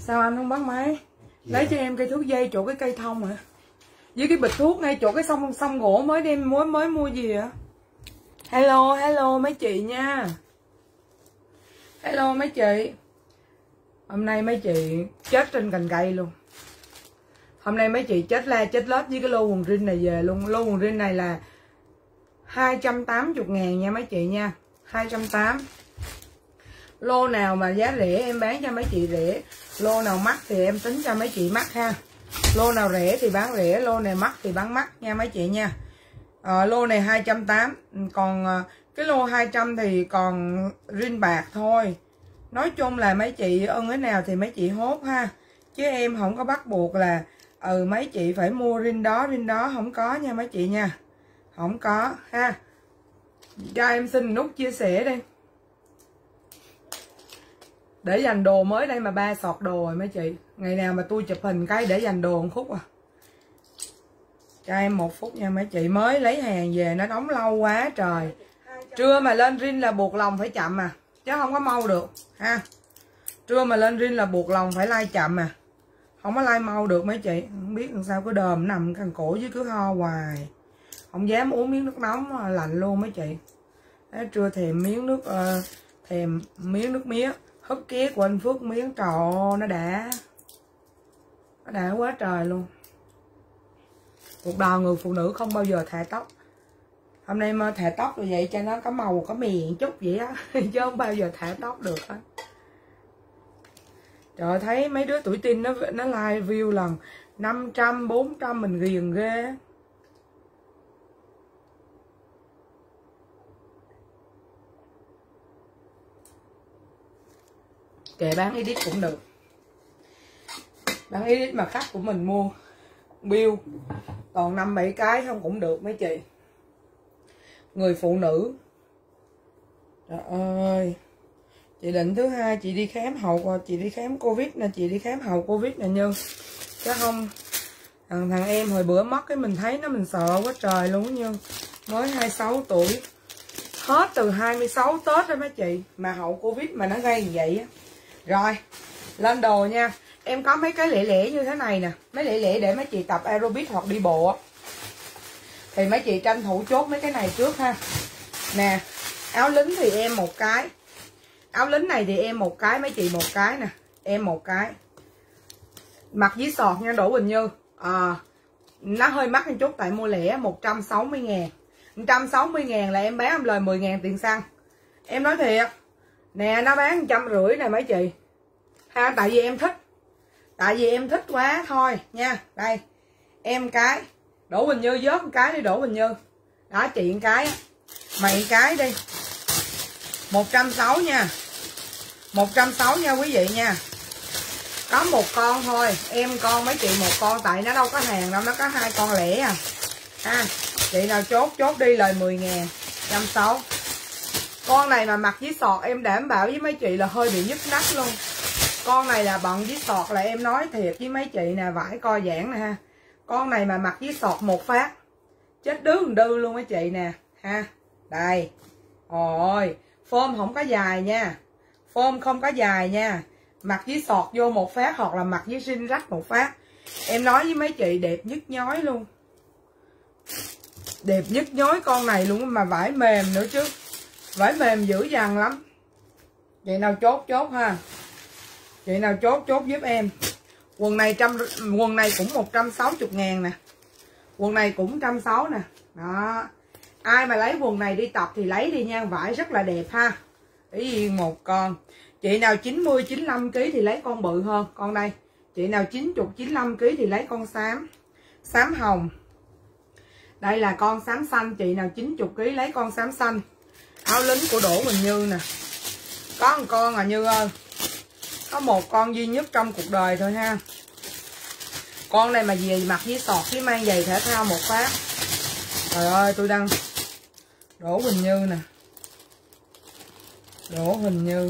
Sao anh không bắt máy? Lấy cho em cây thước dây chỗ cái cây thông hả? Với cái bịch thuốc ngay chỗ cái sông gỗ mới đem mới mua gì ạ? Hello mấy chị nha. Hello mấy chị. Hôm nay mấy chị chết trên cành cây luôn. Hôm nay mấy chị chết la chết lết với cái lô quần jean này về luôn. Lô quần jean này là 280.000 nha mấy chị nha. 280. Lô nào mà giá rẻ em bán cho mấy chị rẻ. Lô nào mắc thì em tính cho mấy chị mắc ha. Lô nào rẻ thì bán rẻ. Lô này mắc thì bán mắc nha mấy chị nha. Lô này 280. Còn cái lô 200 thì còn rin bạc thôi. Nói chung là mấy chị ưng cái nào thì mấy chị hốt ha. Chứ em không có bắt buộc là mấy chị phải mua rin đó không có nha mấy chị nha. Không có ha. Cho em xin nút chia sẻ đi. Để dành đồ mới đây mà 3 sọt đồ rồi mấy chị. Ngày nào mà tôi chụp hình cái để dành đồ một phút à. Cho em 1 phút nha mấy chị. Mới lấy hàng về nó đóng lâu quá trời. Trưa mà lên rin là buộc lòng phải chậm à. Chứ không có mau được ha. Trưa mà lên rin là buộc lòng phải lai chậm à. Không có lai mau được mấy chị. Không biết làm sao cái đờm nằm cằn cổ với cứ ho hoài. Không dám uống miếng nước nóng lạnh luôn mấy chị. Đấy, trưa thèm miếng nước mía. Húp ké của anh Phước miếng, trời ơi, nó đã quá trời luôn. Cuộc đời người phụ nữ không bao giờ thả tóc. Hôm nay mà thả tóc rồi vậy cho nó có màu có miệng chút vậy á. Chứ không bao giờ thả tóc được á. Trời, thấy mấy đứa tuổi teen nó like view lần 500, 400 mình ghiền ghê. Kệ bán edit cũng được. Bán edit mà khách của mình mua bill còn 5-7 cái không cũng được mấy chị. Người phụ nữ. Trời ơi. Chị định thứ hai chị đi khám chị đi khám Covid nè, chị đi khám hậu Covid nè Như. Chứ không thằng em hồi bữa mất cái mình thấy nó mình sợ quá trời luôn Như. Mới 26 tuổi. Hết từ 26 Tết rồi mấy chị, mà hậu Covid mà nó gây như vậy á. Rồi, lên đồ nha. Em có mấy cái lẻ lẻ như thế này nè. Mấy lẻ lẻ để mấy chị tập aerobic hoặc đi bộ á. Thì mấy chị tranh thủ chốt mấy cái này trước ha. Nè, áo lính thì em một cái. Áo lính này thì em một cái, mấy chị một cái nè. Em một cái. Mặc với sọt nha Đỗ Bình Như. Nó hơi mắc một chút tại mua lẻ 160.000. 160.000 là em bán em lời 10.000 tiền xăng. Em nói thiệt. Nè, nó bán 150 nè mấy chị. Ha, tại vì em thích. Tại vì em thích quá thôi nha. Đây. Em cái. Đỗ Bình Như vớt một cái đi Đỗ Bình Như. Đó chị một cái. Mày cái đi. 160 nha. 160 nha quý vị nha. Có một con thôi. Em con mấy chị một con. Tại nó đâu có hàng đâu. Nó có 2 con lẻ à. Ha. Chị nào chốt đi lời 10.000. 160. Con này mà mặc với sọt em đảm bảo với mấy chị là hơi bị nhức nách luôn. Con này là bận với sọt là em nói thiệt với mấy chị nè, vải co giãn nè ha. Con này mà mặc với sọt một phát chết đứ luôn mấy chị nè ha. Đây. Ôi, phôm không có dài nha. Phôm không có dài nha. Mặc với sọt vô một phát hoặc là mặc với jean rách một phát. Em nói với mấy chị đẹp nhức nhói luôn. Đẹp nhức nhói con này luôn mà vải mềm nữa chứ. Vải mềm dữ dằn lắm. Chị nào chốt ha. Chị nào chốt giúp em. Quần này cũng 160.000 nè. Quần này cũng 160 nè. Đó. Ai mà lấy quần này đi tập thì lấy đi nha, vải rất là đẹp ha. Ý gì một con. Chị nào 90 95 kg thì lấy con bự hơn, con đây. Chị nào 90 95 kg thì lấy con xám. Xám hồng. Đây là con xám xanh, chị nào 90 kg lấy con xám xanh. Áo lính của Đỗ Bình Như nè. Có một con à Như ơi. Có một con duy nhất trong cuộc đời thôi ha. Con này mà về mặc với sọt với mang giày thể thao một phát. Trời ơi tôi đang Đỗ Bình Như nè. Đỗ Bình Như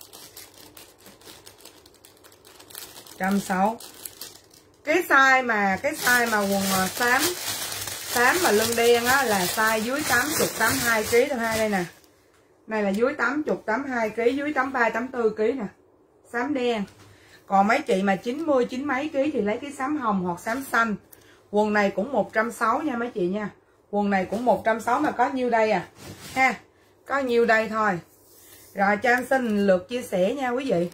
160. Cái size mà quần xám mà lưng đen á là size dưới 80 82 kg thôi ha. Đây nè. Này là dưới 80 82 kg, dưới 83 84 kg nè. Xám đen. Còn mấy chị mà 90 chín mấy ký thì lấy cái xám hồng hoặc xám xanh. Quần này cũng 160 nha mấy chị nha. Quần này cũng 160 mà có nhiêu đây à ha, có nhiêu đây thôi. Rồi cho em xin lượt chia sẻ nha quý vị.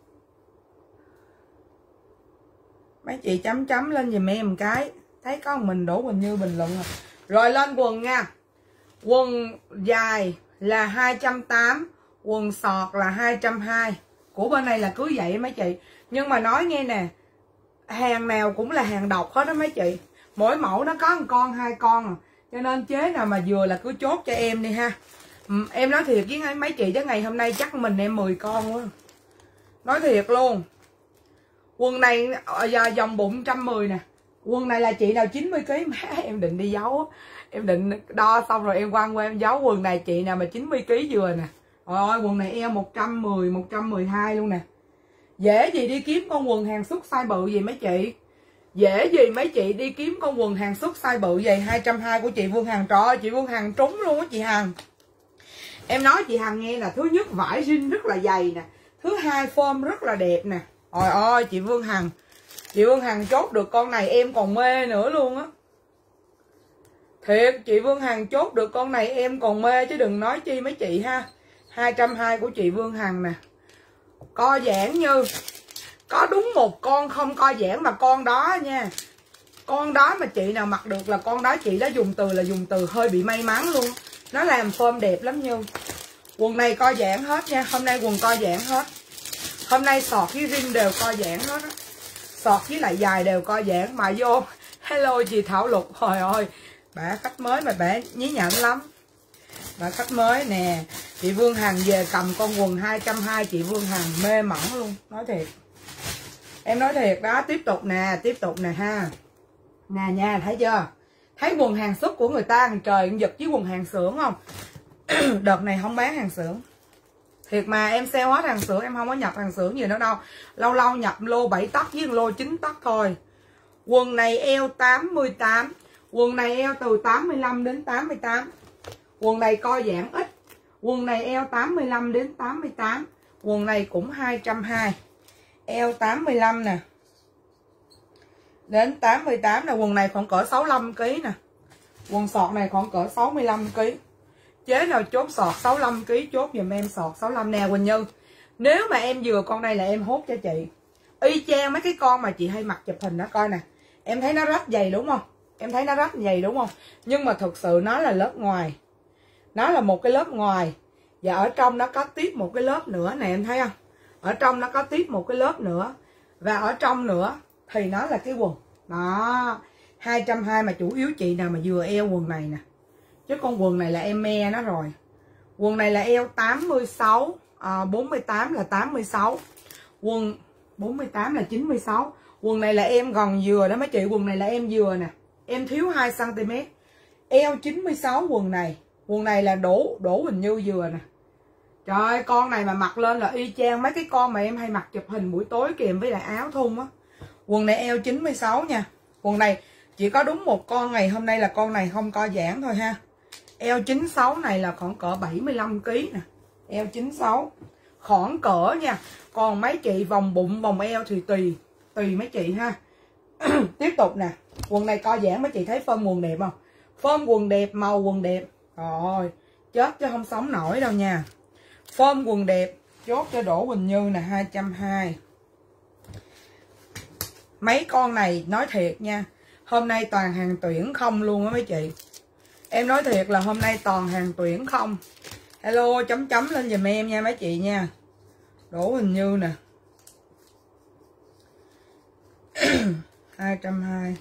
Mấy chị chấm chấm lên giùm em một cái. Thấy có mình Đỗ Quỳnh Như bình luận rồi. Rồi lên quần nha. Quần dài là 280, quần sọt là 220. Của bên này là cứ vậy mấy chị. Nhưng mà nói nghe nè, hàng nào cũng là hàng độc hết đó mấy chị. Mỗi mẫu nó có một con, hai con à. Cho nên chế nào mà vừa là cứ chốt cho em đi ha. Em nói thiệt với mấy chị chứ ngày hôm nay chắc mình em 10 con quá. Nói thiệt luôn. Quần này giờ dòng bụng 110 nè. Quần này là chị nào 90 kg má em định đi giấu. Em định đo xong rồi em quăng qua em giấu. Quần này chị nào mà 90 kg vừa nè. Trời ơi quần này eo 110, 112 luôn nè. Dễ gì đi kiếm con quần hàng xuất size bự gì mấy chị. Dễ gì mấy chị đi kiếm con quần hàng xuất size bự vậy. 220 của chị Vương Hằng. Trời ơi chị Vương Hằng trúng luôn á chị Hằng. Em nói chị Hằng nghe là thứ nhất vải jean rất là dày nè. Thứ hai form rất là đẹp nè. Trời ơi chị Vương Hằng. Chị Vương Hằng chốt được con này em còn mê nữa luôn á. Thiệt chị Vương Hằng chốt được con này em còn mê chứ đừng nói chi mấy chị ha. 220 của chị Vương Hằng nè. Co giãn Như. Có đúng một con không co giãn mà con đó nha. Con đó mà chị nào mặc được là con đó chị đã dùng từ hơi bị may mắn luôn. Nó làm form đẹp lắm Như. Quần này co giãn hết nha. Hôm nay quần co giãn hết. Hôm nay sọt với ring đều co giãn hết á. Sọt với lại dài đều co giãn. Mà vô. Hello chị Thảo Lục. Trời ơi. Bà khách mới mà bà nhí nhảnh lắm. Bà khách mới nè. Chị Vương Hằng về cầm con quần 220. Chị Vương Hằng mê mẩn luôn. Nói thiệt. Em nói thiệt đó. Tiếp tục nè ha. Nè nha thấy chưa. Thấy quần hàng xuất của người ta. Trời giật với quần hàng xưởng không. Đợt này không bán hàng xưởng. Thiệt mà em sale hết hàng xưởng. Em không có nhập hàng xưởng gì nữa đâu. Lâu lâu nhập lô 7 tấc với lô 9 tấc thôi. Quần này eo 88. Quần này eo từ 85 đến 88. Quần này co giãn ít. Quần này eo 85 đến 88. Quần này cũng 220. Eo 85 nè. Đến 88 là quần này khoảng cỡ 65 kg nè. Quần sọt này khoảng cỡ 65 kg. Chế nào chốt sọt 65 kg chốt giùm em sọt 65 nè Quỳnh Như. Nếu mà em vừa con này là em hốt cho chị. Y chang mấy cái con mà chị hay mặc chụp hình đó coi nè. Em thấy nó rất dày đúng không? Em thấy nó rất dày đúng không? Nhưng mà thực sự nó là lớp ngoài. Nó là một cái lớp ngoài. Và ở trong nó có tiếp một cái lớp nữa nè em thấy không? Ở trong nó có tiếp một cái lớp nữa. Và ở trong nữa thì nó là cái quần. Đó. 220 mà chủ yếu chị nào mà vừa eo quần này nè. Chứ con quần này là em me nó rồi. Quần này là eo 86. 48 là 86. Quần 48 là 96. Quần này là em gần vừa đó mấy chị. Quần này là em vừa nè. Em thiếu 2 cm. Eo 96 quần này. Quần này là Đỗ Quỳnh Như vừa nè. Trời ơi con này mà mặc lên là y chang mấy cái con mà em hay mặc chụp hình buổi tối kèm với lại áo thun á. Quần này eo 96 nha. Quần này chỉ có đúng một con ngày hôm nay là con này không co giãn thôi ha. Eo 96 này là khoảng cỡ 75 kg nè. Eo 96 khoảng cỡ nha. Còn mấy chị vòng bụng vòng eo thì tùy mấy chị ha. Tiếp tục nè. Quần này co giãn mấy chị thấy form quần đẹp không? Form quần đẹp, màu quần đẹp. Rồi chết chứ không sống nổi đâu nha. Form quần đẹp. Chốt cho Đỗ Quỳnh Như nè 220. Mấy con này nói thiệt nha. Hôm nay toàn hàng tuyển không luôn á mấy chị. Em nói thiệt là hôm nay toàn hàng tuyển không. Hello chấm chấm lên giùm em nha mấy chị nha. Đỗ Quỳnh Như nè. 220.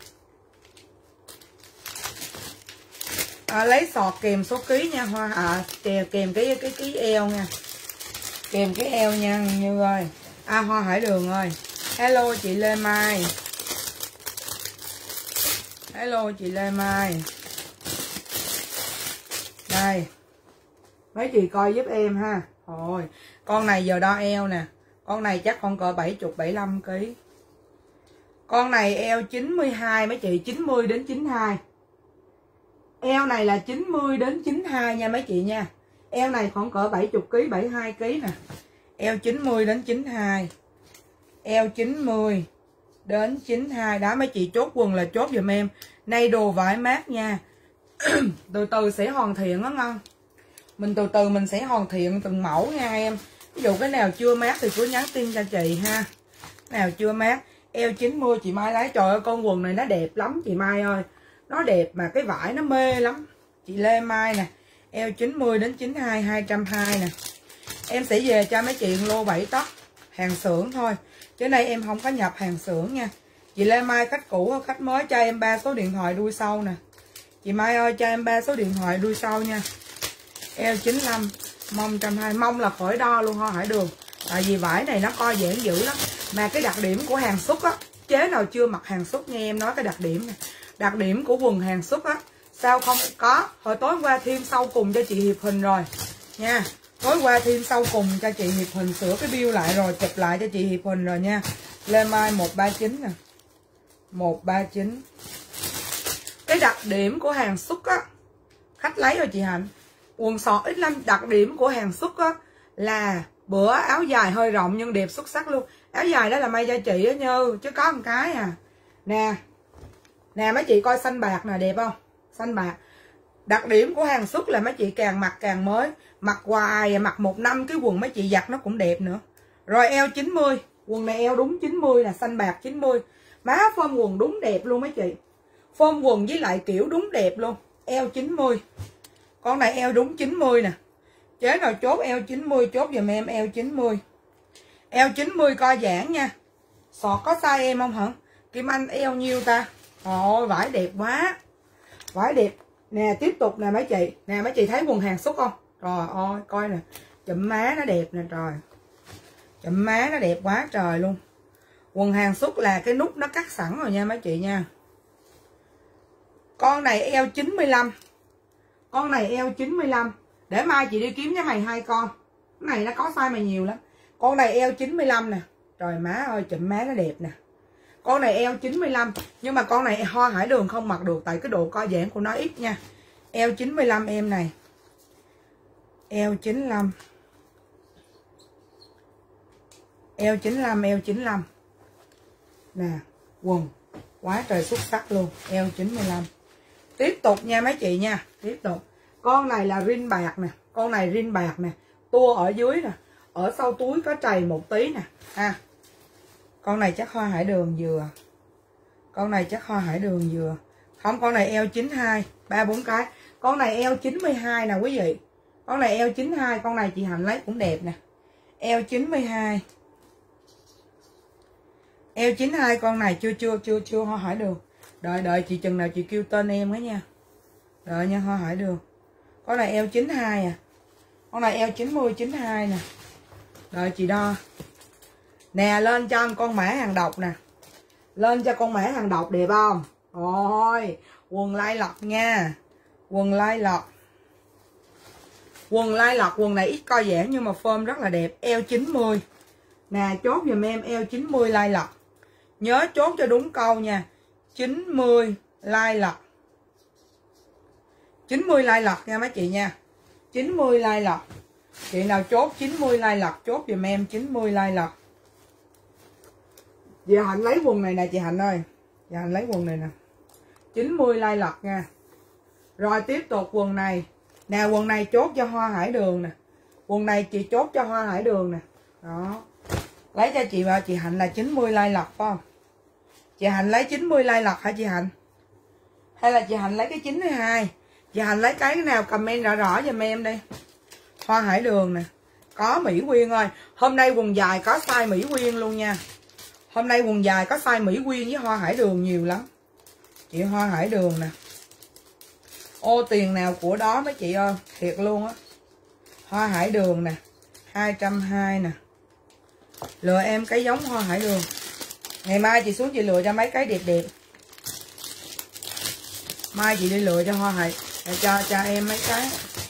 Lấy sọt kèm số ký nha Hoa. Kèm cái eo nha. Kèm cái eo nha Như ơi. Hoa Hải Đường ơi. Hello chị Lê Mai. Hello chị Lê Mai. Đây. Mấy chị coi giúp em ha. Rồi, con này giờ đo eo nè. Con này chắc con cỡ 70-75 kg. Con này eo 92 mấy chị, 90 đến 92. Eo này là 90 đến 92 nha mấy chị nha. Eo này khoảng cỡ 70 kg, 72 kg nè. Eo 90 đến 92. eo 90 đến 92. Đó mấy chị chốt quần là chốt giùm em. Nay đồ vải mát nha. Từ từ sẽ hoàn thiện đó ngon. Mình từ từ mình sẽ hoàn thiện từng mẫu nha em. Ví dụ cái nào chưa mát thì cứ nhắn tin cho chị ha. Cái nào chưa mát. Eo 90 chị Mai lấy. Trời ơi con quần này nó đẹp lắm chị Mai ơi. Nó đẹp mà cái vải nó mê lắm. Chị Lê Mai nè. Eo 90 đến 92 220 nè. Em sẽ về cho mấy chị lô 7 tấc hàng xưởng thôi. Chứ nay em không có nhập hàng xưởng nha. Chị Lê Mai khách cũ khách mới cho em 3 số điện thoại đuôi sau nè. Chị Mai ơi cho em 3 số điện thoại đuôi sau nha. Eo 95 mông 120. Mông là khỏi đo luôn Hoa Hải Đường. Tại vì vải này nó co giãn dữ lắm. Mà cái đặc điểm của hàng xuất á, chế nào chưa mặc hàng xuất nghe em nói cái đặc điểm này. Đặc điểm của quần hàng xuất á, sao không có. Hồi tối qua thêm sau cùng cho chị Hiệp hình rồi nha. Tối qua thêm sau cùng cho chị Hiệp hình, sửa cái bill lại rồi, chụp lại cho chị Hiệp hình rồi nha. Lê Mai 139 nè. 139. Cái đặc điểm của hàng xuất á, khách lấy rồi chị Hạnh. Quần sọt X5 đặc điểm của hàng xuất á là bữa áo dài hơi rộng nhưng đẹp xuất sắc luôn. Áo dài đó là may cho chị á Như, chứ có một cái à. Nè. Nè mấy chị coi xanh bạc nè, đẹp không? Xanh bạc. Đặc điểm của hàng xuất là mấy chị càng mặc càng mới. Mặc hoài, mặc 1 năm cái quần mấy chị giặt nó cũng đẹp nữa. Rồi eo 90. Quần này eo đúng 90 nè, xanh bạc 90. Má form quần đúng đẹp luôn mấy chị. Form quần với lại kiểu đúng đẹp luôn. Eo 90. Con này eo đúng 90 nè. Chế nào chốt eo 90 chốt giùm em eo 90. Eo 90 co giãn nha. Sọt có size em không hả? Kim Anh eo nhiêu ta? Ôi vải đẹp quá. Vải đẹp. Nè tiếp tục nè mấy chị. Nè mấy chị thấy quần hàng xuất không? Trời ơi coi nè. Chụm má nó đẹp nè trời. Chụm má nó đẹp quá trời luôn. Quần hàng xuất là cái nút nó cắt sẵn rồi nha mấy chị nha. Con này eo 95. Con này eo 95. Để mai chị đi kiếm cho mày 2 con. Cái này nó có size mày nhiều lắm. Con này eo 95 nè. Trời má ơi chụm má nó đẹp nè. Con này eo 95. Nhưng mà con này Hoa Hải Đường không mặc được. Tại cái độ co giãn của nó ít nha. Eo 95 em này. Eo 95. Eo 95. Eo 95. Nè. Quần. Quá trời xuất sắc luôn. Eo 95. Tiếp tục nha mấy chị nha. Tiếp tục. Con này là rin bạc nè. Con này rin bạc nè. Tua ở dưới nè. Ở sau túi có trầy một tí nè. Ha. Con này chắc Hoa Hải Đường vừa. Con này chắc Hoa Hải Đường vừa. Không con này eo 92. 3-4 cái. Con này eo 92 nè quý vị. Con này eo 92. Con này chị Hạnh lấy cũng đẹp nè. Eo 92. Eo 92 con này chưa Hoa Hải Đường. Đợi chị chừng nào chị kêu tên em đó nha. Đợi nha Hoa Hải Đường. Con này eo 92 à. Con này eo 90 92 nè. Đợi chị đo. Nè lên cho con mã hàng độc nè. Lên cho con mã hàng độc đẹp không? Ôi, quần lai lọc nha. Quần lai lọc. Quần lai lọc, quần này ít co giãn nhưng mà form rất là đẹp. Eo 90. Nè chốt giùm em eo 90 lai lọc. Nhớ chốt cho đúng câu nha. 90 lai lọc. 90 lai lọc nha mấy chị nha. 90 lai lọc. Chị nào chốt 90 lai lọc chốt giùm em 90 lai lọc. Chị Hạnh lấy quần này nè chị Hạnh ơi. Chị Hạnh lấy quần này nè. 90 lai lọc nha. Rồi tiếp tục quần này. Nè quần này chốt cho Hoa Hải Đường nè. Quần này chị chốt cho Hoa Hải Đường nè. Đó. Lấy cho chị và chị Hạnh là 90 lai lọc phải không? Chị Hạnh lấy 90 lai lọc hả chị Hạnh? Hay là chị Hạnh lấy cái 92? Chị Hạnh lấy cái nào comment rõ rõ giùm em đi. Hoa Hải Đường nè. Có Mỹ Quyên ơi. Hôm nay quần dài có size Mỹ Quyên luôn nha. Hôm nay quần dài có size Mỹ Quyên với Hoa Hải Đường nhiều lắm. Chị Hoa Hải Đường nè. Ô tiền nào của đó mấy chị ơi. Thiệt luôn á. Hoa Hải Đường nè. 220 nè. Lựa em cái giống Hoa Hải Đường. Ngày mai chị xuống chị lựa cho mấy cái đẹp đẹp. Mai chị đi lựa cho Hoa Hải. Cho em mấy cái.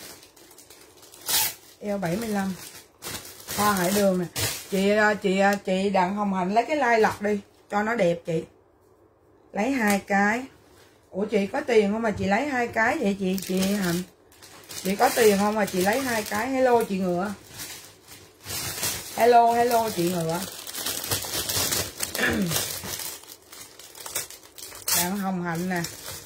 Eo 75. Hoa Hải Đường nè. Chị Đặng Hồng Hạnh lấy cái lai lọc đi cho nó đẹp chị. Lấy 2 cái. Ủa chị có tiền không mà chị lấy 2 cái vậy chị Hạnh? Chị có tiền không mà chị lấy 2 cái? Hello chị Ngựa. Hello chị Ngựa. Đặng hồng hạnh nè.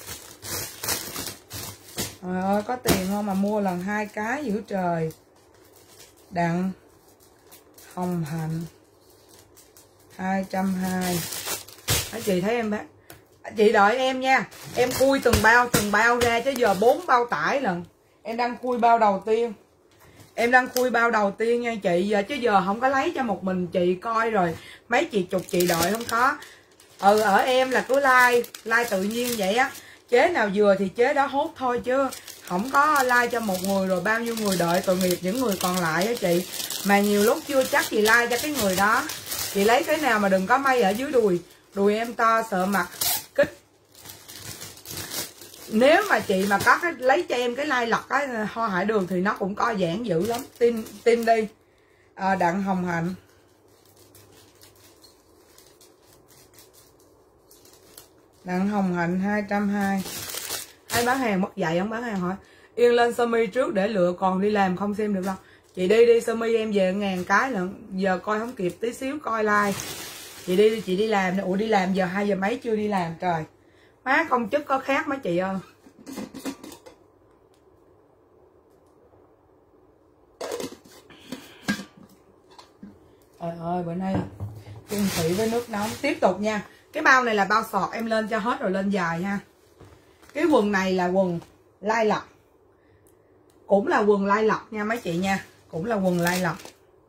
Trời ơi, có tiền không mà mua lần 2 cái dữ trời. Đặng hồng hạnh 220. Chị thấy em bán, chị đợi em nha, em khui từng bao ra, chứ giờ 4 bao tải lần. Em đang khui bao đầu tiên, em đang khui bao đầu tiên nha chị. Giờ chứ giờ không có lấy cho một mình chị coi rồi mấy chị chục chị đợi không có. Ở em là cứ like tự nhiên vậy á, chế nào vừa thì chế đó hốt thôi, chứ không có like cho một người rồi bao nhiêu người đợi, tội nghiệp những người còn lại á chị. Mà nhiều lúc chưa chắc chị like cho cái người đó. Chị lấy cái nào mà đừng có may ở dưới đùi. Đùi em to sợ mặt kích. Nếu mà chị mà có cái, lấy cho em cái lai lọc cái Hoa Hải Đường thì nó cũng co giãn dữ lắm. Tin đi. Đặng hồng hạnh. Đặng hồng hạnh 220. Ai bán hàng mất dạy không bán hàng hỏi. Yên lên sơ mi trước để lựa, còn đi làm không xem được đâu. Chị đi sơ mi em về 1000 cái lận. Giờ coi không kịp, tí xíu coi like. Chị đi làm. Ủa đi làm giờ 2 giờ mấy chưa đi làm trời. Má công chức có khác mấy chị ơi. Trời ơi bữa nay chung thủy với nước nóng. Tiếp tục nha. Cái bao này là bao sọt, em lên cho hết rồi lên dài ha. Cái quần này là quần lai lọc. Cũng là quần lai lọc nha mấy chị nha. Cũng là quần lai lọc.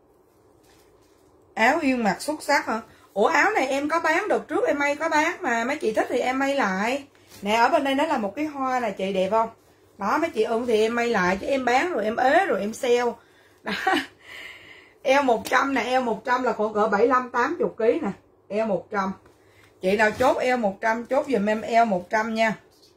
Áo Yên mặc xuất sắc hả? Ủa áo này em có bán đợt trước, em may có bán mà mấy chị thích thì em may lại. Nè ở bên đây nó là một cái hoa nè chị, đẹp không? Đó mấy chị ưng thì em may lại, chứ em bán rồi em ế rồi em sale. Đó. Eo 100 nè, eo 100 là khoảng cỡ 75-80 kg nè. Eo 100. Chị nào chốt eo 100 chốt giùm em eo 100 nha.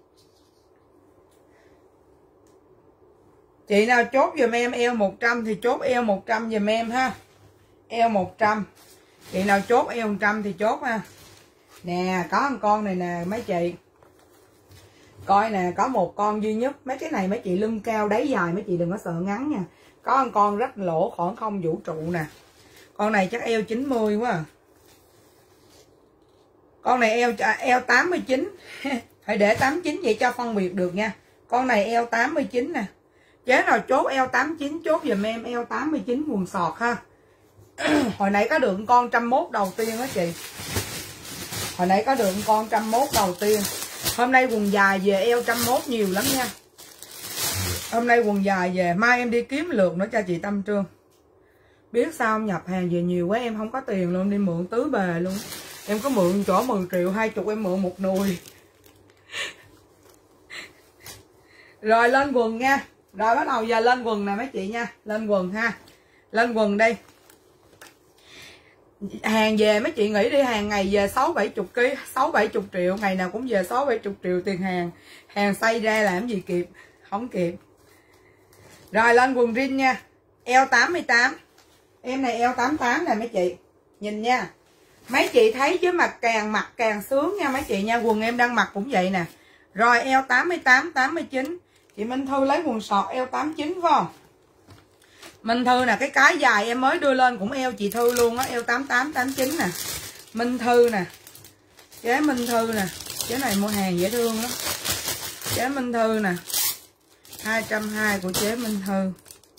Chị nào chốt giùm em eo 100 thì chốt eo 100 giùm em ha. Eo 100. Chị nào chốt eo 100 thì chốt ha. Nè có một con này nè mấy chị. Coi nè, có một con duy nhất. Mấy cái này mấy chị lưng cao đáy dài mấy chị đừng có sợ ngắn nha. Có một con rất lỗ khoảng không vũ trụ nè. Con này chắc eo 90 quá à. Con này eo 89. Phải để 89 vậy cho phân biệt được nha. Con này eo 89 nè. Chế nào chốt eo 89 chốt giùm em eo 89 quần sọt ha. Hồi nãy có được con 101 đầu tiên đó chị. Hồi nãy có được con 101 đầu tiên. Hôm nay quần dài về eo 101 nhiều lắm nha. Hôm nay quần dài về, mai em đi kiếm lượt nữa cho chị Tâm Trương. Biết sao không, nhập hàng về nhiều quá em không có tiền luôn, đi mượn tứ bề luôn. Em có mượn chỗ 10 triệu 20 em mượn một nùi. Rồi lên quần nha. Rồi bắt đầu giờ lên quần nè mấy chị nha. Lên quần ha. Lên quần đi. Hàng về mấy chị nghĩ đi, hàng ngày về 6-70 kg, 6-70 triệu, ngày nào cũng về 6-70 triệu tiền hàng. Hàng xay ra làm gì kịp, không kịp. Rồi lên quần jean nha. Eo 88. Em này eo 88 nè mấy chị. Nhìn nha. Mấy chị thấy chứ mặc càng sướng nha mấy chị nha. Quần em đang mặc cũng vậy nè. Rồi eo 88, 89. Chị Minh Thư lấy quần sọt eo 89 phải không? Minh Thư nè, cái dài em mới đưa lên cũng eo chị Thư luôn á, eo 88, 89 nè. Minh Thư nè. Chế Minh Thư nè. Chế này mua hàng dễ thương lắm. Chế Minh Thư nè. 220 của chế Minh Thư.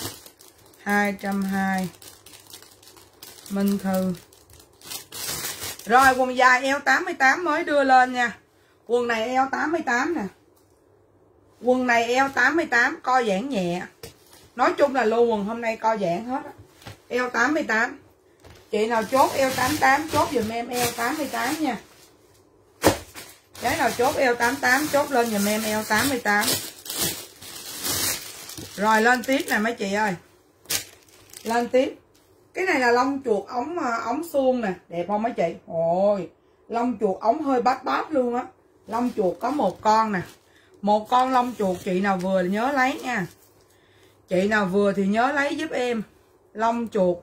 220 Minh Thư. Rồi quần dài eo 88 mới đưa lên nha. Quần này eo 88 nè. Quần này eo 88 co giãn nhẹ. Nói chung là lô quần hôm nay co giãn hết á. Eo 88. Chị nào chốt eo 88 chốt giùm em eo 88 nha. Cái nào chốt eo 88 chốt lên giùm em eo 88. Rồi lên tiếp nè mấy chị ơi. Lên tiếp. Cái này là lông chuột ống suông nè, đẹp không mấy chị? Ôi, lông chuột ống hơi bát luôn á. Lông chuột có một con nè. Một con lông chuột, chị nào vừa thì nhớ lấy nha. Chị nào vừa thì nhớ lấy giúp em. Lông chuột.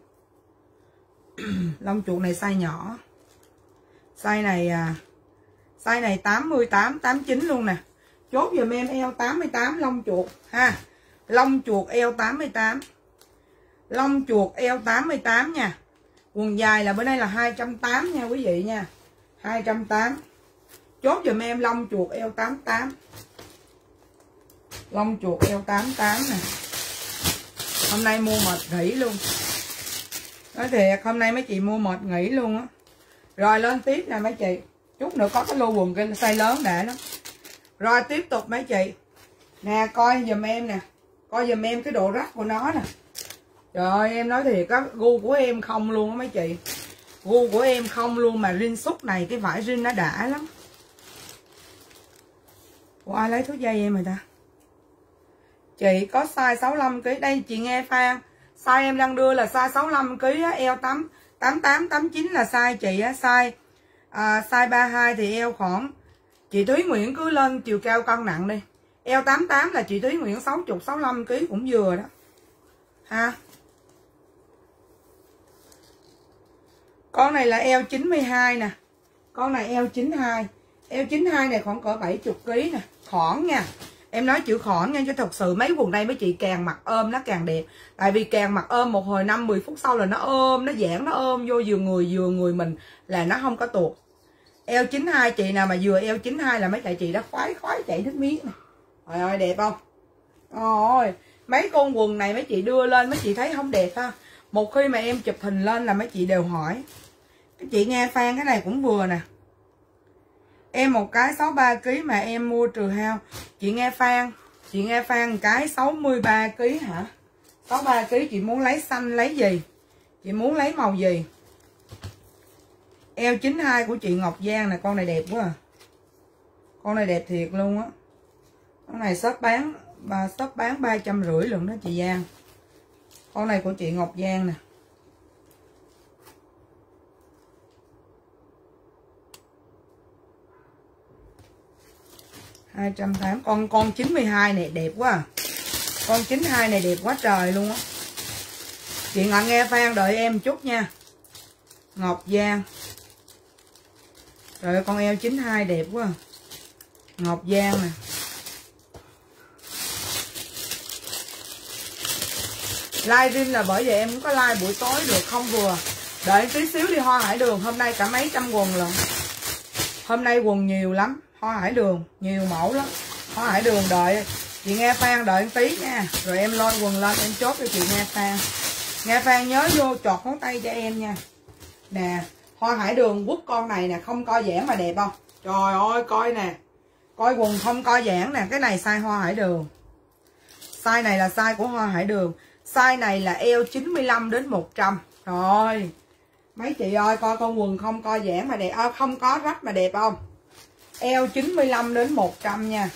Lông chuột này size nhỏ. Size này 88, 89 luôn nè. Chốt giùm em eo 88 lông chuột ha. Lông chuột eo 88. Lông chuột eo 88 nha. Quần dài là bữa nay là 280 nha quý vị nha. 280. Chốt giùm em lông chuột eo 88. Lông chuột eo 88 nè. Hôm nay mua mệt nghỉ luôn. Nói thiệt, hôm nay mấy chị mua mệt nghỉ luôn á. Rồi lên tiếp nè mấy chị. Chút nữa có cái lô quần cái size lớn đã lắm. Rồi tiếp tục mấy chị. Nè coi giùm em nè. Coi giùm em cái độ rách của nó nè. Trời ơi em nói thiệt á, gu của em không luôn á mấy chị. Gu của em không luôn mà rin xúc này, cái vải rin nó đã lắm. Ủa ai lấy thuốc dây em rồi ta? Chị có size 65kg. Đây chị nghe Phan. Size em đang đưa là size 65kg, eo 88, 89 là size chị á. Size 32 thì eo khoảng. Chị Thúy Nguyễn cứ lên chiều cao cân nặng đi. Eo 88 là chị Thúy Nguyễn 60, 65kg cũng vừa đó. Ha. Con này là eo 92 nè. Con này eo 92. Eo 92 này khoảng cỡ 70kg nè. Khỏn nha. Em nói chữ khỏn nha, chứ thật sự mấy quần đây mấy chị càng mặc ôm nó càng đẹp. Tại vì càng mặc ôm một hồi 5-10 phút sau là nó ôm, nó giãn, nó ôm vô vừa người mình là nó không có tuột. Eo 92 chị nào mà vừa eo 92 là mấy chị đã khoái chảy nước miếng nè. Trời ơi đẹp không? Ôi, mấy con quần này mấy chị đưa lên mấy chị thấy không đẹp ha. Một khi mà em chụp hình lên là mấy chị đều hỏi. Các chị nghe Phan cái này cũng vừa nè. Em một cái 63kg mà em mua trừ hao. Chị nghe Phan cái 63kg hả? 63kg chị muốn lấy xanh lấy gì? Chị muốn lấy màu gì? Eo 92 của chị Ngọc Giang nè, con này đẹp quá à. Con này đẹp thiệt luôn á. Con này shop bán 350 luôn đó chị Giang. Con này của chị Ngọc Giang nè. Con 92 này đẹp quá à. Con 92 này đẹp quá trời luôn á. Chị Ngọc nghe Phan đợi em chút nha. Ngọc Giang. Rồi con eo 92 đẹp quá à. Ngọc Giang nè. Live stream là bởi vì em cũng có live buổi tối được không vừa. Đợi tí xíu đi Hoa Hải Đường. Hôm nay cả mấy trăm quần lận. Hôm nay quần nhiều lắm. Hoa Hải Đường nhiều mẫu lắm. Hoa Hải Đường đợi chị nghe Phan đợi một tí nha. Rồi em lôi quần lên em chốt cho chị nghe Phan. Nghe Phan nhớ vô chọt ngón tay cho em nha. Nè Hoa Hải Đường quất con này nè, không co giãn mà đẹp không? Trời ơi coi nè. Coi quần không co giãn nè. Cái này size Hoa Hải Đường. Size này là size của Hoa Hải Đường. Size này là eo 95 đến 100. Rồi mấy chị ơi coi con quần không co giãn mà đẹp, không có rách mà đẹp không? Eo 95 đến 100 nha.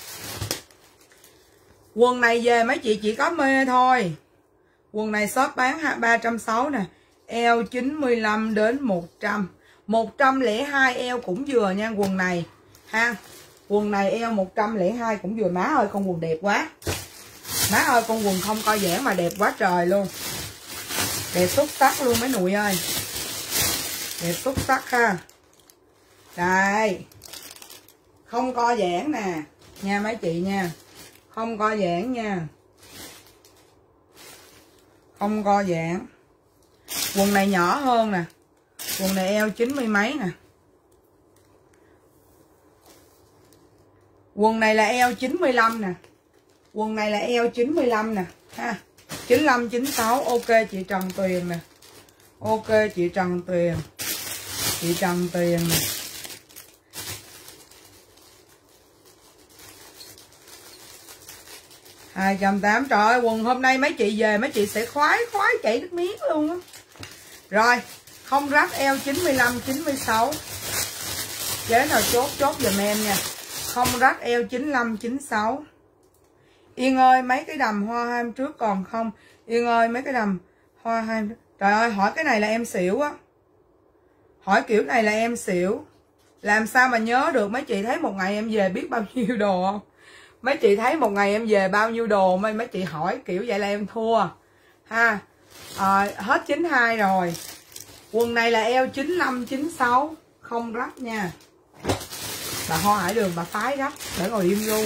Quần này về mấy chị chỉ có mê thôi. Quần này shop bán 360 nè. Eo 95 đến 100. 102 eo cũng vừa nha quần này ha. Quần này eo 102 cũng vừa. Má ơi con quần đẹp quá. Má ơi con quần không co giãn mà đẹp quá trời luôn. Đẹp xuất sắc luôn mấy nụi ơi. Đẹp xuất sắc ha. Đây. Không co giãn nè. Nha mấy chị nha. Không co giãn nha. Không co giãn. Quần này nhỏ hơn nè. Quần này eo 90 mấy nè. Quần này là eo 95 nè. Quần này là eo 95 nè ha. 95 96. Ok chị Trần Tuyền nè. Ok chị Trần Tuyền. Chị Trần Tuyền nè. Hai 280. Trời ơi quần hôm nay mấy chị về mấy chị sẽ khoái chảy nước miếng luôn á. Rồi không rách eo 95 96. Chế nào chốt giùm em nha. Không rách eo 95 96. Yên ơi mấy cái đầm hoa hai hôm trước còn không? Yên ơi mấy cái đầm hoa hai. Trời ơi hỏi cái này là em xỉu á. Hỏi kiểu này là em xỉu. Làm sao mà nhớ được mấy chị thấy một ngày em về biết bao nhiêu đồ không? Mấy chị thấy một ngày em về bao nhiêu đồ mấy chị hỏi kiểu vậy là em thua ha. Hết 92 rồi. Quần này là eo 95 96 không rách nha. Bà Hoa Hải Đường bà phái rách để ngồi im luôn.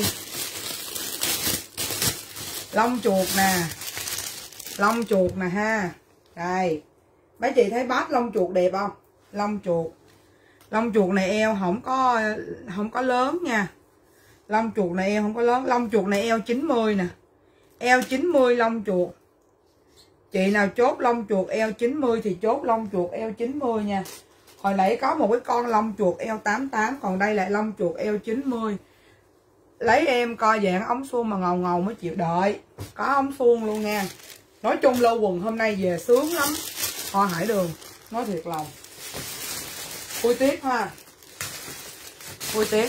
Lông chuột nè. Lông chuột nè ha. Đây. Mấy chị thấy bát lông chuột đẹp không? Lông chuột. Lông chuột này eo không có lớn nha. Lông chuột này eo không có lớn. Lông chuột này eo 90 nè. Eo 90 lông chuột. Chị nào chốt lông chuột eo 90 thì chốt lông chuột eo 90 nha. Hồi nãy có một cái con lông chuột eo 88, còn đây là lông chuột eo 90. Lấy em coi dạng ống suông mà ngầu ngầu mới chịu đợi. Có ống suông luôn nha. Nói chung lô quần hôm nay về sướng lắm. Hoa Hải Đường, nói thiệt lòng. Khui tiếp ha. Khui tiếp.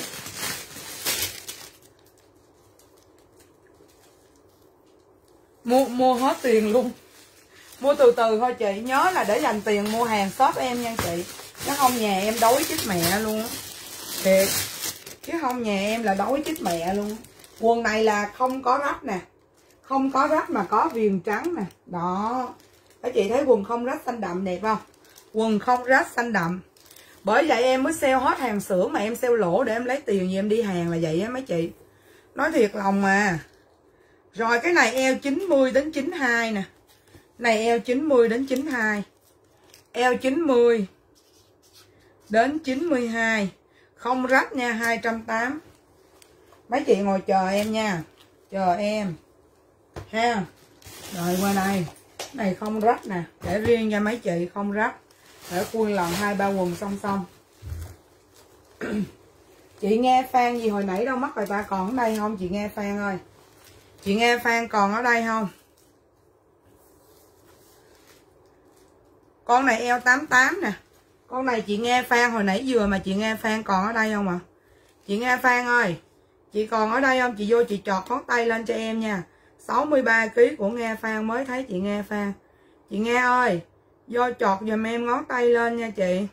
Mua hết tiền luôn. Mua từ từ thôi chị. Nhớ là để dành tiền mua hàng shop em nha chị. Chứ không nhà em đói chết mẹ luôn. Thiệt. Chứ không nhà em là đói chết mẹ luôn. Quần này là không có rách nè. Không có rách mà có viền trắng nè. Đó. Các chị thấy quần không rách xanh đậm đẹp không? Quần không rách xanh đậm. Bởi vậy em mới sale hết hàng xưởng mà em sale lỗ để em lấy tiền gì em đi hàng là vậy á mấy chị. Nói thiệt lòng mà. Rồi cái này eo 90 đến 92 nè. Này eo 90 đến 92. Eo 90 đến 92. Không rách nha, 280. Mấy chị ngồi chờ em nha. Chờ em. Ha. Rồi qua đây. Này không rách nè. Để riêng cho mấy chị không rách. Để khui lần 2-3 quần song song. Chị nghe Phan gì hồi nãy đâu mất rồi ta, còn ở đây không chị Nghe Phan ơi? Chị Nghe Phan còn ở đây không? Con này eo 88 nè. Con này chị Nghe Phan hồi nãy vừa mà chị Nghe Phan còn ở đây không ạ? Chị Nghe Phan ơi, chị còn ở đây không? Chị vô chị chọt ngón tay lên cho em nha. 63 kg của Nghe Phan, mới thấy chị Nghe Phan. Chị Nghe ơi, vô chọt giùm em ngón tay lên nha chị.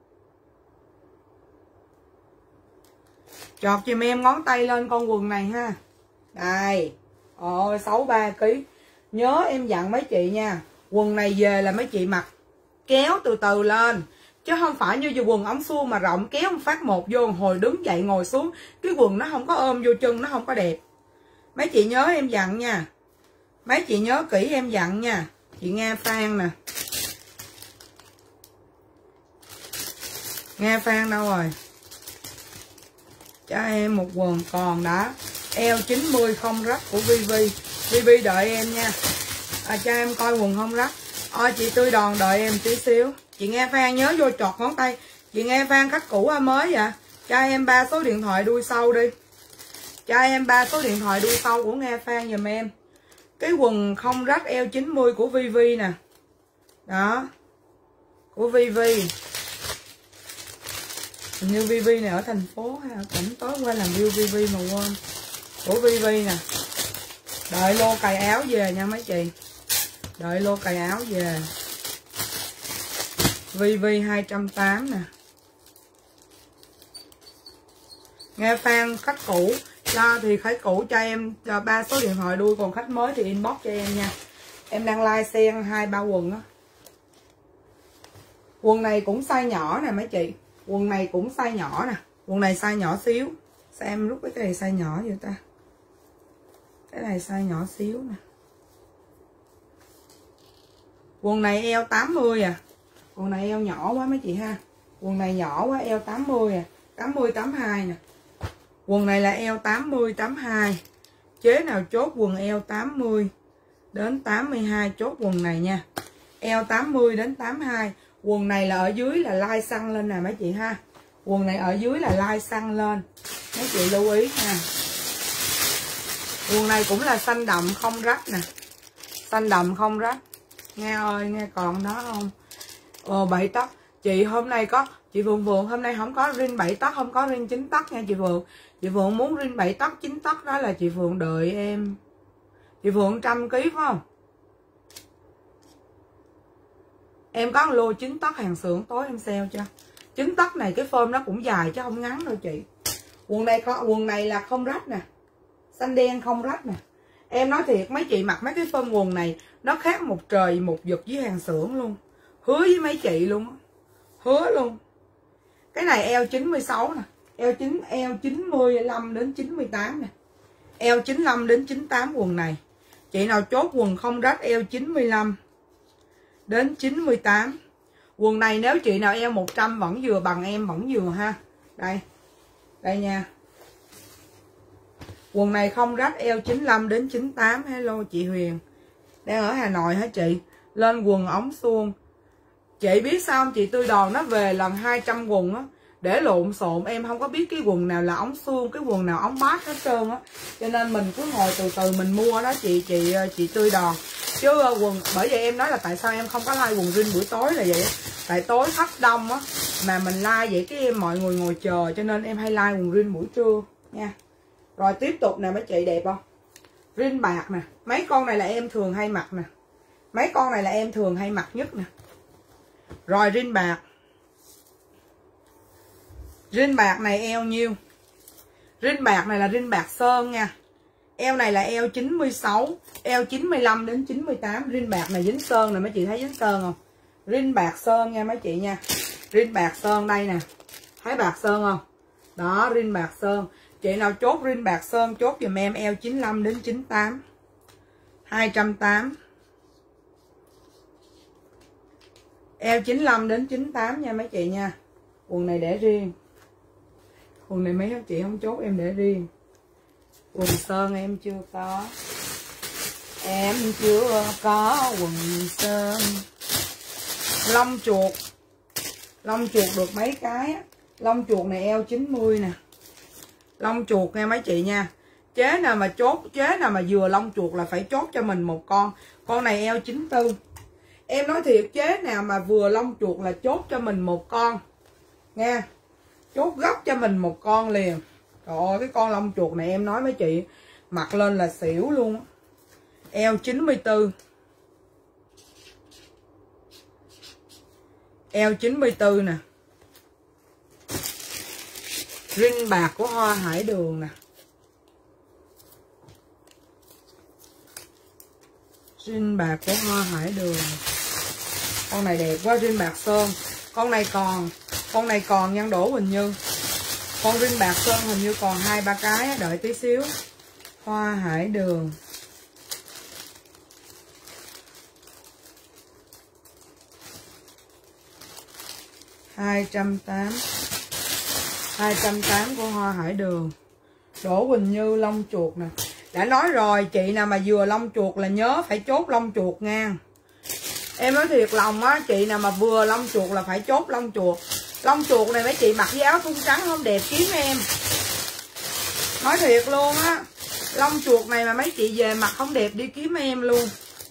Chọt giùm em ngón tay lên con quần này ha. Đây. Ôi 63 kg. Nhớ em dặn mấy chị nha. Quần này về là mấy chị mặc kéo từ từ lên. Chứ không phải như quần ống suông mà rộng kéo một phát một vô, hồi đứng dậy ngồi xuống cái quần nó không có ôm vô chân, nó không có đẹp. Mấy chị nhớ em dặn nha. Mấy chị nhớ kỹ em dặn nha. Chị Nghe Phan nè. Nghe Phan đâu rồi? Cho em một quần còn đã. Eo 90 không rách của Vivi. Vivi đợi em nha. Cho em coi quần không rách. Chị Tươi Đòn đợi em tí xíu. Chị Nghe Phan nhớ vô chọt ngón tay. Chị Nghe Phan khách cũ hay mới vậy? Cho em 3 số điện thoại đuôi sau đi. Cho em 3 số điện thoại đuôi sau của Nghe Phan giùm em. Cái quần không rách eo 90 của Vivi nè. Đó. Của Vivi. Hình như Vivi này ở thành phố hay ở tỉnh, tối qua làm view Vivi mà quên. Của Vivi nè. Đợi lô cài áo về nha mấy chị. Đợi lô cài áo về. Vivi 280 nè. Nghe Phan khách cũ. Lo thì khách cũ cho em 3 số điện thoại đuôi. Còn khách mới thì inbox cho em nha. Em đang like xen 2-3 quần á. Quần này cũng size nhỏ nè mấy chị. Quần này cũng size nhỏ nè. Quần này size nhỏ xíu. Sao em rút cái này size nhỏ vậy ta? Cái này size nhỏ xíu nè. Quần này eo 80 à. Quần này eo nhỏ quá mấy chị ha. Quần này nhỏ quá, eo 80 à. 80 82 nè. Quần này là eo 80 82. Chế nào chốt quần eo 80 đến 82 chốt quần này nha. Eo 80 đến 82. Quần này là ở dưới là lai xăng lên nè mấy chị ha. Quần này ở dưới là lai xăng lên. Mấy chị lưu ý nha. Quần này cũng là xanh đậm không rách nè. Xanh đậm không rách. Nghe ơi, nghe còn đó không? 7 tấc. Chị hôm nay có, chị Phượng hôm nay không có rin 7 tấc, không có rin 9 tấc nha chị Phượng. Chị Phượng muốn rin 7 tấc 9 tấc đó là chị Phượng đợi em. Chị Phượng 100 kg phải không? Em có lô 9 tấc hàng xưởng tối em sale cho. 9 tấc này cái form nó cũng dài chứ không ngắn đâu chị. Quần này là không rách nè. Xanh đen không rách nè. Em nói thiệt mấy chị mặc mấy cái form quần này nó khác một trời một vực với hàng xưởng luôn. Hứa với mấy chị luôn. Hứa luôn. Cái này eo 96 nè. Eo 95 đến 98 nè. Eo 95 đến 98 quần này. Chị nào chốt quần không rách eo 95 đến 98. Quần này nếu chị nào eo 100 vẫn vừa bằng em, vẫn vừa ha. Đây. Đây nha. Quần này không rách, eo 95 đến 98. Hello chị Huyền. Đang ở Hà Nội hả chị? Lên quần ống suông. Chị biết sao không? Chị Tươi Đòn nó về lần 200 quần á, để lộn xộn, em không có biết cái quần nào là ống suông, cái quần nào ống bát hết trơn á. Cho nên mình cứ ngồi từ từ mình mua đó chị Tươi Đòn. Chứ quần, bởi vậy em nói là tại sao em không có like quần jean buổi tối là vậy. Tại tối khách đông á, mà mình like vậy cái mọi người ngồi chờ, cho nên em hay like quần jean buổi trưa nha. Rồi tiếp tục nè mấy chị, đẹp không? Jean bạc nè, mấy con này là em thường hay mặc nè. Mấy con này là em thường hay mặc nhất nè. Rồi jean bạc. Jean bạc này eo nhiêu? Jean bạc này là jean bạc sơn nha. Eo này là eo 96, eo 95 đến 98. Jean bạc này dính sơn nè, mấy chị thấy dính sơn không? Jean bạc sơn nha mấy chị nha. Jean bạc sơn đây nè. Thấy bạc sơn không? Đó, jean bạc sơn. Chị nào chốt jean bạc sơn chốt giùm em eo 95 đến 98. 280. Eo 95 đến 98 nha mấy chị nha. Quần này để riêng. Quần này mấy chị không chốt em để riêng. Quần sơn em chưa có. Em chưa có quần sơn. Lông chuột. Lông chuột được mấy cái á. Lông chuột này eo 90 nè. Lông chuột nha mấy chị nha. Chế nào mà chốt, chế nào mà vừa lông chuột là phải chốt cho mình một con. Con này eo 94. Em nói thiệt, chế nào mà vừa lông chuột là chốt cho mình một con nha. Chốt gấp cho mình một con liền. Trời ơi, cái con lông chuột này em nói mấy chị, mặc lên là xỉu luôn. Eo 94. Eo 94 nè. Jean bạc của Hoa Hải Đường nè. Jean bạc của Hoa Hải Đường. Con này đẹp quá, jean bạc sơn. Con này còn nhân Đỗ Quỳnh Như. Con jean bạc sơn hình như còn 2-3 cái, đợi tí xíu. Hoa Hải Đường. $280 của Hoa Hải Đường. Đỗ Quỳnh Như lông chuột nè. Đã nói rồi, chị nào mà vừa lông chuột là nhớ phải chốt lông chuột nha. Em nói thiệt lòng á, chị nào mà vừa lông chuột là phải chốt lông chuột. Lông chuột này mấy chị mặc với áo thun trắng không đẹp kiếm em. Nói thiệt luôn á, lông chuột này mà mấy chị về mặc không đẹp đi kiếm em luôn.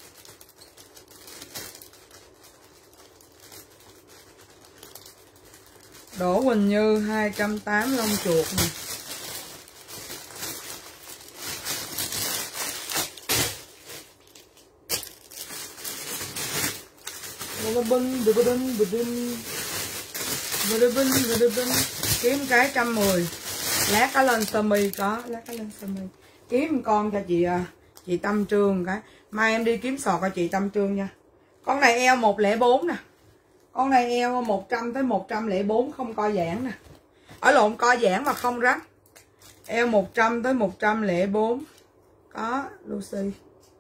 Đỗ Quỳnh Như 280 lông chuột nè. Kiếm cái 110. Lát cá lên sơ mi có, lát cá lên sơ mi. Kiếm con cho chị Tâm Trương cái. Mai em đi kiếm sọt cho chị Tâm Trương nha. Con này eo 104 nè. Con này eo 100 tới 104 không co giãn nè. Ở lộn co giãn mà không rách. Eo 100 tới 104. Có Lucy.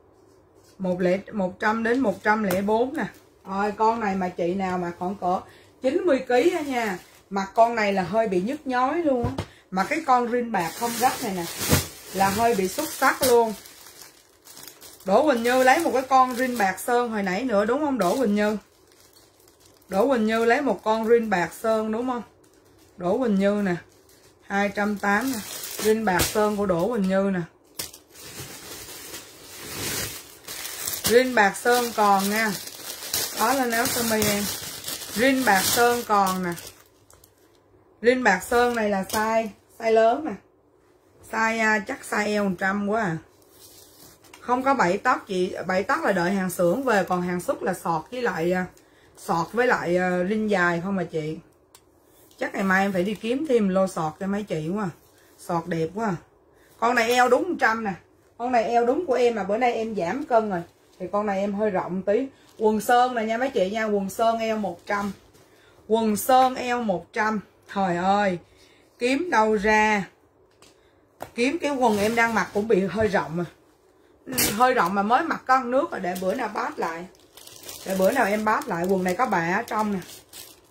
100 đến 104 nè. Rồi con này mà chị nào mà khoảng cỡ 90 kg nha. Mặt con này là hơi bị nhức nhói luôn á. Mà cái con jean bạc không rách này nè là hơi bị xuất sắc luôn. Đỗ Quỳnh Như lấy một cái con jean bạc sơn hồi nãy nữa đúng không Đỗ Quỳnh Như? Đỗ Quỳnh Như lấy một con jean bạc sơn đúng không? Đỗ Quỳnh Như nè. 280 nè. Jean bạc sơn của Đỗ Quỳnh Như nè. Jean bạc sơn còn nha. Đó là áo sơ mi em. Jean bạc sơn còn nè. Jean bạc sơn này là size lớn nè. Size chắc size eo 100 quá à. Không có 7 tóc chị, 7 tóc là đợi hàng xưởng về, còn hàng xuất là sọt với lại rin dài không mà chị. Chắc ngày mai em phải đi kiếm thêm lô sọt cho mấy chị quá. Sọt đẹp quá. Con này eo đúng 100 nè. Con này eo đúng của em mà bữa nay em giảm cân rồi. Thì con này em hơi rộng tí. Quần sơn này nha mấy chị nha, quần sơn eo 100. Quần sơn eo 100. Trời ơi, kiếm đâu ra. Kiếm cái quần em đang mặc cũng bị hơi rộng mà. Hơi rộng mà mới mặc con nước rồi, để bữa nào bát lại. Để bữa nào em bát lại. Quần này có bà ở trong nè.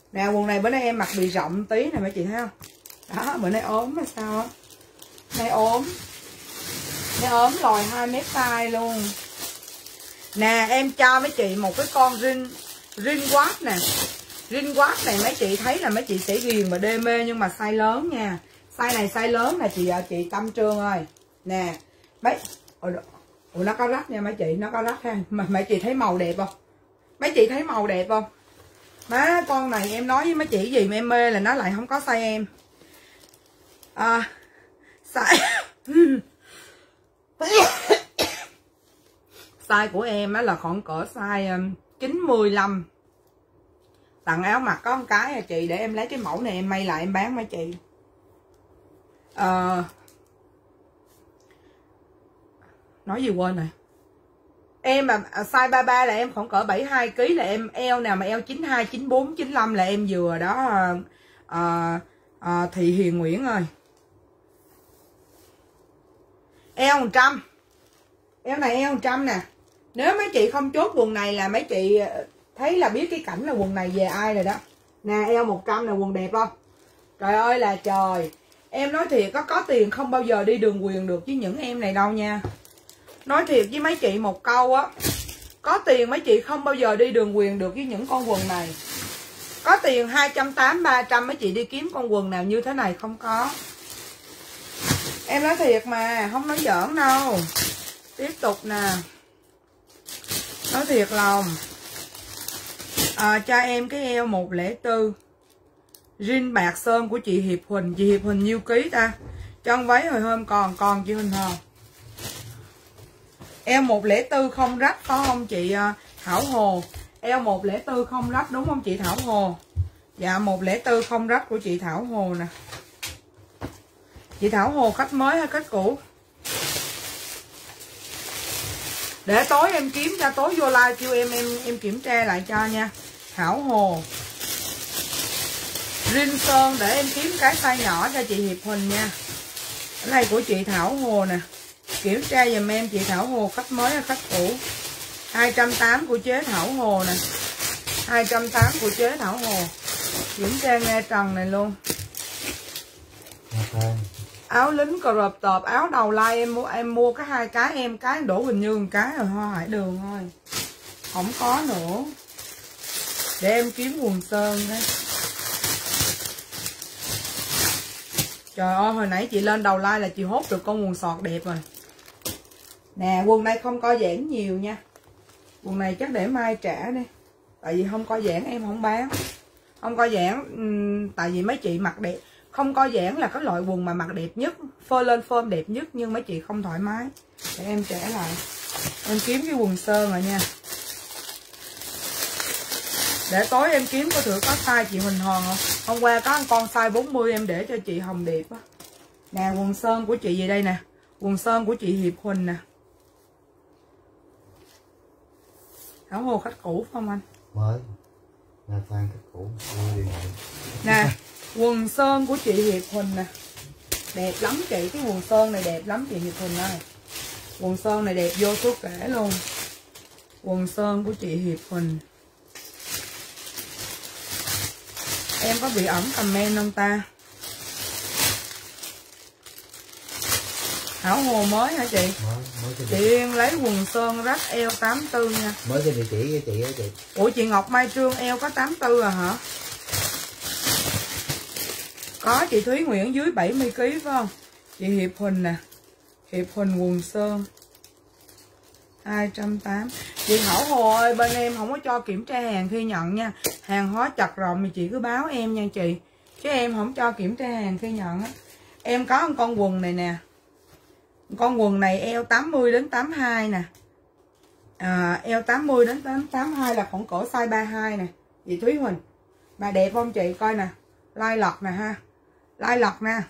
Nè quần này bữa nay em mặc bị rộng tí nè mấy chị thấy không? Đó, bữa nay ốm hay sao á? Nay ốm lòi 2 mét tay luôn. Nè em cho mấy chị một cái con ring watch nè. Ring watch này mấy chị thấy là mấy chị sẽ ghiền và đê mê, nhưng mà size lớn nha. Size này size lớn là chị Tâm Trương ơi. Nè mấy nó có rách nha mấy chị, nó có rách ha. Mà mấy chị thấy màu đẹp không? Mấy chị thấy màu đẹp không? Má con này em nói với mấy chị gì mà em mê là nó lại không có size em. Size của em á là khoảng cỡ size 95. Tặng áo mặc có một cái à chị, để em lấy cái mẫu này em may lại em bán mấy chị. Nói gì quên rồi. Em mà size 33 là em khoảng cỡ 72 kg là em eo nào mà eo 92, 94, 95 là em vừa đó. Thị Hiền Nguyễn ơi. Eo 100. Eo này eo 100 nè. Nếu mấy chị không chốt quần này là mấy chị thấy là biết cái cảnh là quần này về ai rồi đó. Nè eo 100 là quần đẹp không? Trời ơi là trời. Em nói thiệt có tiền không bao giờ đi đường quyền được với những em này đâu nha. Nói thiệt với mấy chị một câu á, có tiền mấy chị không bao giờ đi đường quyền được với những con quần này. Có tiền 280, 300 mấy chị đi kiếm con quần nào như thế này không có. Em nói thiệt mà, không nói giỡn đâu. Tiếp tục nè. Nói thiệt lòng. Cho em cái eo 104 Rin bạc sơn của chị Hiệp Huỳnh. Chị Hiệp Huỳnh nhiêu ký ta? Chân váy hồi hôm còn chị Huỳnh Hồng. Eo 104 không rách có không chị Thảo Hồ? Eo 104 không rách đúng không chị Thảo Hồ? Dạ 104 không rách của chị Thảo Hồ nè. Chị Thảo Hồ khách mới hay khách cũ? Để tối em kiếm cho, tối vô live kêu em kiểm tra lại cho nha. Thảo Hồ Rin sơn để em kiếm cái size nhỏ cho chị Hiệp Huỳnh nha. Cái này của chị Thảo Hồ nè. Kiểm tra giùm em chị Thảo Hồ khách mới hay khách cũ. 280 của chế Thảo Hồ nè. 280 của chế Thảo Hồ. Kiểm tra nghe trần này luôn. Áo lính crop top, áo đầu lai em mua cái 2 cái, em cái Đỗ Bình Như một cái rồi Hoa Hải Đường thôi. Không có nữa. Để em kiếm quần sơn đấy. Trời ơi hồi nãy chị lên đầu like là chị hốt được con quần sọt đẹp rồi. Nè quần này không co giãn nhiều nha. Quần này chắc để mai trả đi. Tại vì không co giãn em không bán. Không co giãn tại vì mấy chị mặc đẹp. Không co giãn là cái loại quần mà mặc đẹp nhất, phơ lên phơm đẹp nhất, nhưng mấy chị không thoải mái. Để em trả lại. Em kiếm cái quần sơn rồi nha. Để tối em kiếm có thử có size chị Huỳnh Hòn không? Hôm qua có con size 40 em để cho chị Hồng Điệp á. Nè quần sơn của chị gì đây nè. Quần sơn của chị Hiệp Huỳnh nè. Thảo Hồ khách cũ phải không anh? Mới. Là fan khách cũ. Nè quần sơn của chị Hiệp Huỳnh nè. Đẹp lắm chị. Cái quần sơn này đẹp lắm chị Hiệp Huỳnh ơi. Quần sơn này đẹp vô số kể luôn. Quần sơn của chị Hiệp Huỳnh. Em có bị ẩn comment không ta? Thảo Hồ mới hả chị? Mới chị Yên lấy quần sơn rách eo 84 nha. Mới cái địa chỉ với chị á chị. Ủa chị Ngọc Mai Trương eo có 84 à hả? Có chị Thúy Nguyễn dưới 70 kg phải không? Chị Hiệp Huỳnh nè. Hiệp Huỳnh quần sơn 280. Chị Thảo Hồ ơi, bên em không có cho kiểm tra hàng khi nhận nha. Hàng hóa chặt rộng thì chị cứ báo em nha chị. Chứ em không cho kiểm tra hàng khi nhận á. Em có một con quần này nè. Con quần này eo 80 đến 82 nè. Eo 80 đến 82 là khoảng cỡ size 32 nè. Chị Thúy Huỳnh. Mà đẹp không chị? Coi nè. Lai lọt nè ha. Lai lọt nè.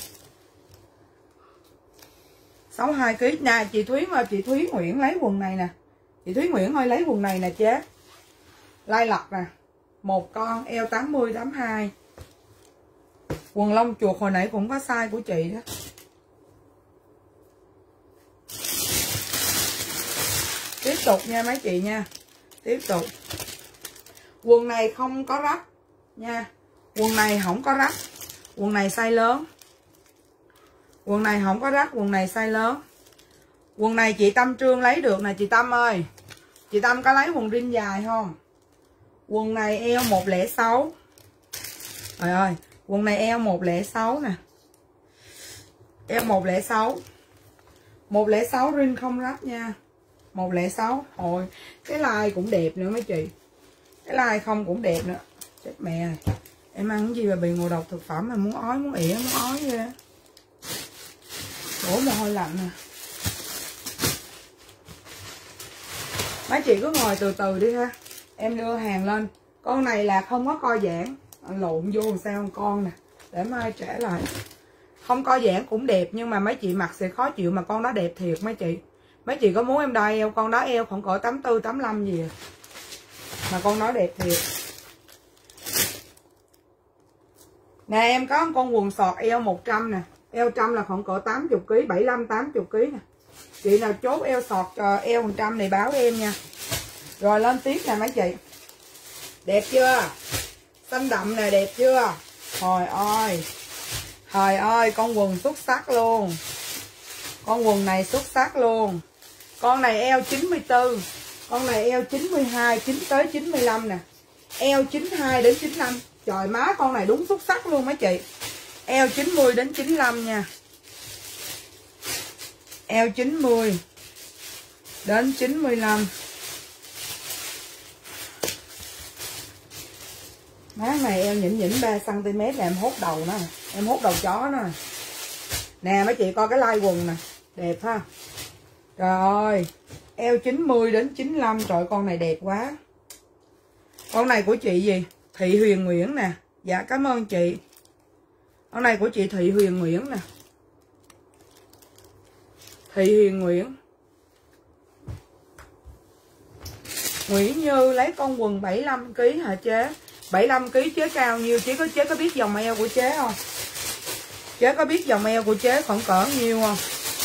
62 kg nè. Chị Thúy Nguyễn lấy quần này nè. Chị Thúy Nguyễn ơi lấy quần này nè chế. Lai lọt nè. Một con eo 80 82. Quần lông chuột hồi nãy cũng có size của chị đó. Tiếp tục nha mấy chị nha. Tiếp tục. Quần này không có rách. nha. Quần này không có rách, quần này size lớn. Quần này không có rách, quần này size lớn. Quần này chị Tâm Trương lấy được nè chị Tâm ơi. Chị Tâm có lấy quần jean dài không? Quần này eo 106. Trời ơi, quần này eo 106 nè. Eo 106. 106 rin không rách nha. 106. Hồi cái like cũng đẹp nữa mấy chị. Cái like không cũng đẹp nữa. Chết mẹ rồi. Em ăn cái gì mà bị ngộ độc thực phẩm mà muốn ói, muốn ỉa, muốn ói vậy. Đổ mồ hôi lạnh nè. Mấy chị cứ ngồi từ từ đi ha. Em đưa hàng lên. Con này là không có co giãn. Lộn vô làm sao con nè. Để mai trả lại. Không co giãn cũng đẹp. Nhưng mà mấy chị mặc sẽ khó chịu. Mà con đó đẹp thiệt mấy chị. Mấy chị có muốn em đo eo. Con đó eo khoảng cỡ 84, 85 gì à. Mà con đó đẹp thiệt. Nè em có con quần sọt eo 100 nè. Eo 100 là khoảng cỡ 80kg, 75, 80kg nè. Chị nào chốt eo sọt eo 100 này báo em nha. Rồi lên tiếp nè mấy chị. Đẹp chưa? Xanh đậm nè, đẹp chưa? Trời ơi. Trời ơi, con quần xuất sắc luôn. Con quần này xuất sắc luôn. Con này eo 94. Con này eo 92, 9 tới 95 nè. Eo 92 đến 95. Trời má, con này đúng xuất sắc luôn mấy chị. Eo 90 đến 95 nha. Eo 90 đến 95. Má này eo nhỉnh nhỉnh 3cm là em hốt đầu nó. Em hốt đầu chó nó. Nè mấy chị coi cái like quần nè. Đẹp ha. Trời ơi. Eo 90 đến 95. Trời con này đẹp quá. Con này của chị gì? Thị Huyền Nguyễn nè. Dạ cảm ơn chị. Con này của chị Thị Huyền Nguyễn nè. Thị Huyền Nguyễn. Nguyễn Như lấy con quần 75kg hả chế? 75kg chế cao nhiêu? Chế có biết dòng eo của chế không? Chế có biết dòng eo của chế khoảng cỡ nhiêu không?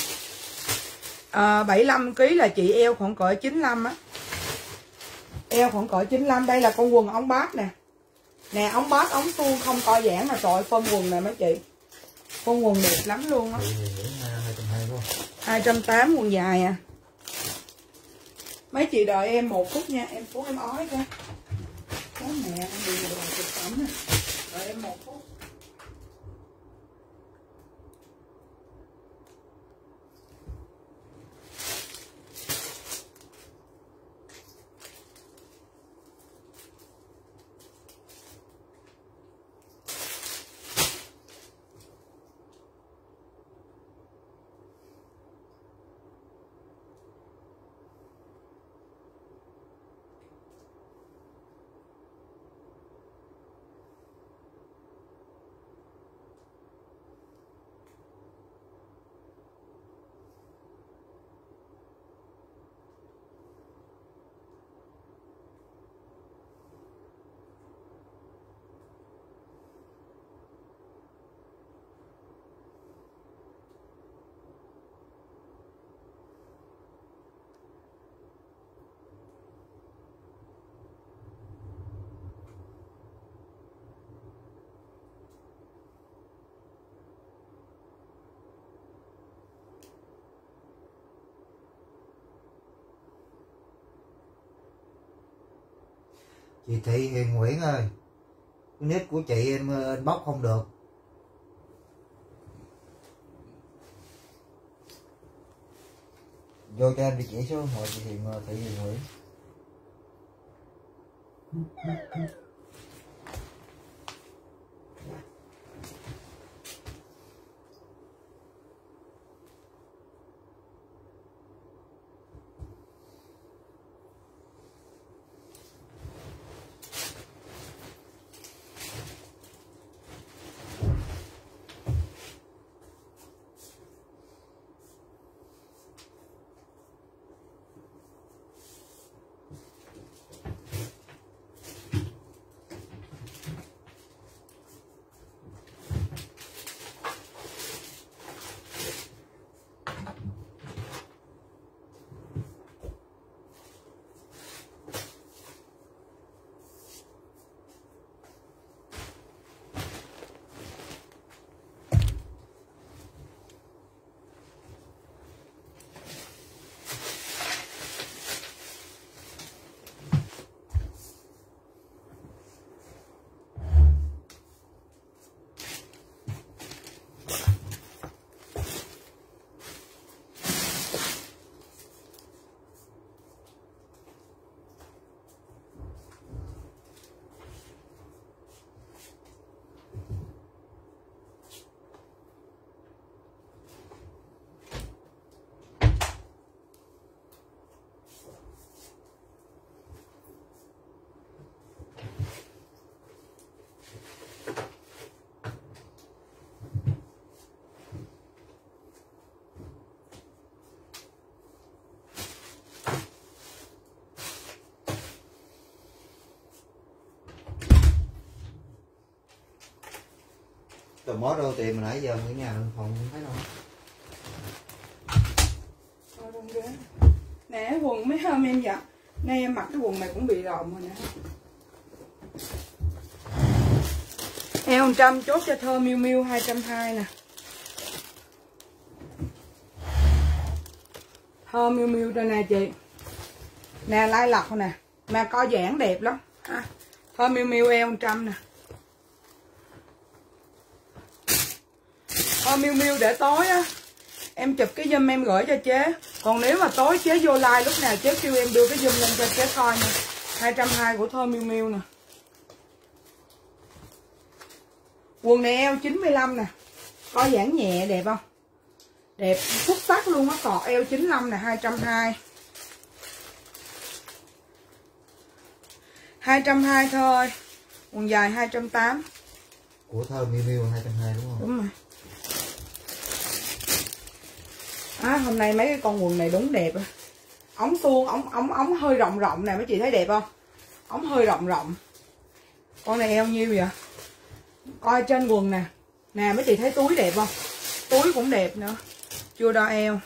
75kg là chị eo khoảng cỡ 95 á. Eo khoảng cỡ 95. Đây là con quần ống bát nè. Nè ống bát ống suông không co giãn là trời phân quần nè mấy chị. Con quần đẹp lắm luôn á. 280 quần dài à. Mấy chị đợi em 1 phút nha. Em xuống em ói coi. Có mẹ em bị ngộ độc thực phẩm nè. Đợi em 1 phút. Chị Thị Huyền Nguyễn ơi, cái nick của chị em bóc không được. Vô cho em địa chỉ số điện thoại chị Thị Huyền Nguyễn. Trời mó đâu tiền mà nãy giờ ở nhà phòng không thấy đâu. Nè quần mấy hôm em giặt. Nay em mặc cái quần này cũng bị rộng rồi nè. Eo 100 chốt cho Thơ Miu Miu 220 nè. Thơ Miu Miu đây nè chị. Nè lai lọc nè. Mà co giãn đẹp lắm ha. Thơ Miu Miu eo 100 nè. Thơ Miu Miu để tối á em chụp cái zoom em gửi cho chế. Còn nếu mà tối chế vô like lúc nào chế kêu em đưa cái zoom lên cho chế coi nha. 220 của Thơ Miu Miu nè. Quần này eo 95 nè. Có giãn nhẹ đẹp không? Đẹp xuất sắc luôn á. Còn eo 95 nè 220. 220 thôi. Quần dài 280. Của Thơ Miu Miu 220 đúng không? Đúng rồi. Hôm nay mấy cái con quần này đúng đẹp. Ống suông, ống hơi rộng rộng nè mấy chị thấy đẹp không? Ống hơi rộng rộng. Con này eo nhiêu vậy? Coi trên quần nè. Nè mấy chị thấy túi đẹp không? Túi cũng đẹp nữa. Chưa đo eo.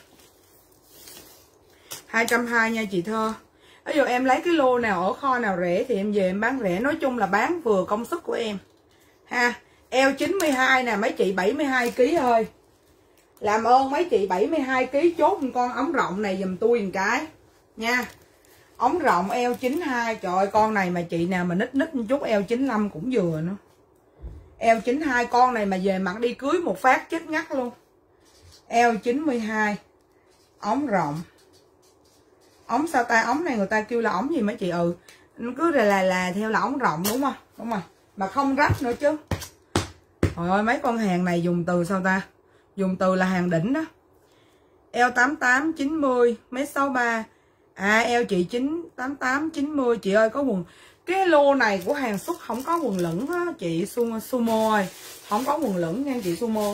220 nha chị Thơ. Ví dụ em lấy cái lô nào ở kho nào rẻ thì em về em bán rẻ. Nói chung là bán vừa công sức của em ha. Eo 92 nè mấy chị 72 kg thôi. Làm ơn mấy chị 72 kg chốt một con ống rộng này giùm tôi một cái nha. Ống rộng eo 92. Trời ơi con này mà chị nào mà nít nít một chút eo 95 cũng vừa nữa. Eo 92 con này mà về mặc đi cưới một phát chết ngắt luôn. Eo 92. Ống rộng. Ống sao ta? Ống này người ta kêu là ống gì mấy chị? Nó cứ là theo là ống rộng đúng không? Đúng rồi. Mà không rách nữa chứ. Trời ơi mấy con hàng này dùng từ sao ta? Dùng từ là hàng đỉnh đó. Eo 88 90 m63. Eo chị 88 90. Chị ơi có quần. Cái lô này của hàng xuất không có quần lửng á chị Sumo ơi. Không có quần lửng nha chị Sumo.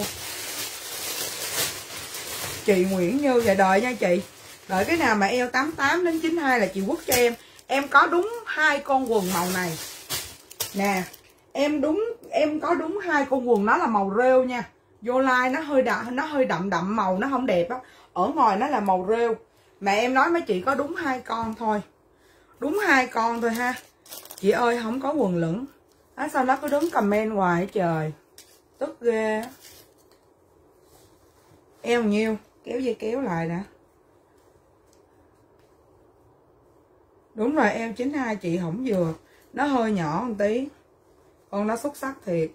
Chị Nguyễn Như vậy đợi nha chị. Đợi cái nào mà eo 88 đến 92 là chị quất cho em. Em có đúng 2 con quần màu này. Nè, em có đúng 2 con quần nó là màu rêu nha. Vô like nó hơi đậm màu nó không đẹp á. Ở ngoài nó là màu rêu. Mà em nói mấy chị có đúng 2 con thôi. Đúng 2 con thôi ha. Chị ơi không có quần lửng. Sao nó cứ đứng comment hoài trời. Tức ghê. Eo nhiêu, kéo dây kéo lại nè. Đúng rồi eo 92 chị không vừa. Nó hơi nhỏ một tí. Con nó xuất sắc thiệt.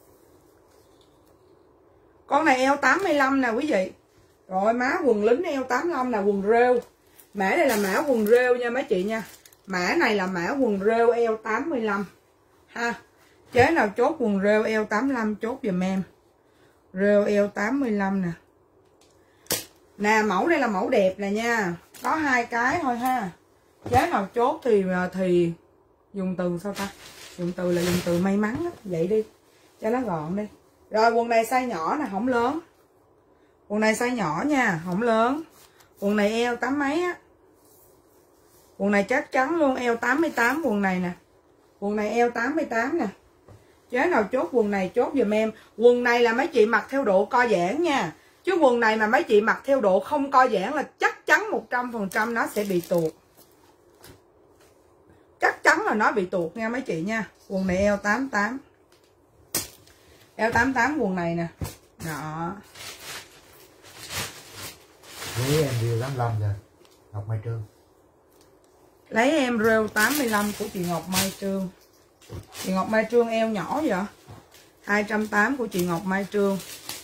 Con này eo 85 nè quý vị. Rồi má quần lính eo 85 là quần rêu. Mã đây là mã quần rêu nha mấy chị nha. Mã này là mã quần rêu eo 85 ha. Chế nào chốt quần rêu eo 85 chốt giùm em. Rêu eo 85 nè. Nè mẫu đây là mẫu đẹp nè nha. Có 2 cái thôi ha. Chế nào chốt thì dùng từ sao ta? Dùng từ là dùng từ may mắn á. Vậy đi cho nó gọn đi. Rồi quần này size nhỏ nè, không lớn. Quần này size nhỏ nha, không lớn. Quần này eo 8 mấy á. Quần này chắc chắn luôn eo 88 quần này nè. Quần này eo 88 nè. Chế nào chốt quần này chốt giùm em. Quần này là mấy chị mặc theo độ co giãn nha. Chứ quần này mà mấy chị mặc theo độ không co giãn là chắc chắn 100% nó sẽ bị tuột. Chắc chắn là nó bị tuột nha mấy chị nha. Quần này eo 88. Eo 88 quần này nè. Đó. Lấy em điều 85 rồi. Ngọc Mai Trương. Lấy em rêu 85 của chị Ngọc Mai Trương. Chị Ngọc Mai Trương eo nhỏ vậy. 280 của chị Ngọc Mai Trương.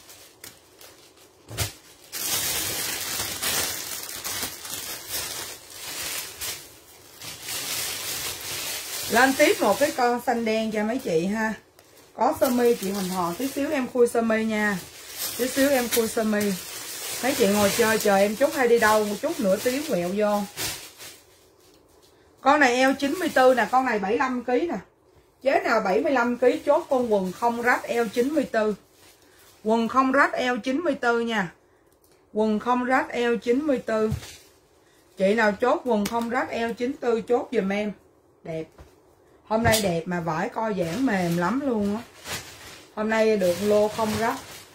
Lên tiếp một cái con xanh đen cho mấy chị ha. Có sơ mi chị Hồng Hò. Tí xíu em khui sơ mi nha. Tí xíu em khui sơ mi. Mấy chị ngồi chơi chờ em chút hay đi đâu một chút nửa tiếng quẹo vô. Con này eo 94 nè. Con này 75 kg nè. Chế nào 75 kg chốt con quần không rách eo 94. Quần không rách eo 94 nha. Quần không rách eo 94. Chị nào chốt quần không rách eo 94 chốt giùm em. Đẹp. Hôm nay đẹp mà vải co giãn mềm lắm luôn á. Hôm nay được lô không rách.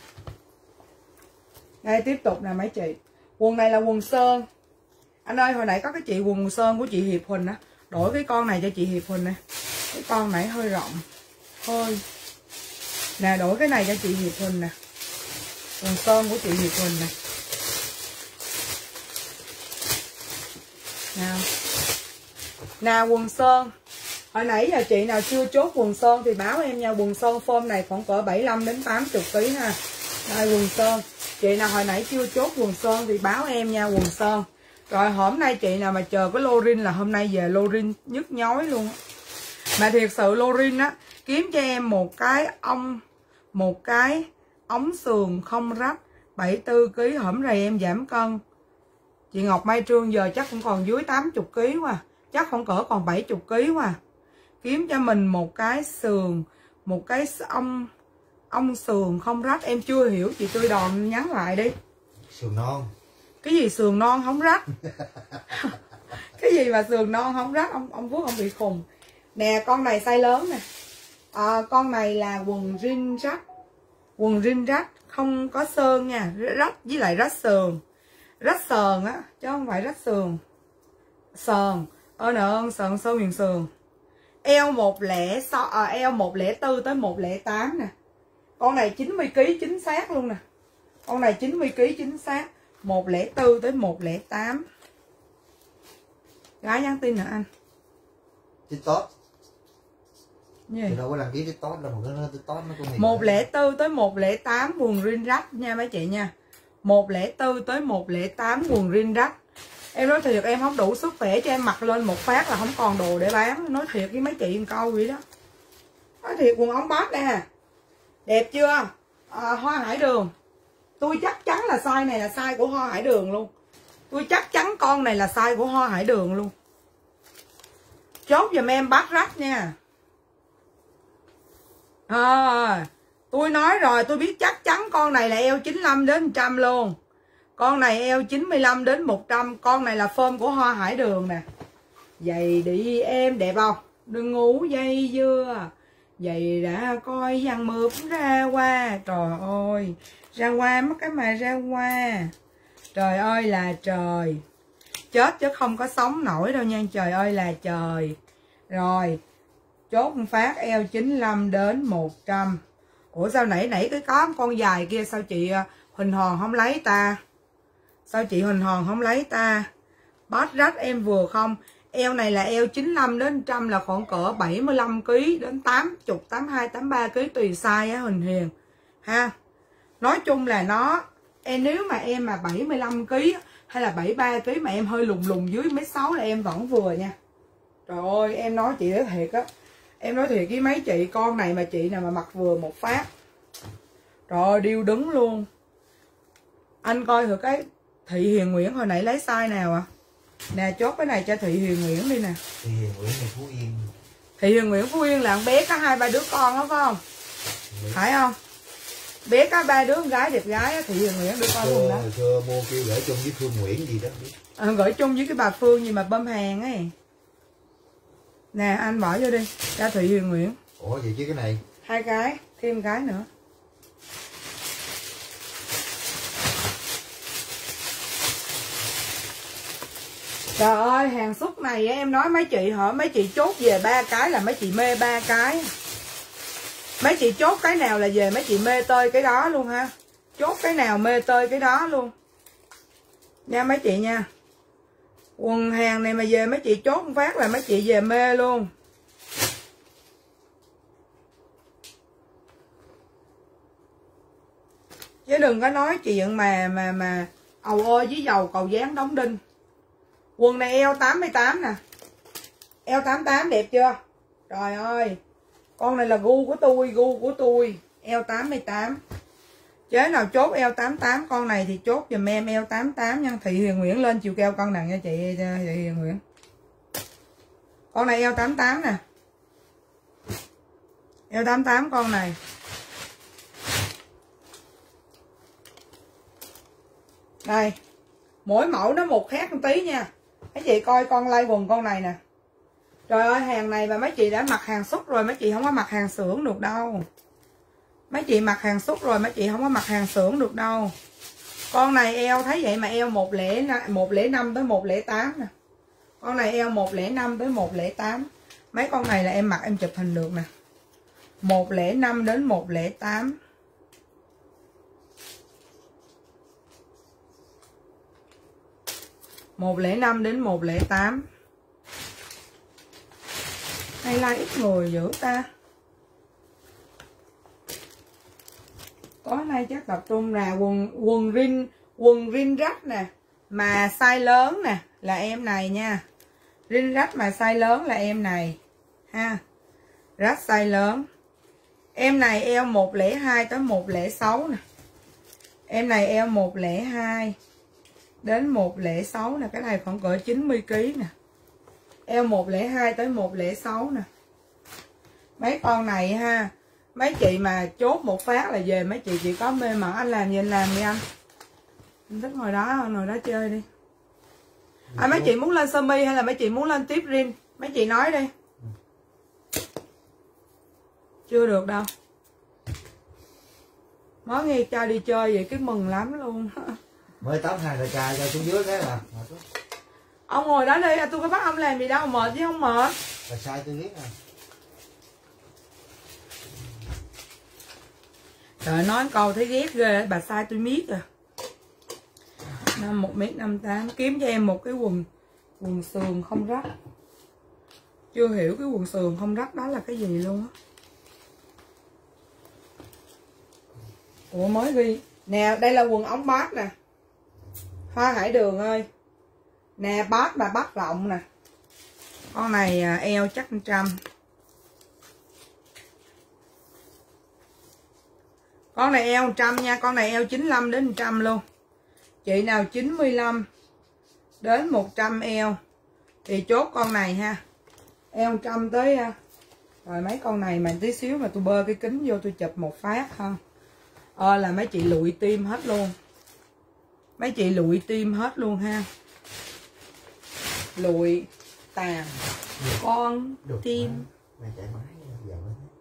Đây tiếp tục nè mấy chị. Quần này là quần sơn. Anh ơi hồi nãy có cái chị quần sơn của chị Hiệp Huỳnh á, đổi cái con này cho chị Hiệp Huỳnh nè. Cái con này hơi rộng. Hơi. Nè đổi cái này cho chị Hiệp Huỳnh nè. Quần sơn của chị Hiệp Huỳnh nè. Nào. Nào quần sơn. Hồi nãy giờ chị nào chưa chốt quần sơn thì báo em nha. Quần sơn form này khoảng cỡ 75 đến 80 kg ha. Đây quần sơn. Chị nào hồi nãy chưa chốt quần sơn thì báo em nha quần sơn. Rồi hôm nay chị nào mà chờ cái lô rin là hôm nay về lô rin nhức nhói luôn. Mà thiệt sự lô rin á, kiếm cho em một cái ống sườn không rách 74 kg, hổm rày em giảm cân. Chị Ngọc Mai Trương giờ chắc cũng còn dưới 80 kg quá. Chắc không cỡ còn 70 kg quá. Kiếm cho mình một cái sườn, một cái ong sườn không rách. Em chưa hiểu chị Tươi Đòn nhắn lại đi. Sườn non. Cái gì sườn non không rách? Cái gì mà sườn non không rách? Ông Phước ông bị khùng. Nè con này size lớn nè. Con này là quần rin rách. Quần rin rách không có sơn nha, rách với lại rách sườn. Rách sờn á chứ không phải rách sườn. Sờn sờn sâu huyền sườn. Eo 104 tới 108 nè. Con này 90 kg chính xác luôn nè. Con này 90 kg chính xác. 104 tới 108. Gái nhắn tin nè anh. TikTok. Gì? Thì đâu có đăng ký TikTok đâu mà cái TikTok nó có 104 tới 108 quần rin rách nha mấy chị nha. 104 tới 108 quần rin rách. Em nói thiệt em không đủ sức khỏe cho em mặc lên một phát là không còn đồ để bán. Nói thiệt với mấy chị một câu vậy đó. Nói thiệt quần ống bát nè. Đẹp chưa? Hoa Hải Đường. Tôi chắc chắn là size này là size của Hoa Hải Đường luôn. Tôi chắc chắn con này là size của Hoa Hải Đường luôn. Chốt giùm em bát rách nha. Tôi nói rồi, tôi biết chắc chắn con này là eo 95 đến 100 luôn. Con này eo 95 đến 100. Con này là form của Hoa Hải Đường nè. Giày đi em đẹp không? Đừng ngủ dây dưa. Giày đã coi dằn mượp ra qua. Trời ơi. Ra qua mất cái mà ra qua. Trời ơi là trời. Chết chứ không có sống nổi đâu nha. Trời ơi là trời. Rồi. Chốt một phát eo 95 đến 100. Ủa sao nãy cái có con dài kia sao chị Huỳnh Hòn không lấy ta? Sao chị Huỳnh Hòn không lấy ta? Bát rách em vừa không? Eo này là eo 95 đến 100 là khoảng cỡ 75 kg đến 80, 82, 83 kg tùy size á Huỳnh Hiền. Ha. Nói chung là nó nếu mà em mà 75 kg hay là 73 kg mà em hơi lùng lùng dưới 1m6 là em vẫn vừa nha. Trời ơi, em nói chị nói thiệt á. Em nói thiệt với mấy chị, con này mà chị nào mà mặc vừa một phát. Trời ơi, điêu đứng luôn. Anh coi thử cái Thị Hiền Nguyễn hồi nãy lấy size nào à? Nè, chốt cái này cho Thị Hiền Nguyễn đi nè. Thị Hiền Nguyễn này Phú Yên. Thị Hiền Nguyễn Phú Yên là con bé có 2-3 đứa con đó phải không? Phải không? Bé có 3 đứa con gái đẹp gái á, Thị Hiền Nguyễn đứa con luôn đó. Xưa mua kêu gửi chung với Phương Nguyễn gì đó. Gửi chung với cái bà Phương gì mà bơm hàng ấy. Nè, anh bỏ vô đi, cho Thị Hiền Nguyễn. Ủa vậy chứ cái này? 2 cái, thêm cái nữa. Trời ơi, hàng xuất này em nói mấy chị hỏi mấy chị chốt về 3 cái là mấy chị mê 3 cái. Mấy chị chốt cái nào là về mấy chị mê tơi cái đó luôn ha. Chốt cái nào mê tơi cái đó luôn. Nha mấy chị nha. Quần hàng này mà về mấy chị chốt một phát là mấy chị về mê luôn. Chứ đừng có nói chuyện mà ầu ơi với dầu cầu dán đóng đinh. Quần này eo 88 nè. Eo 88 đẹp chưa? Trời ơi. Con này là gu của tôi. Eo 88. Chế nào chốt eo 88, con này thì chốt giùm em eo 88 nha. Thị Hiền Nguyễn lên chiều cao cân nặng nha chị Thị Hiền Nguyễn. Con này eo 88 nè. Eo 88 con này. Đây. Mỗi mẫu nó một khác một tí nha. Mấy chị coi con lai quần con này nè. Trời ơi hàng này mà mấy chị đã mặc hàng xuất rồi, mấy chị không có mặc hàng xưởng được đâu. Mấy chị mặc hàng xuất rồi, mấy chị không có mặc hàng xưởng được đâu. Con này eo thấy vậy mà eo 105 tới 108 nè. Con này eo 105 tới 108. Mấy con này là em mặc em chụp hình được nè. 105 đến 108. (105 đến 108). Hay like ít người dữ ta. Có nay chắc tập trung là quần rin rách nè, mà size lớn nè là em này nha. Rin rách mà size lớn là em này ha. Rách size lớn. Em này eo 102 tới 106 nè. Em này eo 102 đến 106 nè, cái này khoảng cỡ 90 kg nè. Eo 102 tới 106 nè. Mấy con này ha, mấy chị mà chốt một phát là về, mấy chị chỉ có mê mẩn anh làm gì anh làm đi anh. Anh thích ngồi đó chơi đi. Mấy chị muốn lên sơ mi hay là mấy chị muốn lên tiếp rin? Mấy chị nói đi. Chưa được đâu. Mới nghe cho đi chơi vậy cái mừng lắm luôn. Mới tóm hàng rồi trà cho xuống dưới cái là. Ông ngồi đó đi, tôi có bắt ông làm gì đâu, mệt chứ không mệt. Là sai tôi biết à. Trời, nói câu thấy ghét ghê, bà sai tôi miết à. 1m58, kiếm cho em một cái quần sườn không rách. Chưa hiểu cái quần sườn không rách đó là cái gì luôn á. Ủa mới ghi nè, đây là quần ống bát nè, Hoa Hải Đường ơi nè, bát là bát rộng nè. Con này eo chắc 100. Con này eo 100 nha, con này eo 95 đến 100 luôn. Chị nào 95 đến 100 eo thì chốt con này ha. Eo 100 tới rồi mấy con này mà tí xíu mà tôi bơ cái kính vô tôi chụp một phát không. Là mấy chị lụi tim hết luôn. Mấy chị lụi tim hết luôn ha. Lụi tàn con tim. Mày chạy máy giờ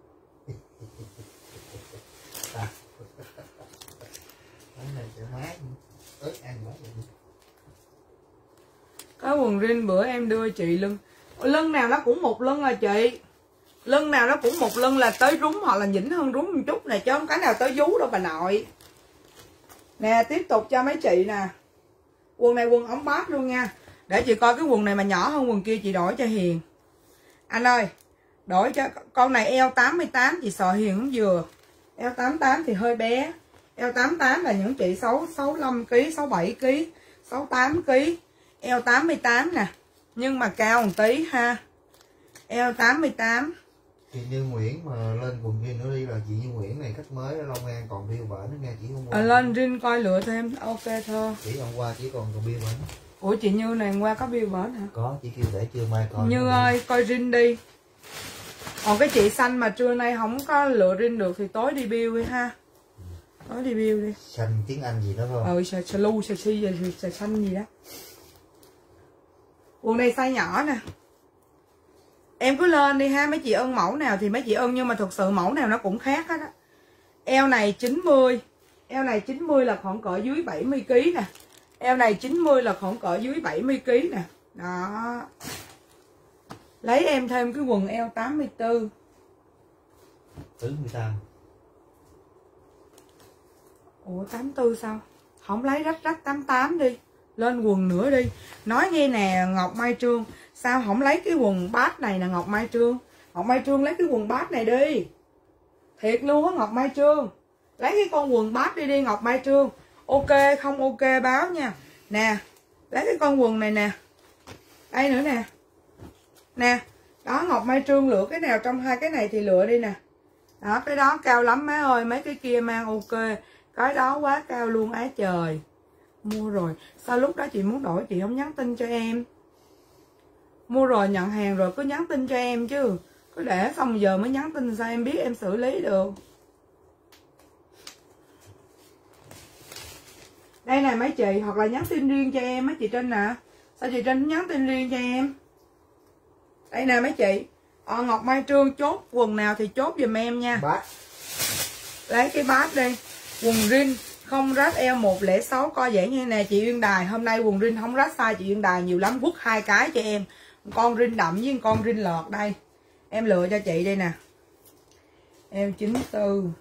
Cái quần rin bữa em đưa chị lưng nào nó cũng một lưng à chị. Lưng nào nó cũng một lưng là tới rúng hoặc là nhỉnh hơn rúng một chút nè, chứ không cái nào tới vú đâu bà nội. Nè tiếp tục cho mấy chị nè. Quần này quần ống bát luôn nha. Để chị coi cái quần này mà nhỏ hơn quần kia chị đổi cho Hiền. Anh ơi, đổi cho con này eo 88 chị sợ Hiền không vừa. Eo 88 thì hơi bé. Eo 88 là những chị 65 kg, 67 kg, 68 kg. Eo 88 nè, nhưng mà cao một tí ha. Eo 88. Chị Như Nguyễn mà lên quần rin nữa đi, là chị Như Nguyễn này khách mới ở Long An còn bill bển nữa nghe chị hôm qua. Lên rin coi lựa thêm, ok thôi. Chị hôm qua chỉ còn bill bển. Ủa chị Như này hôm qua có bill bển hả? Có, chị kêu để trưa mai coi. Như ơi coi rin đi. Còn cái chị xanh mà trưa nay không có lựa rin được thì tối đi bill đi ha. Tối đi bill đi. Xanh tiếng Anh gì đó không? Xà lu xà xi xà xanh gì đó. Quần này size nhỏ nè. Em cứ lên đi ha, mấy chị ưng mẫu nào thì mấy chị ưng, nhưng mà thực sự mẫu nào nó cũng khác hết á. Eo này 90. Eo này 90 là khoảng cỡ dưới 70 kg nè. Eo này 90 là khoảng cỡ dưới 70 kg nè. Đó. Lấy em thêm cái quần eo 84. 48. Ủa 84 sao? Không lấy rách 88 đi. Lên quần nữa đi. Nói nghe nè Ngọc Mai Trương, sao không lấy cái quần bát này nè Ngọc Mai Trương. Ngọc Mai Trương lấy cái quần bát này đi. Thiệt luôn á Ngọc Mai Trương. Lấy cái con quần bát đi Ngọc Mai Trương. Ok không ok báo nha. Nè, lấy cái con quần này nè. Đây nữa nè. Nè, đó Ngọc Mai Trương lựa cái nào trong hai cái này thì lựa đi nè. Đó, cái đó cao lắm má ơi, mấy cái kia mang ok. Cái đó quá cao luôn á trời. Mua rồi, sao lúc đó chị muốn đổi chị không nhắn tin cho em? Mua rồi nhận hàng rồi cứ nhắn tin cho em chứ. Cứ để xong giờ mới nhắn tin sao em biết em xử lý được. Đây nè mấy chị, hoặc là nhắn tin riêng cho em mấy chị Trinh nè. Sao chị Trinh nhắn tin riêng cho em? Đây nè mấy chị. Ngọc Mai Trương chốt quần nào thì chốt giùm em nha. Bát. lấy cái bát đi. Quần jean không rách eo 106 co giãn như nè chị Uyên Đài. Hôm nay quần jean không rách size chị Uyên Đài nhiều lắm, quất 2 cái cho em. Con jean đậm với con jean lọt đây. Em lựa cho chị đây nè. Eo 94,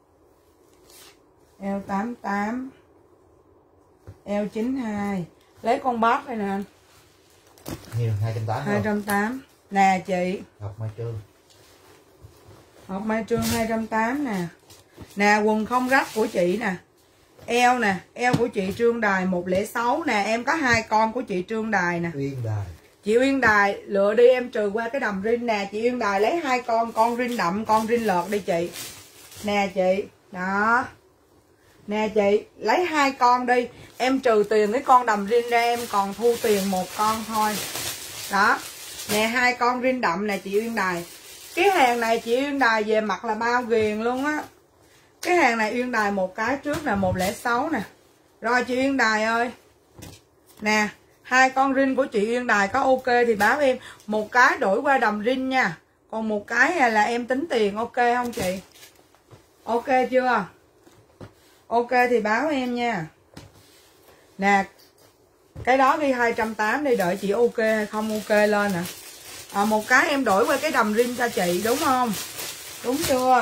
eo 88, eo 92. Lấy con bát đây nè anh. Nhiều 280. 280. Nè chị. Học Mai Trương. Học Mai Trương 280 nè. Nè quần không rách của chị nè. Eo nè, eo của chị Trương Đài 106 nè, em có 2 con của chị Trương Đài nè. Uyên Đài. Chị Uyên Đài lựa đi em trừ qua cái đầm rin nè, chị Uyên Đài lấy 2 con rin đậm, con rin lọt đi chị. Nè chị, đó. Nè chị, lấy 2 con đi, em trừ tiền cái con đầm rin ra, em còn thu tiền 1 con thôi. Đó. Nè 2 con rin đậm nè chị Uyên Đài. Cái hàng này chị Uyên Đài về mặt là bao ghiền luôn á. Cái hàng này Uyên Đài một cái trước là 106 nè. Rồi chị Uyên Đài ơi. Nè, 2 con rin của chị Uyên Đài có ok thì báo em. Một cái đổi qua đầm rin nha. Còn một cái là em tính tiền, ok không chị? Ok chưa? Ok thì báo em nha. Nè, cái đó đi 280 đi, đợi chị ok hay không ok lên nè. Một cái em đổi qua cái đầm rin cho chị đúng không? Đúng chưa?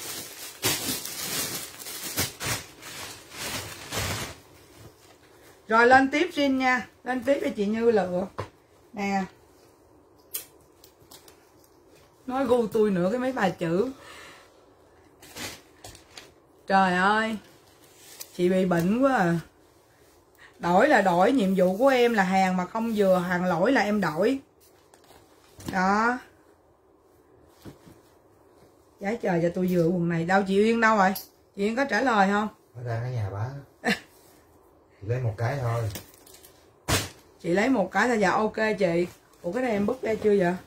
Rồi lên tiếp rin nha. Lên tiếp cho chị Như lựa. Nè. Nói gu tôi nữa cái mấy bài chữ. Trời ơi. Chị bị bệnh quá à. Đổi là đổi. Nhiệm vụ của em là hàng mà không vừa hàng lỗi là em đổi. Đó. Giá trời cho tôi vừa quần này. Đâu chị Uyên đâu rồi? Chị Uyên có trả lời không? Nó đang ở nhà bả. Chị lấy một cái thôi. Chị lấy một cái thôi. Dạ ok chị. Ủa cái này em bứt ra chưa vậy?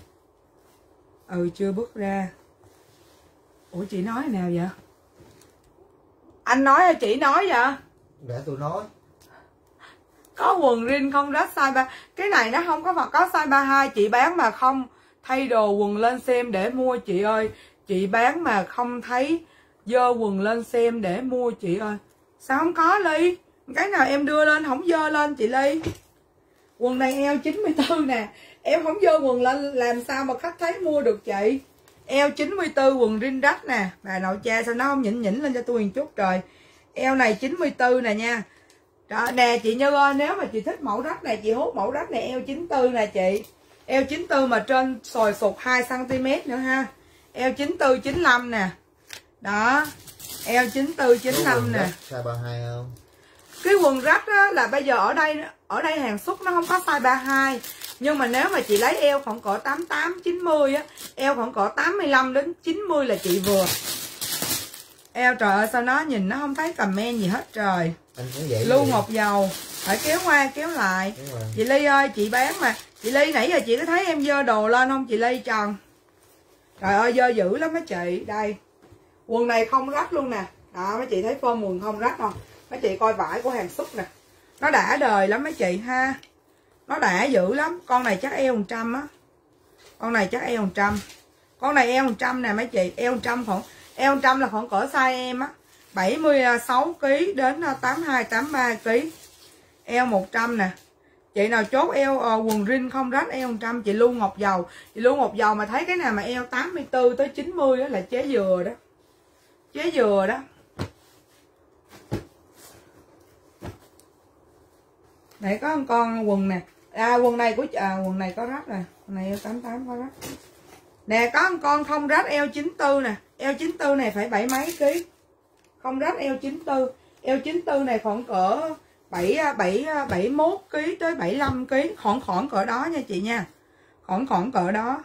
Ừ chưa bứt ra. Ủa chị nói nào vậy? Anh nói hay chị nói vậy? Để tôi nói. Có quần rin không rách size 3. Cái này nó không có size 32. Chị bán mà không thay đồ quần lên xem để mua chị ơi. Chị bán mà không thấy dơ quần lên xem để mua chị ơi. Sao không có Ly? Cái nào em đưa lên không dơ lên chị Ly. Quần này eo 94 nè. Em không dơ quần lên làm sao mà khách thấy mua được chị. Eo 94 quần rin rách nè. Bà nội cha sao nó không nhỉnh lên cho tôi một chút trời. Eo này 94 nè nha. Đó, nè chị Như ơi, nếu mà chị thích mẫu rách này, chị hút mẫu rách này eo 94 nè chị. Eo 94 mà trên sồi sụt 2cm nữa ha. Eo 94, 95 nè. Đó. Eo 94, 95 nè. Size 32 không? Cái quần rách á, là bây giờ ở đây hàng xuất nó không có size 32. Nhưng mà nếu mà chị lấy eo khoảng cỡ 88, 90 á, eo khoảng cỡ 85 đến 90 là chị vừa. Eo trời ơi sao nó nhìn nó không thấy comment gì hết trời. Anh cũng vậy. Lưu Ngọc Dầu. Phải kéo qua kéo lại. Chị Ly ơi chị bán mà. Chị Ly nãy giờ chị có thấy em dơ đồ lên không chị Ly Trần? Trời ơi dơ dữ lắm mấy chị. Đây. Quần này không rách luôn nè. Đó mấy chị thấy form quần không rách không? Mấy chị coi vải của hàng xuất nè. Nó đã đời lắm mấy chị ha. Nó đã dữ lắm. Con này chắc eo 100 á. Con này chắc eo 100. Con này eo 100 nè mấy chị. Eo 100 khoảng. Eo 100 là khoảng cỡ size em á. 76kg đến 82, 83kg. Eo 100 nè. Chị nào chốt eo quần rin không rách eo 100 chị Lưu Ngọc Dầu. Chị Lưu Ngọc Dầu mà thấy cái nào mà eo 84 tới 90 đó là chế dừa đó. Chế dừa đó. Đây có một con quần nè. Quần này của quần này có rách nè. Quần này eo 88 có rách. Nè có một con không rách eo 94 nè. Eo 94 này phải 7 mấy ký. Không rách eo 94. Eo 94 này khoảng cỡ 71 kg tới 75 kg, khoảng cỡ đó nha chị nha. Khoảng cỡ đó.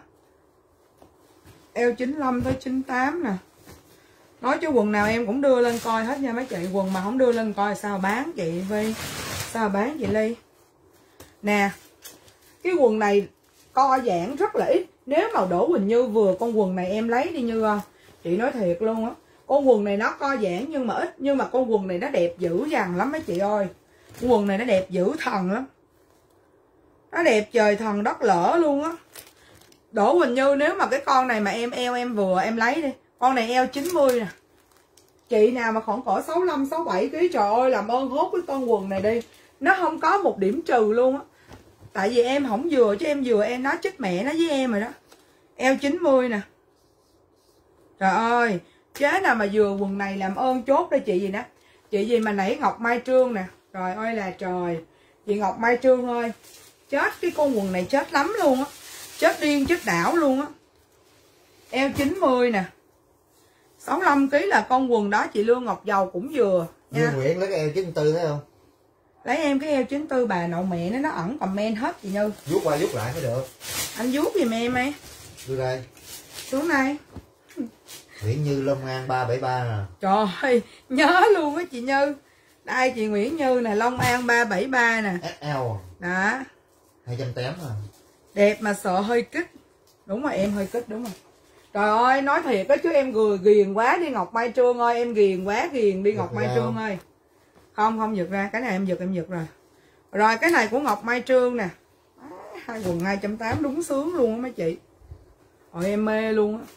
Eo 95 tới 98 nè. Nói chứ quần nào em cũng đưa lên coi hết nha mấy chị. Quần mà không đưa lên coi sao bán chị Vi? Sao bán chị Ly? Nè. Cái quần này co giãn rất là ít. Nếu mà Đỗ Quỳnh Như vừa con quần này em lấy đi Như ơi. Chị nói thiệt luôn á. Con quần này nó co giãn nhưng mà ít. Nhưng mà con quần này nó đẹp dữ dằn lắm mấy chị ơi. Con quần này nó đẹp dữ thần lắm. Nó đẹp trời thần đất lỡ luôn á. Đỗ Quỳnh Như nếu mà cái con này mà em eo em vừa em lấy đi. Con này eo 90 nè. chị nào mà khoảng cỡ 65 67 kg, trời ơi làm ơn hốt cái con quần này đi. Nó không có một điểm trừ luôn á. Tại vì em không vừa, chứ em vừa em nói chết mẹ nó với em rồi đó. Eo 90 nè. Trời ơi, chế nào mà vừa quần này làm ơn chốt đây chị gì đó. Chị gì mà nãy Ngọc Mai Trương nè. Trời ơi là trời. Chị Ngọc Mai Trương ơi. Chết cái con quần này chết lắm luôn á. Chết điên chết đảo luôn á. Eo 90 nè. 65 kg là con quần đó chị Lương Ngọc Dầu cũng vừa nha. Dương Nguyễn lấy cái eo 94 thấy không? Lấy em cái eo 94 bà nội mẹ nó ẩn comment hết chị Như. Vuốt qua vuốt lại mới được. Anh vuốt giùm em ấy. Đưa đây. Xuống đây. Nguyễn Như Long An 373 nè. Trời ơi, nhớ luôn á chị Như. Đây chị Nguyễn Như nè, Long An 373 nè. XL. Đó. 280 nè. Đẹp mà sợ hơi kích. Đúng rồi em hơi kích đúng rồi. Trời ơi nói thiệt á chứ em ghiền quá đi Ngọc Mai Trương ơi, em ghiền quá ghiền đi Ngọc Mai Trương ơi. Không giật ra, cái này em giật rồi. Rồi cái này của Ngọc Mai Trương nè. Hai quần 280 đúng sướng luôn á mấy chị. Rồi em mê luôn á.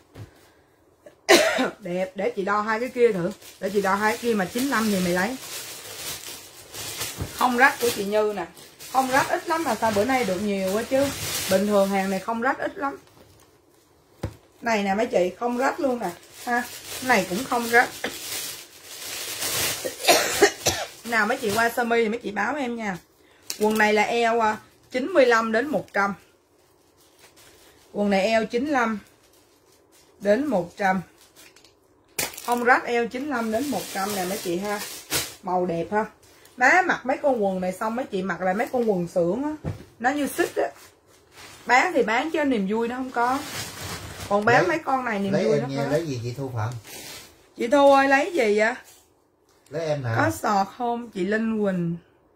Đẹp, để chị đo hai cái kia thử. Để chị đo hai cái kia mà 95 thì mày lấy. Không rách của chị Như nè. Không rách ít lắm mà sao bữa nay được nhiều quá chứ. Bình thường hàng này không rách ít lắm. Này nè mấy chị, không rách luôn nè ha. Cái này cũng không rách. Nào mấy chị qua sơ mi thì mấy chị báo em nha. Quần này là eo 95 đến 100. Quần này eo 95 đến 100. Không rách, eo 95 đến 100 nè mấy chị ha. Màu đẹp ha. Má mặc mấy con quần này xong mấy chị mặc lại mấy con quần xưởng á. Nó như xích á. Bán thì bán chứ niềm vui nó không có. Còn bán mấy con này niềm vui nó có. Lấy gì chị Thu Phạm? Chị Thu ơi lấy gì vậy? Lấy em nào? Có sọt không? Chị Linh Quỳnh.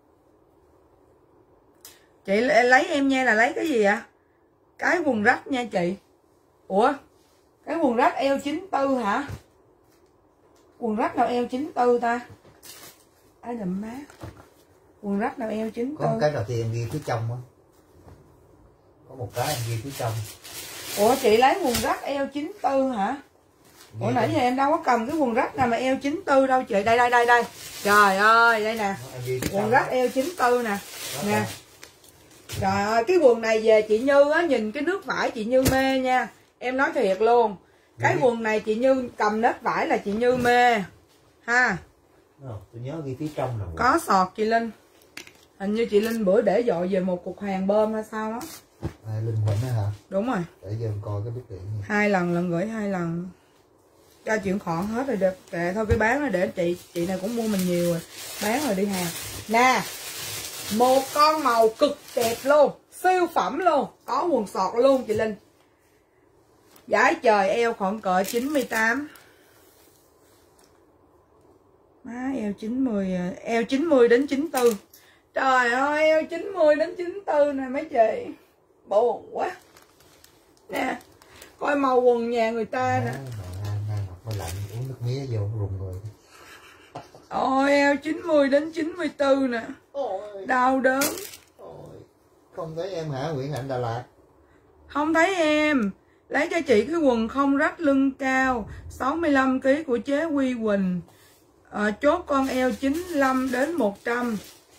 Chị lấy em nha, là lấy cái gì vậy? Cái quần rách nha chị. Ủa? Cái quần rách eo 94 hả? Quần rách nào eo 94 ta? Ai đậm má. Quần rách nào eo 94? Có một cái đầu tiên em ghi phía trong á. Có một cái em ghi phía trong. Ủa chị lấy quần rách eo 94 hả? Ủa nãy giờ em đâu có cầm cái quần rách nào mà eo 94 đâu chị. Đây. Trời ơi, đây nè. Quần rách eo 94 nè. Nè. Trời ơi, cái quần này về chị Như á, nhìn cái nước vải chị Như mê nha. Em nói thiệt luôn. Cái quần này chị Như cầm nét vải là chị Như mê. Ha. Tôi nhớ ghi phía trong rồi. Có sọt chị Linh. Hình như chị Linh bữa để dội về một cục hàng bơm hay sao á. Linh Quỳnh hả? Đúng rồi. Để giờ coi cái bức điện này. 2 lần gửi 2 lần. Cho chuyển khoản hết rồi được. Kệ thôi cái bán nó để chị này cũng mua mình nhiều rồi. Bán rồi đi hàng. Nè. Một con màu cực đẹp luôn. Siêu phẩm luôn. Có quần sọt luôn chị Linh. Dải trời eo khoảng cỡ 98. Má eo 90. Eo 90 đến 94. Trời ơi eo 90 đến 94 nè mấy chị. Buồn quá. Nè. Coi màu quần nhà người ta nè. Hơi lạnh, uống nước mía vô rùng người. Ôi eo 90 đến 94 nè. Ôi. Đau đớn. Ôi. Không thấy em hả Nguyễn Hạnh Đà Lạt? Không thấy em. Lấy cho chị cái quần không rách lưng cao 65 kg của chế Quy Quỳnh. Chốt con eo 95 đến 100.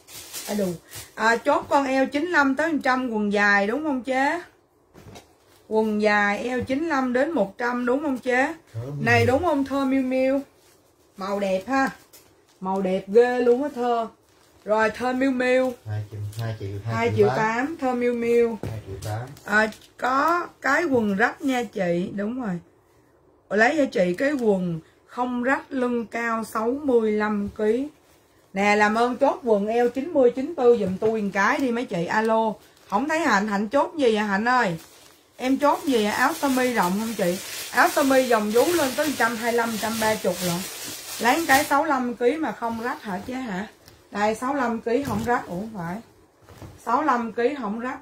Chốt con eo 95 tới 100 quần dài đúng không chế? Quần dài eo 95 đến 100 đúng không chế? Này đúng không Thơ Miu Miu? Màu đẹp ha. Màu đẹp ghê luôn á Thơ. Rồi Thơ Miu Miu 2 triệu 8 Thơ Miu Miu 2 triệu 8. Có cái quần rách nha chị. Đúng rồi. Lấy cho chị cái quần không rách lưng cao 65 kg. Nè làm ơn chốt quần eo 90 94 giùm tôi một cái đi mấy chị. Alo. Không thấy Hạnh chốt gì vậy Hạnh ơi? Em chốt gì vậy? Áo sơ mi rộng không chị? Áo sơ mi dòng vú lên tới 125 130 lận. Lấy cái 65 kg mà không rách hả chứ hả? Đây 65 kg không rách. Ủa phải 65 kg không rách.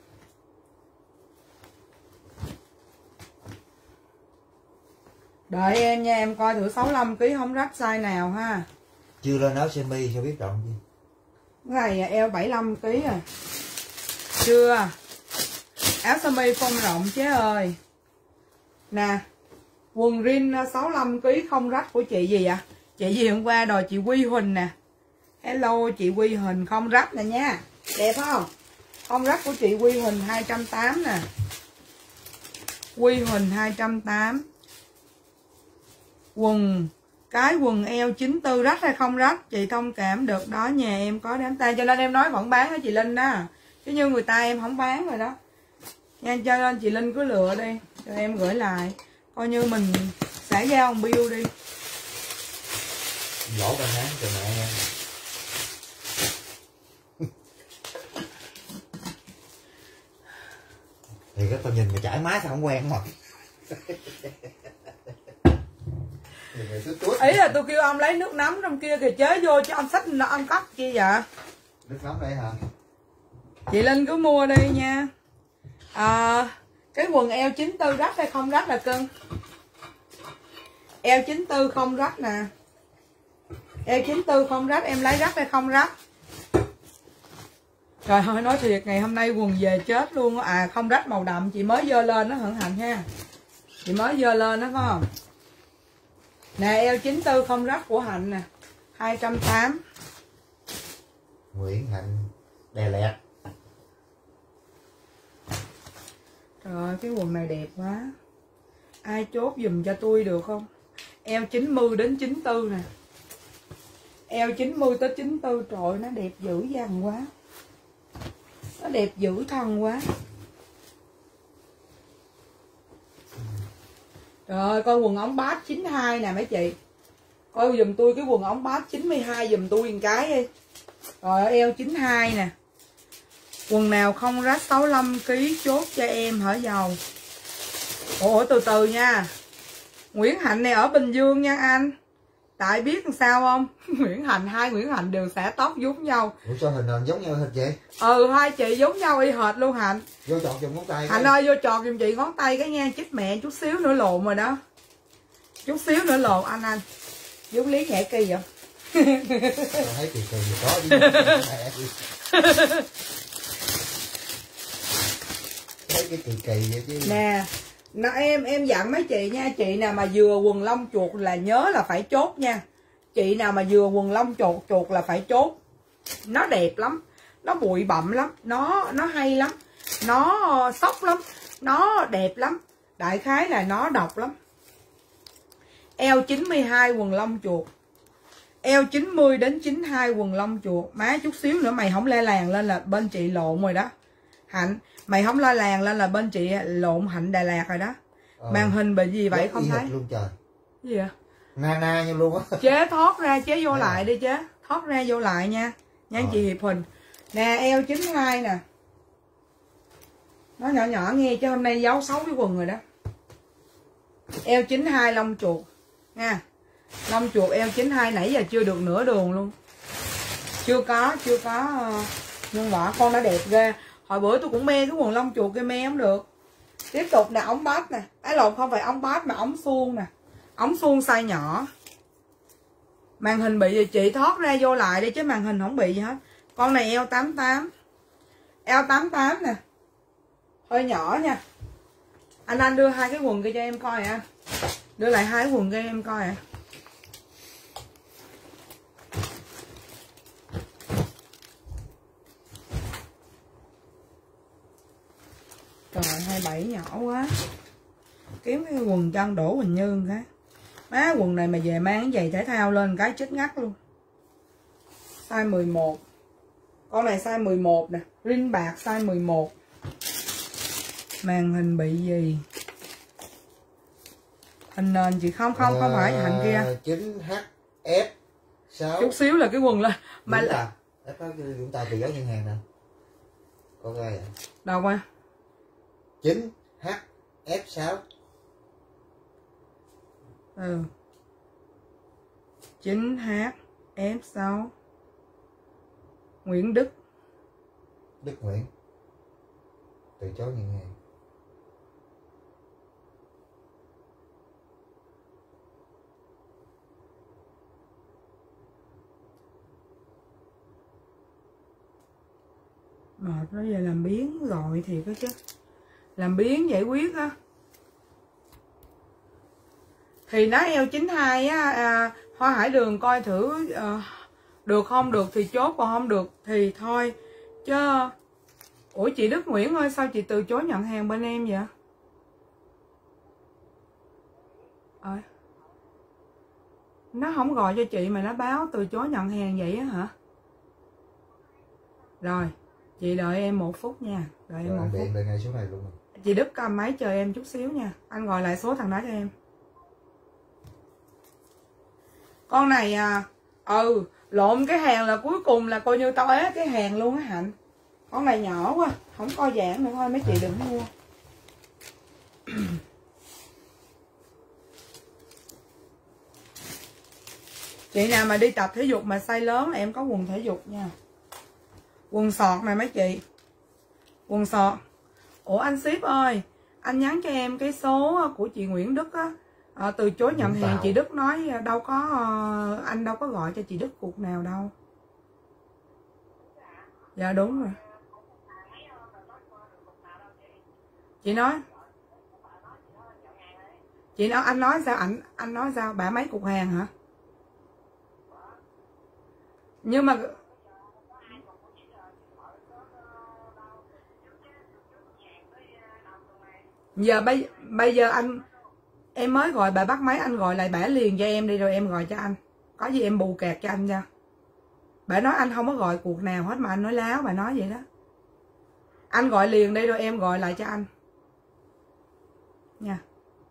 Đợi em nha, em coi thử 65 kg không rách size nào ha. Chưa lên áo sơ mi sao biết rộng gì. Cái này eo 75 kg à. Chưa. Áo sơ mi phong rộng chế ơi. Nè. Quần rin 65 kg không rách của chị gì ạ? Chị gì hôm qua đòi chị Quy Huỳnh nè. Hello chị Quy Huỳnh, không rách nè nha. Đẹp không? Không rách của chị Quy Huỳnh 280 nè. Quy Huỳnh 280. Quần eo 94 rách hay không rách? Chị thông cảm được đó, nhà em có đám tay cho nên em nói vẫn bán đó chị Linh đó. Chứ như người ta em không bán rồi đó. Nha, cho nên chị Linh cứ lựa đi, cho em gửi lại. Coi như mình xả giao ông bill đi. Lỗ 3 tháng cho mẹ em. Thì cái tao nhìn mà chảy má sao không quen mà. Ý là tôi kêu ông lấy nước nóng trong kia kìa, chế vô cho ông xách ông cắt chi vậy? Nước nóng đây hả? Chị Linh cứ mua đi nha. Cái quần eo 94 rách hay không rách là cưng? Eo 94 không rách nè. Eo 94 không rách, em lấy rách hay không rách? Trời ơi nói thiệt, ngày hôm nay quần về chết luôn. À không rách màu đậm, chị mới dơ lên nó Hận Hạnh ha. Chị mới dơ lên đó phải không? Nè eo 94 không rách của Hạnh nè, 280. Nguyễn Hạnh Đè Lẹt. Trời ơi cái quần này đẹp quá. Ai chốt giùm cho tôi được không? Eo 90 đến 94 nè. Eo 90 tới 94, trời ơi, nó đẹp dữ dằn quá. Nó đẹp dữ thân quá. Trời ơi coi quần ống bát 92 nè mấy chị. Coi giùm tôi cái quần ống bát 92 giùm tôi một cái đi. Rồi eo 92 nè. Quần nào không rách 65 kg chốt cho em hở dầu. Ủa từ từ nha. Nguyễn Hạnh này ở Bình Dương nha anh. Tại biết làm sao không? Nguyễn Hạnh, hai Nguyễn Hạnh đều xả tóc giống nhau. Ủa sao hình giống nhau hết vậy? Ừ hai chị giống nhau y hệt luôn Hạnh. Vô chọt giùm ngón tay. Hạnh ơi vô chọt giùm chị ngón tay cái nha. Chết mẹ chút xíu nữa lộn rồi đó. Chút xíu nữa lộn anh. Giống Lý Nhã Kỳ vậy? Thấy kỳ kỳ gì có chứ. Thấy cái kỳ kỳ vậy chứ. Nè nó em dặn mấy chị nha. Chị nào mà vừa quần lông chuột là nhớ là phải chốt nha. Chị nào mà vừa quần lông chuột là phải chốt. Nó đẹp lắm, nó bụi bặm lắm, nó hay lắm, nó sốc lắm, nó đẹp lắm. Đại khái là nó độc lắm. Eo 92 quần lông chuột. Eo 90 đến 92 quần lông chuột. Má chút xíu nữa mày không le làng lên là bên chị lộn rồi đó Hạnh. Mày không le làng lên là bên chị lộn Hạnh Đà Lạt rồi đó. Màn hình bị gì vậy không thấy luôn trời. Cái gì vậy? Na như luôn á. Chế thoát ra, chế vô lại đi chế. Thoát ra vô lại nha. Nha chị Hiệp Huỳnh. Nè eo 92 nè. Nó nhỏ nhỏ nghe chứ hôm nay giấu xấu cái quần rồi đó. Eo 92 lông chuột nha. Lông chuột eo 92 nãy giờ chưa được nửa đường luôn. Chưa có nhưng mà con đã đẹp ghê. Hồi bữa tôi cũng mê cái quần lông chuột kia mê không được. Tiếp tục nè ống bát nè. Lộn không phải ống bát mà ống suông nè. Ống suông size nhỏ. Màn hình bị gì chị thoát ra vô lại đi chứ màn hình không bị gì hết. Con này eo 88. Eo 88 nè. Hơi nhỏ nha. Anh đưa hai cái quần kia cho em coi ạ. Đưa lại hai cái quần kia em coi ạ. Trời 27 nhỏ quá. Kiếm cái quần chân Đỗ Huỳnh Như cái. Má quần này mà về mang cái giày thể thao lên cái chết ngắt luôn. Size 11. Con này size 11 nè. Rin bạc size 11. Màn hình bị gì? Hình nền chị không phải Hạnh kia. 9HF6. Chút xíu là cái quần lên. Mà là chúng ta từ dấu ngân hàng nè. Có gai vậy? đâu qua? 9HF6. 9HF6. Nguyễn Đức Nguyễn. Từ chối ngân hàng. Mệt nó giờ làm biến gọi thiệt đó chứ. Làm biến giải quyết á. Thì nó eo 92 á Hoa Hải Đường coi thử được không được thì chốt, còn không được thì thôi chứ. Ủa chị Đức Nguyễn ơi, sao chị từ chối nhận hàng bên em vậy? Nó không gọi cho chị mà nó báo từ chối nhận hàng vậy á hả? Rồi chị đợi em 1 phút nha, đợi em 1 phút. Điện ngay số này luôn. Chị Đức cầm máy chờ em chút xíu nha, anh gọi lại số thằng đó cho em. Con này à, lộn cái hàng là cuối cùng là coi như tao ế cái hàng luôn á Hạnh. Con này nhỏ quá, không coi giảng nữa thôi mấy chị đừng mua. Chị nào mà đi tập thể dục mà size lớn là em có quần thể dục nha. Quần sọt này mấy chị. Quần sọt. Ủa anh ship ơi, anh nhắn cho em cái số của chị Nguyễn Đức á. Từ chối nhận hàng chị Đức nói đâu có, anh đâu có gọi cho chị Đức cuộc nào đâu. Dạ đúng rồi. Chị nói anh nói sao, anh nói sao, bả mấy cục hàng hả? Nhưng mà giờ bây giờ em mới gọi bà bắt máy, anh gọi lại bả liền cho em đi rồi em gọi cho anh. Có gì em bù kẹt cho anh nha. Bà nói anh không có gọi cuộc nào hết mà anh nói láo, bà nói vậy đó. Anh gọi liền đi rồi em gọi lại cho anh nha.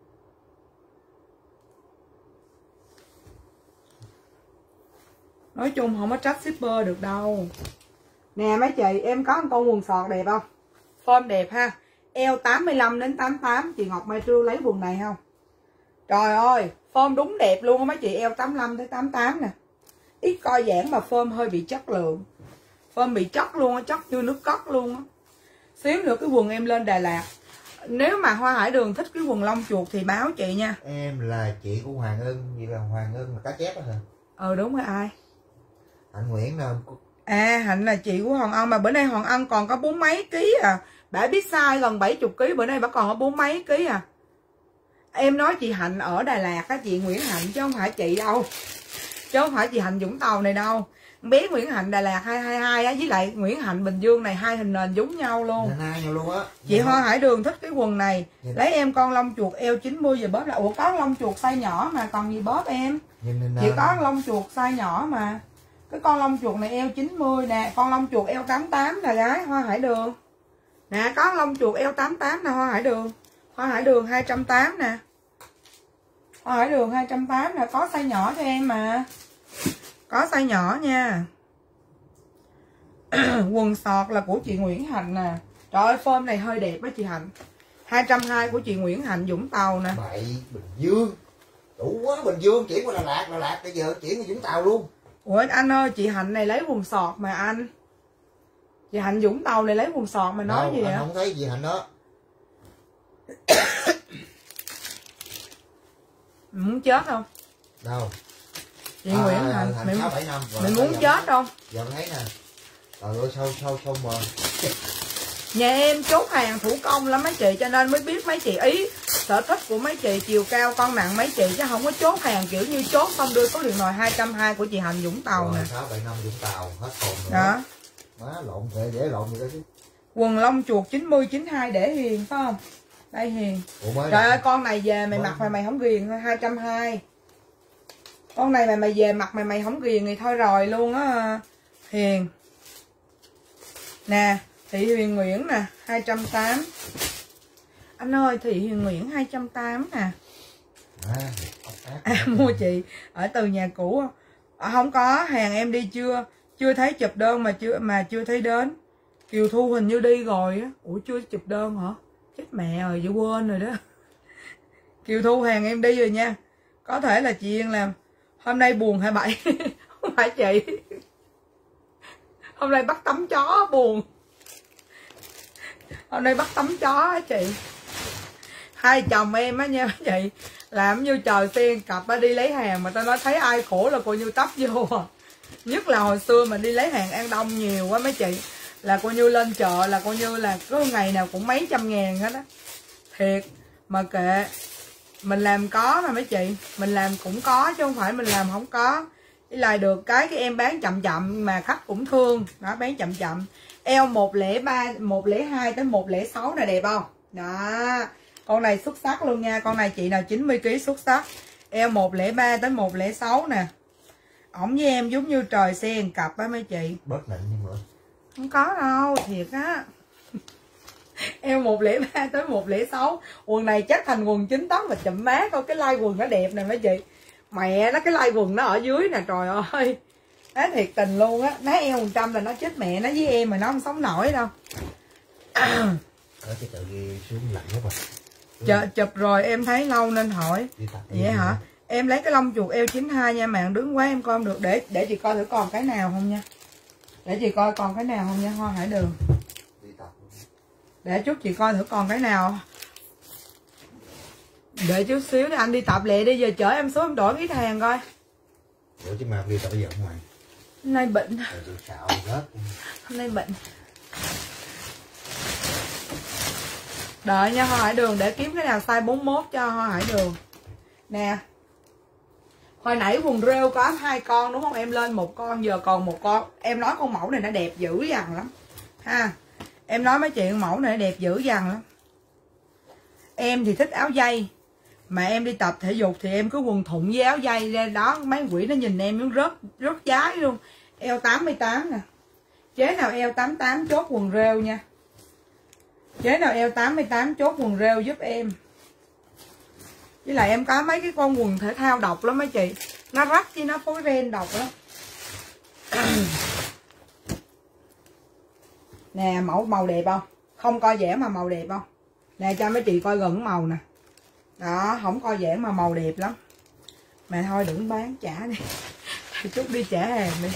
Nói chung không có trách shipper được đâu. Nè mấy chị, em có một con quần sọt đẹp không? Form đẹp ha. Eo 85 đến 88. Chị Ngọc Mai Trương lấy quần này không? Trời ơi, form đúng đẹp luôn á mấy chị. Eo 85 đến 88 nè. Ít coi giãn mà form hơi bị chất lượng. Form bị chất luôn á, chất như nước cốt luôn á. Xíu nữa cái quần em lên Đà Lạt. Nếu mà Hoa Hải Đường thích cái quần lông chuột thì báo chị nha. Em là chị của Hoàng Ân. Vậy là Hoàng Ân là cá chép đó hả? Đúng rồi. Ai? Hạnh Nguyễn nào? Hạnh là chị của Hoàng Ân. Mà bữa nay Hoàng Ân còn có 40 mấy ký à. Bả biết sai gần 70 ký. Bữa nay bả còn có 40 mấy ký à. Em nói chị Hạnh ở Đà Lạt á, chị Nguyễn Hạnh chứ không phải chị đâu. Chứ không phải chị Hạnh Vũng Tàu này đâu. Bé Nguyễn Hạnh Đà Lạt 222 á, với lại Nguyễn Hạnh Bình Dương này, hai hình nền giống nhau luôn. Chị Hoa Hải Đường thích cái quần này. Lấy em con lông chuột eo 90 giờ bóp là. Ủa có lông chuột size nhỏ mà còn gì bóp em. Chị có lông chuột size nhỏ mà. Cái con lông chuột này eo 90 nè. Con lông chuột eo 88 là gái Hoa Hải Đường. Nè có lông chuột eo 88 nè Hoa Hải Đường. Hoa Hải Đường 280 nè. Hoa Hải Đường 280 nè. Có size nhỏ cho em mà. Có size nhỏ nha. Quần sọt là của chị Nguyễn Hạnh nè. Trời ơi form này hơi đẹp với chị Hạnh. 220 của chị Nguyễn Hạnh Vũng Tàu nè. Bình Dương. Đủ quá, Bình Dương chuyển qua Đà Lạt bây giờ chuyển qua Vũng Tàu luôn. Ủa anh ơi, chị Hạnh này lấy quần sọt mà anh. Chị Hạnh Vũng Tàu này lấy quần sọt mà nói gì vậy? Anh không thấy gì Hạnh đó. Muốn chết không? Đâu? Chị Nguyễn Hạnh, mày muốn chết không? Giờ thấy nè. Trời ơi sao mà. Nhà em chốt hàng thủ công lắm mấy chị, cho nên mới biết mấy chị ý sở thích của mấy chị, chiều cao cân nặng mấy chị, chứ không có chốt hàng kiểu như chốt xong đưa số điện thoại 220 của chị Hạnh Vũng Tàu nè. 675 Vũng Tàu hết hồn rồi. Đó. Má lộn về để lộn vậy đó chứ. Quần lông chuột 90 92 để Hiền phải không? Đây Hiền. Trời ơi con này về mày mặc mà mày không ghiền thôi 220. Con này mày về mặc mày không ghiền thì thôi rồi luôn á Hiền. Nè, Thị Huyền Nguyễn nè, 280. Anh ơi, Thị Huyền Nguyễn 280 nè. Mua chị ở từ nhà cũ không? Không có, hàng em đi chưa thấy chụp đơn mà chưa thấy đến. Kiều Thu hình như đi rồi á. Ủa chưa chụp đơn hả? Chết mẹ rồi, vậy quên rồi đó. Kiều Thu hàng em đi rồi nha. Có thể là chị Yên làm hôm nay buồn hả bậy? Không phải chị. Hôm nay bắt tắm chó buồn. Hôm nay bắt tắm chó á chị. Hai chồng em á nha chị, làm như trời sen cặp á, đi lấy hàng mà tao nói thấy ai khổ là coi như tấp vô à. Nhất là hồi xưa mà đi lấy hàng An Đông nhiều quá mấy chị, là coi như lên chợ là coi như là có ngày nào cũng mấy trăm ngàn hết á. Thiệt mà kệ. Mình làm có mà mấy chị, mình làm cũng có chứ không phải mình làm không có. Chỉ là được cái em bán chậm chậm mà khách cũng thương. Đó, bán chậm chậm. Eo 103, 102 tới 106 này đẹp không? Đó. Con này xuất sắc luôn nha. Con này chị nào 90kg xuất sắc. Eo 103 tới 106 nè. Ổng với em giống như trời sen cặp á mấy chị. Bớt nịnh nhưng mà Không có đâu, thiệt á. Eo 103 tới 106. Quần này chắc thành quần 98 và chậm má. Coi cái lai quần nó đẹp nè mấy chị. Mẹ nó cái lai quần nó ở dưới nè, trời ơi. Nó thiệt tình luôn á. Nó eo 100 là nó chết mẹ nó với em mà nó không sống nổi đâu. cái tự ghi xuống lạnh quá rồi. Chụp rồi em thấy lâu nên hỏi. Vậy hả? Em lấy cái lông chuột eo 92 nha, màn đứng quá em coi không được. Để chị coi thử còn cái nào không nha. Để chị coi còn cái nào không nha, Hoa Hải Đường. Để chút chị coi thử còn cái nào. Đợi chút xíu để anh đi tập lẹ đi, giờ chở em xuống em đổi ít hàng coi. Ủa chứ mà đi tập bây giờ không mày? Hôm nay bệnh. Hôm nay bệnh. Đợi nha Hoa Hải Đường, để kiếm cái nào size 41 cho Hoa Hải Đường. Nè. Hồi nãy quần rêu có 2 con đúng không? Em lên 1 con, giờ còn 1 con. Em nói con mẫu này nó đẹp dữ dằn lắm. Ha. Em nói mấy chị con mẫu này nó đẹp dữ dằn lắm. Em thì thích áo dây. Mà em đi tập thể dục thì em cứ quần thụng với áo dây ra đó, mấy quỷ nó nhìn em nó rớt giá luôn. Eo 88 nè. Chế nào eo 88 chốt quần rêu nha. Chế nào eo 88 chốt quần rêu giúp em. Với lại em có mấy cái con quần thể thao độc lắm mấy chị. Nó rách chứ nó phối ren độc lắm. Nè, màu đẹp không? Không coi vẻ mà màu đẹp không? Nè cho mấy chị coi gần màu nè. Đó, không coi vẻ mà màu đẹp lắm. Mà thôi đừng bán, trả đi. Chút đi trả hàng đi.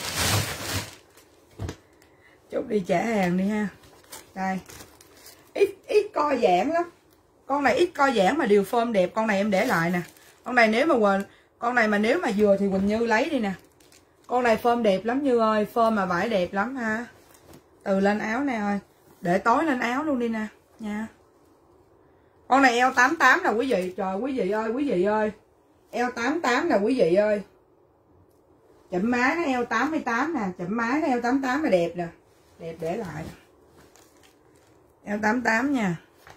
Chút đi trả hàng đi ha. Đây. Ít co giãn lắm. Con này ít co giãn mà điều form đẹp. Con này em để lại nè. Con này nếu mà con này mà nếu mà vừa thì Quỳnh Như lấy đi nè. Con này form đẹp lắm Như ơi. Form mà vải đẹp lắm ha. Từ lên áo nè ơi. Để tối lên áo luôn đi nè. Nha. Con này eo 88 nè quý vị. Trời quý vị ơi. Eo 88 nè quý vị ơi. Chậm má nó eo 88 nè. Chậm má nó eo 88 là đẹp nè. Đẹp để lại. Eo 88 nha.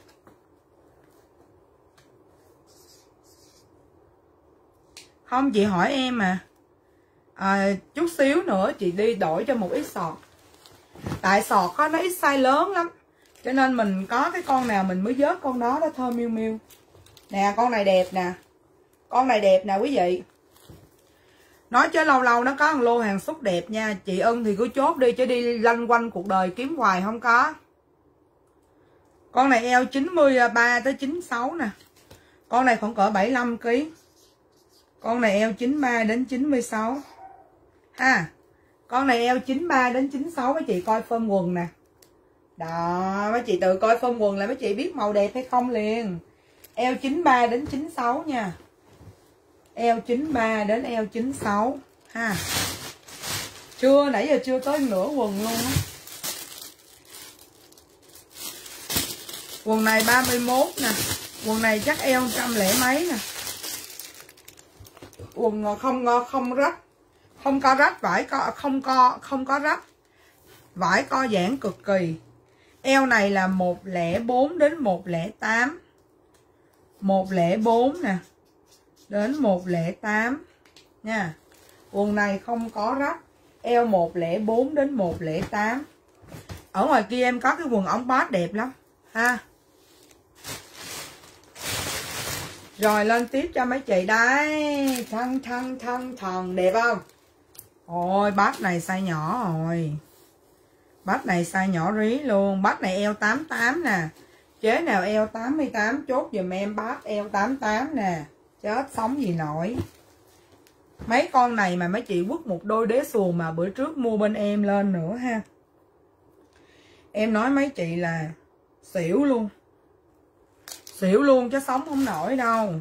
Không chị hỏi em mà. Chút xíu nữa chị đi đổi cho một ít sọt. Tại sọt có nó ít size lớn lắm. Cho nên mình có cái con nào mình mới vớt con đó. Đó thơ miêu miêu. Nè con này đẹp nè. Con này đẹp nè quý vị. Nói chứ lâu lâu nó có một lô hàng xuất đẹp nha. Chị ưng thì cứ chốt đi chứ đi lanh quanh cuộc đời kiếm hoài không có. Con này eo 93 tới 96 nè. Con này khoảng cỡ 75kg. Con này eo 93 đến 96. Ha. Con này eo 93 đến 96 mấy chị coi form quần nè. Đó, mấy chị tự coi form quần là mấy chị biết màu đẹp hay không liền. Eo 93 đến 96 nha. Eo 93 đến eo 96 ha. Nãy giờ chưa tới nửa quần luôn á. Quần này 31 nè. Quần này chắc eo 100 lẻ mấy nè. Quần không rách. Không có rách vải không có rách. Vải co giãn cực kỳ. Eo này là 104 đến 108. 104 nè. Đến 108 nha. Quần này không có rách. Eo 104 đến 108. Ở ngoài kia em có cái quần ống bát đẹp lắm ha. Rồi lên tiếp cho mấy chị đây. Thân đẹp không? Ôi bát này size nhỏ rồi. Bát này size nhỏ rí luôn. Bát này eo 88 nè. Chế nào eo 88 chốt giùm em bát eo 88 nè. Chết sống gì nổi. Mấy con này mà mấy chị quất một đôi đế xuồng mà bữa trước mua bên em lên nữa ha. Em nói mấy chị là xỉu luôn. Xỉu luôn chứ sống không nổi đâu.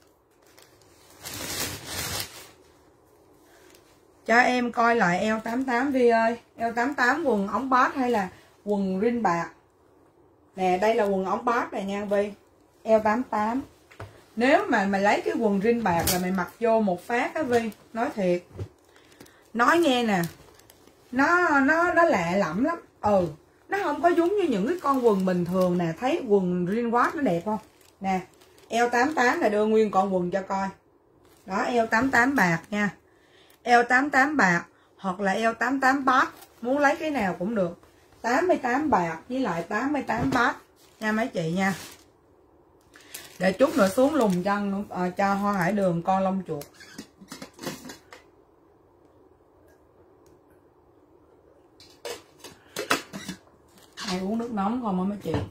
Cho em coi lại eo 88 Vi ơi. Eo 88 quần ống bát hay là quần rin bạc. Nè đây là quần ống bát này nha Vi. Eo 88. Nếu mà mày lấy cái quần rin bạc là mày mặc vô một phát á Vi, nói thiệt. Nói nghe nè, nó lạ lẫm lắm. Nó không có giống như những cái con quần bình thường nè. Thấy quần rin watt nó đẹp không? Nè, eo 88 là đưa nguyên con quần cho coi. Đó, eo 88 bạc nha. Eo 88 bạc hoặc là eo 88 baht, muốn lấy cái nào cũng được. 88 bạc với lại 88 baht nha mấy chị nha. Để chút nữa xuống lùng chân cho Hoa Hải Đường con lông chuột. Ai uống nước nóng không á mấy chị?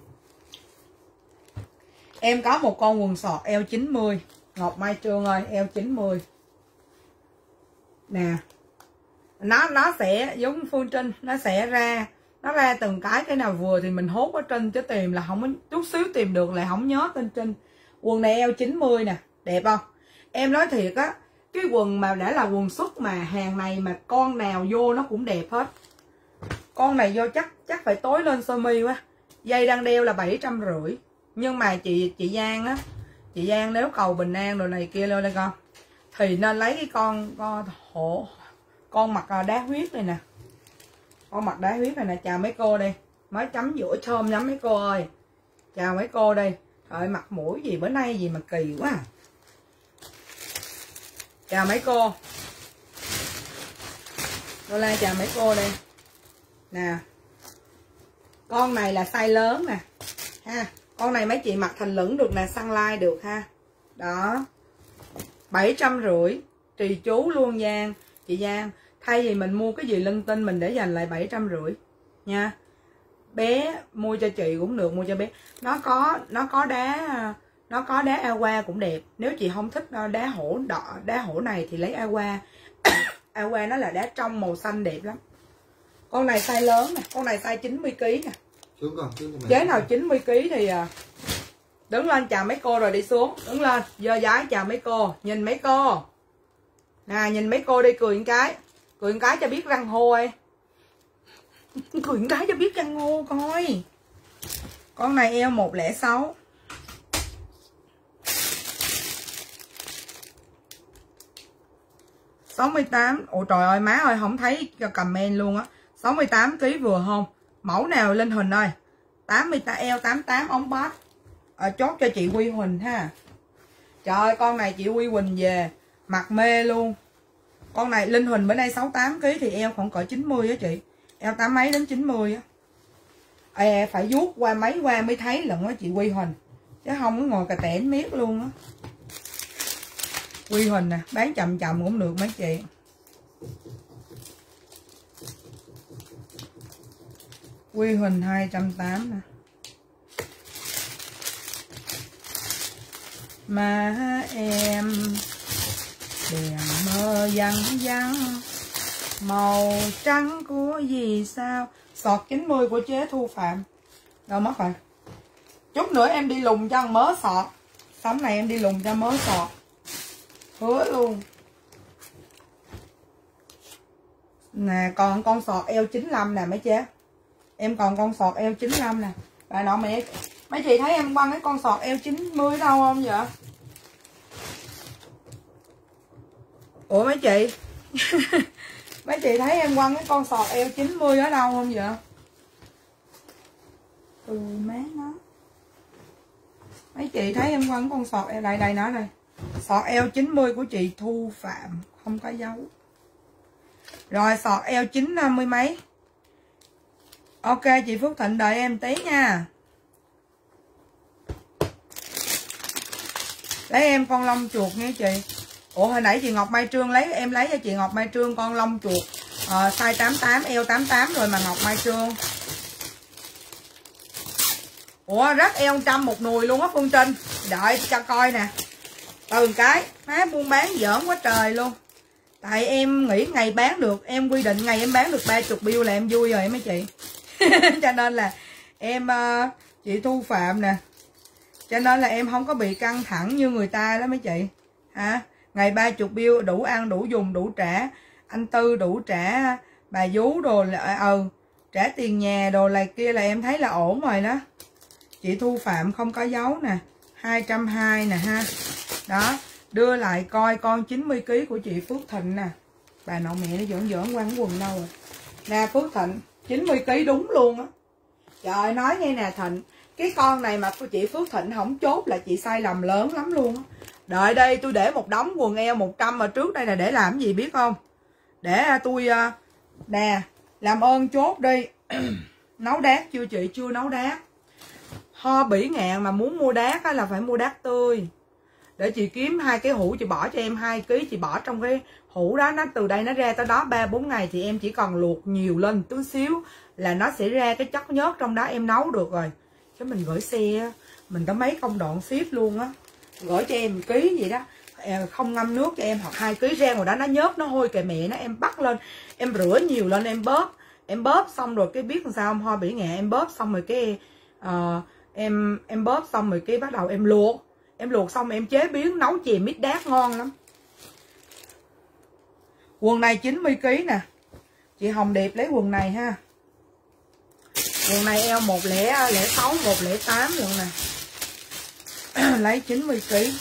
Em có một con quần sọt eo 90. Ngọc Mai Trương ơi, eo 90 nè. Nó sẽ giống Phương Trinh, nó sẽ ra, nó ra từng cái nào vừa thì mình hốt ở trên, chứ tìm là không có, chút xíu tìm được lại không nhớ tên Trinh. Quần này eo 90 nè, đẹp không? Em nói thiệt á, cái quần mà đã là quần xuất mà hàng này mà con nào vô nó cũng đẹp hết. Con này vô chắc phải tối lên sơ mi quá. Dây đang đeo là 750. Nhưng mà chị Giang á, chị Giang nếu cầu Bình An đồ này kia lên đây con, thì nên lấy cái con mặt đá huyết này nè. Con mặt đá huyết này nè. Chào mấy cô đi, mới chấm giữa thơm lắm mấy cô ơi. Chào mấy cô đi. Trời, mặt mũi gì bữa nay gì mà kỳ quá à. Chào mấy cô. Lola chào mấy cô đi. Nè, con này là size lớn nè ha. Con này mấy chị mặc thành lửng được nè, săn like được ha. Đó, 750. Trì chú luôn Giang. Chị Giang, thay vì mình mua cái gì linh tinh, mình để dành lại 750 nha. Bé mua cho chị cũng được, mua cho bé. Nó có đá aqua cũng đẹp. Nếu chị không thích đá hổ đỏ, đá hổ này thì lấy aqua. Aqua nó là đá trong màu xanh đẹp lắm. Con này size lớn nè, con này size 90 kg nè. Chế nào 90 kg thì đứng lên chào mấy cô rồi đi xuống. Đứng lên, giơ giái chào mấy cô. Nhìn mấy cô nè, nhìn mấy cô đi, cười một cái. Cười một cái cho biết răng hô ơi. Cười một cái cho biết răng hô coi. Con này eo 106. $68. Ôi trời ơi má ơi, không thấy cho comment luôn á. 68 kg vừa không? Mẫu nào lên hình ơi. 88 eo 88 ống bát. Chốt cho chị Quy Huỳnh ha. Trời ơi, con này chị Quy Huỳnh về mặc mê luôn. Con này Linh Huỳnh bữa nay 68 kg thì eo khoảng cỡ 90 á chị. Eo 8 mấy đến 90 á. Phải vuốt qua mấy qua mới thấy lận á chị Quy Huỳnh. Chứ không có ngồi cà tẻn miết luôn á. Quy Huỳnh nè, bán chậm chậm cũng được mấy chị. Quy Huỳnh 280 nè. Mà em đèn mơ vắng vắng, màu trắng của gì sao. Sọt 90 của chế Thu Phạm. Đâu mất rồi. Chút nữa em đi lùng cho mớ sọt. Sống này em đi lùng cho mớ sọt. Hứa luôn. Nè, còn con sọt eo 95 nè mấy chế. Em còn con sọt eo 95 nè. Bà nọ mẹ. Mấy chị thấy em quăng cái con sọt eo 90 đâu không vậy? Ủa mấy chị. Mấy chị thấy em quăng cái con sọt eo 90 ở đâu không vậy? Má nó. Mấy chị thấy em quăng con sọt eo đây nó đây. Sọt eo 90 của chị Thu Phạm, không có dấu. Rồi sọt eo 90 mấy. Ok chị Phước Thịnh đợi em tí nha. Lấy em con lông chuột nha chị. Ủa hồi nãy chị Ngọc Mai Trương em lấy cho chị Ngọc Mai Trương con lông chuột size 88 eo 88 rồi mà Ngọc Mai Trương. Ủa rách eo 100 một nùi luôn á Phương Trinh. Đợi cho coi nè. Từ cái má buôn bán giỡn quá trời luôn. Tại em nghĩ ngày bán được, em quy định ngày em bán được 30 bill là em vui rồi mấy chị. Cho nên là em chị Thu Phạm nè. Cho nên là em không có bị căng thẳng như người ta đó mấy chị. Hả? Ngày 30 bill đủ ăn, đủ dùng, đủ trả. Anh Tư đủ trả, bà vú đồ là trả tiền nhà đồ này kia là em thấy là ổn rồi đó. Chị Thu Phạm không có dấu nè. 220 nè ha. Đó, đưa lại coi con 90kg của chị Phước Thịnh nè. Bà nội mẹ nó giỡn quăng quần đâu rồi. Nè Phước Thịnh 90kg đúng luôn á. Trời ơi, nói nghe nè Thịnh, cái con này mà của chị Phước Thịnh không chốt là chị sai lầm lớn lắm luôn á. Đợi đây tôi để một đống quần eo 100 mà trước đây là để làm gì biết không? Để tôi nè, làm ơn chốt đi. Nấu đát chưa chị? Chưa nấu đát. Ho bỉ ngạn mà muốn mua đát là phải mua đát tươi. Để chị kiếm 2 cái hũ, chị bỏ cho em 2 kg, chị bỏ trong cái hũ đó, nó từ đây nó ra tới đó 3-4 ngày thì em chỉ cần luộc nhiều lên tí xíu là nó sẽ ra cái chất nhớt trong đó, em nấu được rồi. Chứ mình gửi xe mình có mấy công đoạn ship luôn á. Gửi cho em 1 kg vậy đó, không ngâm nước cho em, hoặc 2 kg ra ngoài đó nó nhớt nó hôi kệ mẹ nó, em bắt lên em rửa nhiều lên, em bóp xong rồi cái biết làm sao không? Ho bỉ ngạn em bóp xong rồi cái em bóp xong rồi cái bắt đầu em luộc xong em chế biến nấu chè mít đát ngon lắm. Quần này 90kg nè, chị Hồng Điệp lấy quần này ha. Quần này eo 106 108 luôn nè. Lấy 90kg.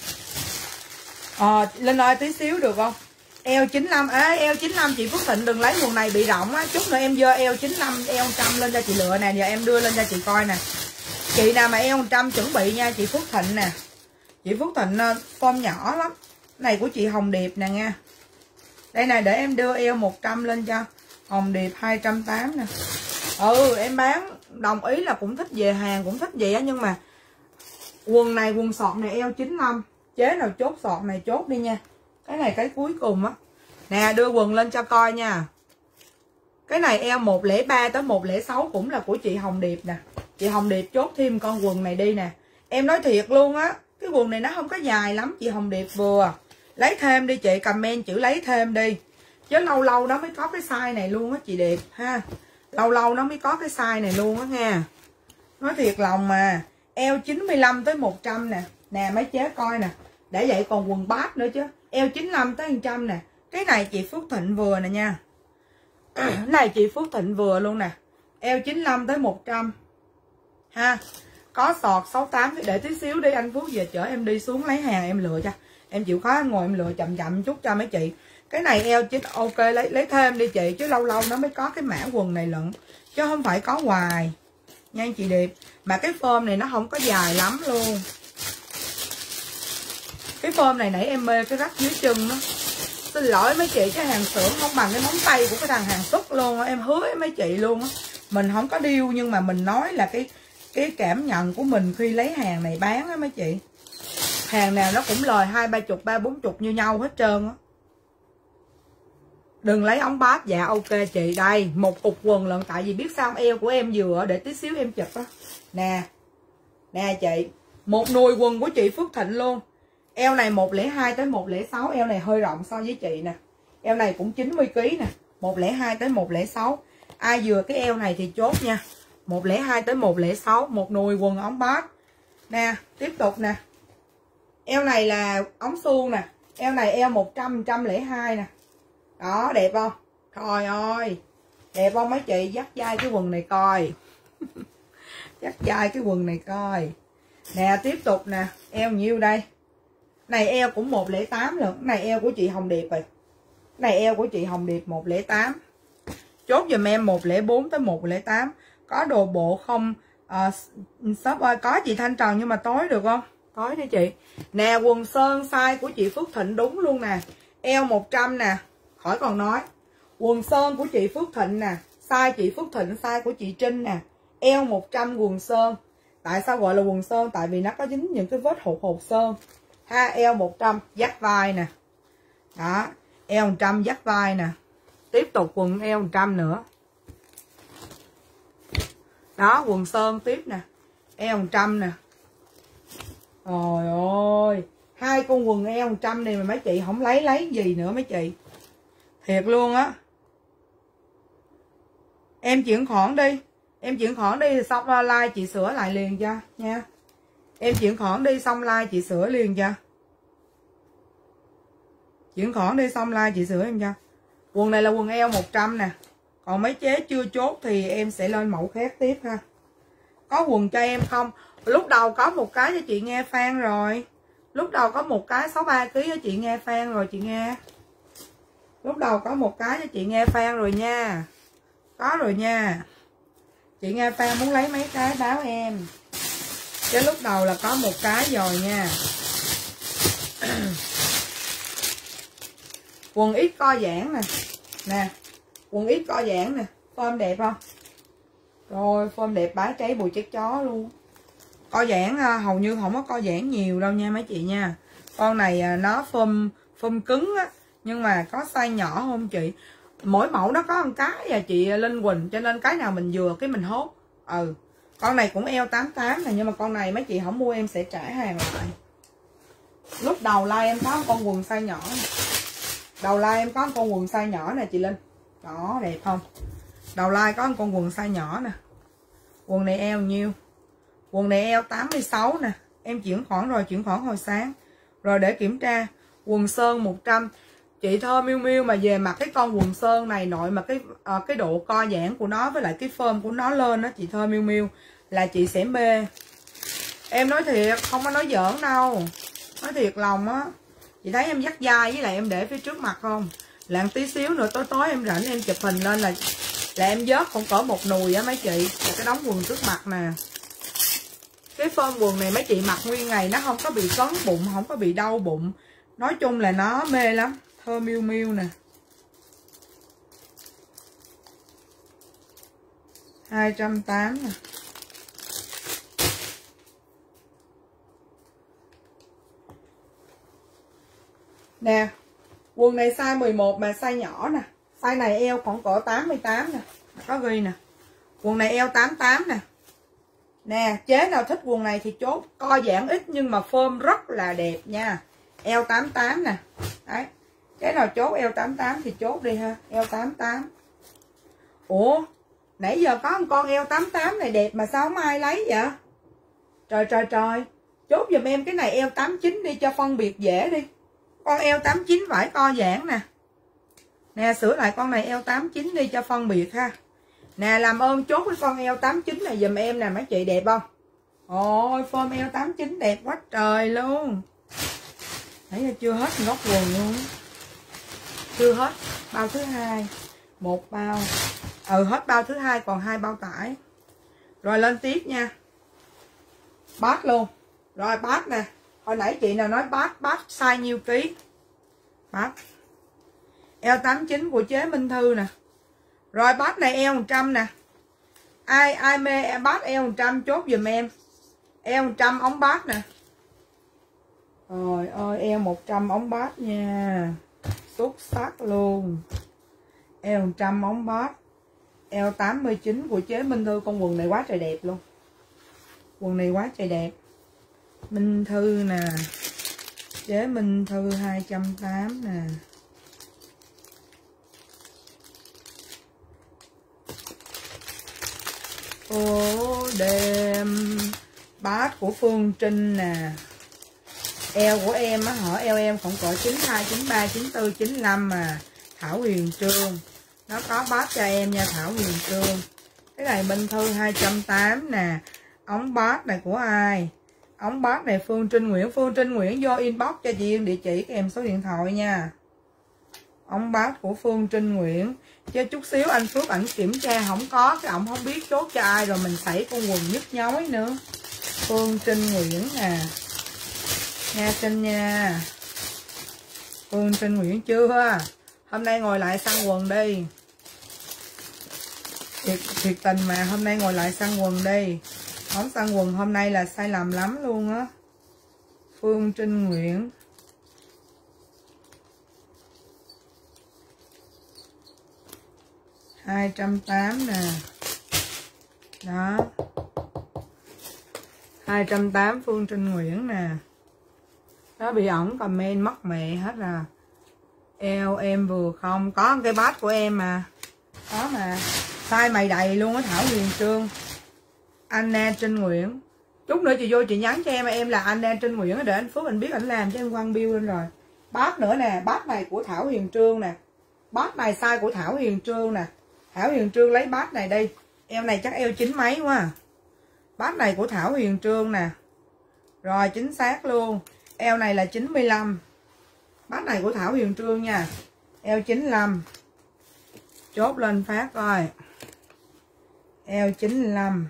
Linh ơi tí xíu được không? Eo 95. Eo 95 chị Phước Thịnh đừng lấy quần này bị rộng á, chút nữa em dơ eo 95 eo 100 lên cho chị lựa nè, giờ em đưa lên cho chị coi nè. Chị nào mà eo 100 chuẩn bị nha chị Phước Thịnh nè. Chị Phước Thịnh form nhỏ lắm. Này của chị Hồng Điệp nè nha. Đây này, để em đưa eo 100 lên cho. Hồng Điệp 280 nè. Em bán đồng ý là cũng thích về hàng, cũng thích vậy á, nhưng mà quần này, quần sọt này eo 95. Chế nào chốt sọt này chốt đi nha. Cái này cái cuối cùng á. Nè đưa quần lên cho coi nha. Cái này eo 103 tới 106 cũng là của chị Hồng Điệp nè. Chị Hồng Điệp chốt thêm con quần này đi nè. Em nói thiệt luôn á, cái quần này nó không có dài lắm, chị Hồng Điệp vừa. Lấy thêm đi chị, comment chữ lấy thêm đi. Chứ lâu lâu nó mới có cái size này luôn á chị Điệp ha. Lâu lâu nó mới có cái size này luôn á nha. Nói thiệt lòng mà. Eo 95 tới 100 nè. Nè mấy chế coi nè. Để vậy còn quần bát nữa chứ. Eo 95 tới 100 nè. Cái này chị Phước Thịnh vừa nè nha. Cái này chị Phước Thịnh vừa luôn nè. Eo 95 tới 100 ha. Có sọt 68. Để tí xíu đi anh Phước về chở em đi xuống lấy hàng em lựa cho. Em chịu khó ngồi em lựa chậm chậm chút cho mấy chị. Cái này eo chính ok, lấy thêm đi chị, chứ lâu lâu nó mới có cái mã quần này lận, chứ không phải có hoài nha anh chị Điệp. Mà cái form này nó không có dài lắm luôn. Cái form này nãy em mê cái rách dưới chân đó. Xin lỗi mấy chị, cái hàng xưởng không bằng cái móng tay của cái thằng hàng xuất luôn. Em hứa với mấy chị luôn á. Mình không có điêu nhưng mà mình nói là cái cảm nhận của mình khi lấy hàng này bán á mấy chị. Hàng nào nó cũng lời 20-30, 30-40 như nhau hết trơn á. Đừng lấy ống bát. Dạ ok chị. Đây một cục quần lận. Tại vì biết sao eo của em vừa, để tí xíu em chụp á. Nè. Nè chị. Một nùi quần của chị Phước Thịnh luôn. Eo này 102 tới 106. Eo này hơi rộng so với chị nè. Eo này cũng 90kg nè. 102 tới 106. Ai vừa cái eo này thì chốt nha. 102 tới 106. Một nùi quần ống bát. Nè tiếp tục nè. Eo này là ống suông nè. Eo này eo 100, 102 nè. Đó đẹp không? Trời ơi. Đẹp không mấy chị? Dắt dai cái quần này coi. Dắt dai cái quần này coi. Nè tiếp tục nè. Eo nhiêu đây? Này eo cũng 108 lận. Này eo của chị Hồng Điệp rồi. Này eo của chị Hồng Điệp 108. Chốt giùm em 104 tới 108. Có đồ bộ không? Shop ơi, có chị Thanh Trần nhưng mà tối được không? Tối đi chị. Nè quần sơn size của chị Phước Thịnh đúng luôn nè. Eo 100 nè. Khỏi còn nói. Quần sơn của chị Phước Thịnh nè. Size chị Phước Thịnh, size của chị Trinh nè. Eo 100 quần sơn. Tại sao gọi là quần sơn? Tại vì nó có dính những cái vết hột sơn ha. Eo 100 dắt vai nè. Đó. Eo 100 dắt vai nè. Tiếp tục quần eo 100 nữa. Đó quần sơn tiếp nè. Eo 100 nè. Trời ơi. Hai con quần eo 100 này mà mấy chị không lấy gì nữa mấy chị. Thiệt luôn á. Em chuyển khoản đi. Em chuyển khoản đi xong like chị sửa lại liền cho nha. Em chuyển khoản đi xong like chị sửa liền cho. Chuyển khoản đi xong like chị sửa em cho. Quần này là quần eo 100 nè. Còn mấy chế chưa chốt thì em sẽ lên mẫu khác tiếp ha. Có quần cho em không? Lúc đầu có một cái cho chị nghe fan rồi. Lúc đầu có một cái 63 kg cho chị Nga Phan rồi chị Nga. Lúc đầu có một cái cho chị Nga Phan rồi nha. Có rồi nha. Chị Nga Phan muốn lấy mấy cái báo em. Chứ lúc đầu là có một cái rồi nha. Quần ít co giãn nè. Nè, quần ít co giãn nè. Form đẹp không? Rồi, form đẹp bá cháy bùi chết chó luôn. Co giãn hầu như không có co giãn nhiều đâu nha mấy chị nha. Con này nó form cứng á, nhưng mà có size nhỏ không chị? Mỗi mẫu nó có một cái à chị Linh Quỳnh, cho nên cái nào mình vừa cái mình hốt. Con này cũng eo 88 này, nhưng mà con này mấy chị không mua em sẽ trả hàng lại. Lúc đầu like em có con quần size nhỏ này. Đầu like em có con quần size nhỏ nè chị Linh. Đó, đẹp không? Đầu like có con quần size nhỏ nè. Quần này eo nhiêu? Quần này eo 86 nè. Em chuyển khoản rồi, chuyển khoản hồi sáng. Rồi để kiểm tra. Quần sơn 100. Chị Thơ Miu Miu mà về mặc cái con quần sơn này nội mà cái độ co giãn của nó với lại cái form của nó lên đó chị Thơ Miu Miu là chị sẽ mê. Em nói thiệt, không có nói giỡn đâu. Nói thiệt lòng á. Chị thấy em dắt dai với lại em để phía trước mặt không? Làm tí xíu nữa tối tối em rảnh em chụp hình lên là em vớt không cỡ một nùi á mấy chị. Là cái đống quần trước mặt nè. Cái form quần này mấy chị mặc nguyên ngày nó không có bị cấn bụng, không có bị đau bụng. Nói chung là nó mê lắm. Thơ Miu Miu nè. 280 nè. Nè, quần này size 11 mà size nhỏ nè. Size này eo khoảng cỡ 88 nè. Có ghi nè. Quần này eo 88 nè. Nè, chế nào thích quần này thì chốt. Co giãn ít nhưng mà form rất là đẹp nha. Eo 88 nè. Đấy. Chế nào chốt eo 88 thì chốt đi ha. Eo 88. Ủa, nãy giờ có một con eo 88 này đẹp mà sao không ai lấy vậy? Trời. Chốt giùm em cái này eo 89 đi cho phân biệt dễ đi. Con eo 89 vải co giãn nè. Nè, sửa lại con này eo 89 đi cho phân biệt ha. Nè, làm ơn chốt cái con eo 89 này giùm em nè mấy chị, đẹp không? Ôi, form eo 89 đẹp quá trời luôn. Nãy giờ chưa hết góc quần luôn. Chưa hết. Bao thứ hai. Một bao. Hết bao thứ hai còn 2 bao tải. Rồi lên tiếp nha. Bát luôn. Rồi bát nè. Hồi nãy chị nào nói bát size nhiêu ký? Bát. Eo 89 của chế Minh Thư nè. Rồi bát này eo 100 nè. Ai mê bát eo 100 chốt giùm em. Eo 100 ống bát nè. Rồi ơi, eo 100 ống bát nha. Xuất sắc luôn. Eo 100 ống bát. Eo 89 của chế Minh Thư. Con quần này quá trời đẹp luôn. Quần này quá trời đẹp. Minh Thư nè. Chế Minh Thư 280 nè. Ô đêm. Bát của Phương Trinh nè. Eo của em á hả? Eo em khoảng cỡ 92, 93, 94, 95 mà. Thảo Huyền Trương. Nó có bát cho em nha Thảo Huyền Trương. Cái này Minh Thư 280 nè. Ống bát này của ai? Ống bát này Phương Trinh Nguyễn. Phương Trinh Nguyễn vô inbox cho chị Yên địa chỉ kèm số điện thoại nha. Ống bát của Phương Trinh Nguyễn. Chứ chút xíu anh Phước ảnh kiểm tra không có, cái ổng không biết chốt cho ai rồi mình xảy con quần nhức nhối nữa. Phương Trinh Nguyễn nè. Nha Trinh nha. Phương Trinh Nguyễn chưa? Hôm nay ngồi lại săn quần đi. Thiệt tình mà hôm nay ngồi lại săn quần đi. Không săn quần hôm nay là sai lầm lắm luôn á. Phương Trinh Nguyễn. $280 nè. Đó. 280 Phương Trinh Nguyễn nè. Nó bị ổng comment mất mẹ hết à. Eo em vừa không. Có cái bát của em mà. Có mà. Size mày đầy luôn á Thảo Huyền Trương. Anna Trinh Nguyễn. Chút nữa chị vô chị nhắn cho em là Anna Trinh Nguyễn để anh Phước anh biết anh làm cho em quăng bill lên rồi. Bát nữa nè. Bát này của Thảo Huyền Trương nè. Bát này size của Thảo Huyền Trương nè. Thảo Huyền Trương lấy bát này đi. Eo này chắc eo 9 mấy quá à. Bát này của Thảo Huyền Trương nè. Rồi chính xác luôn. Eo này là 95. Bát này của Thảo Huyền Trương nha. Eo 95. Chốt lên phát coi. Eo 95.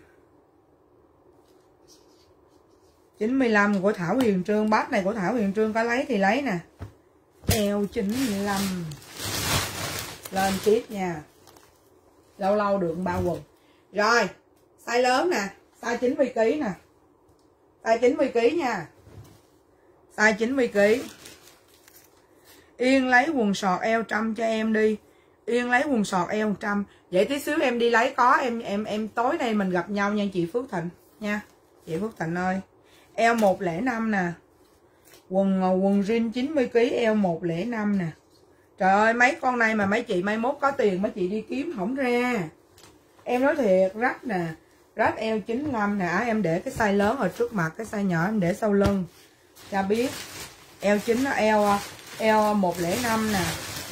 95 của Thảo Huyền Trương. Bát này của Thảo Huyền Trương có lấy thì lấy nè. Eo 95. Lên tiếp nha. Lâu lâu được 3 quần. Rồi, size lớn nè, size 90kg nè. Size 90kg nha. Size 90kg. Yên lấy quần sọt eo 100 cho em đi. Yên lấy quần sọt eo 100. Vậy tí xíu em đi lấy có em tối nay mình gặp nhau nha chị Phước Thịnh nha. Chị Phước Thịnh ơi. Eo 105 nè. Quần jean 90kg eo 105 nè. Trời ơi mấy con này mà mấy chị mai mốt có tiền mấy chị đi kiếm không ra. Em nói thiệt, rách nè. Rách eo 95 nè. Em để cái size lớn ở trước mặt, cái size nhỏ em để sau lưng cho biết. Eo 9 nó eo 105 nè.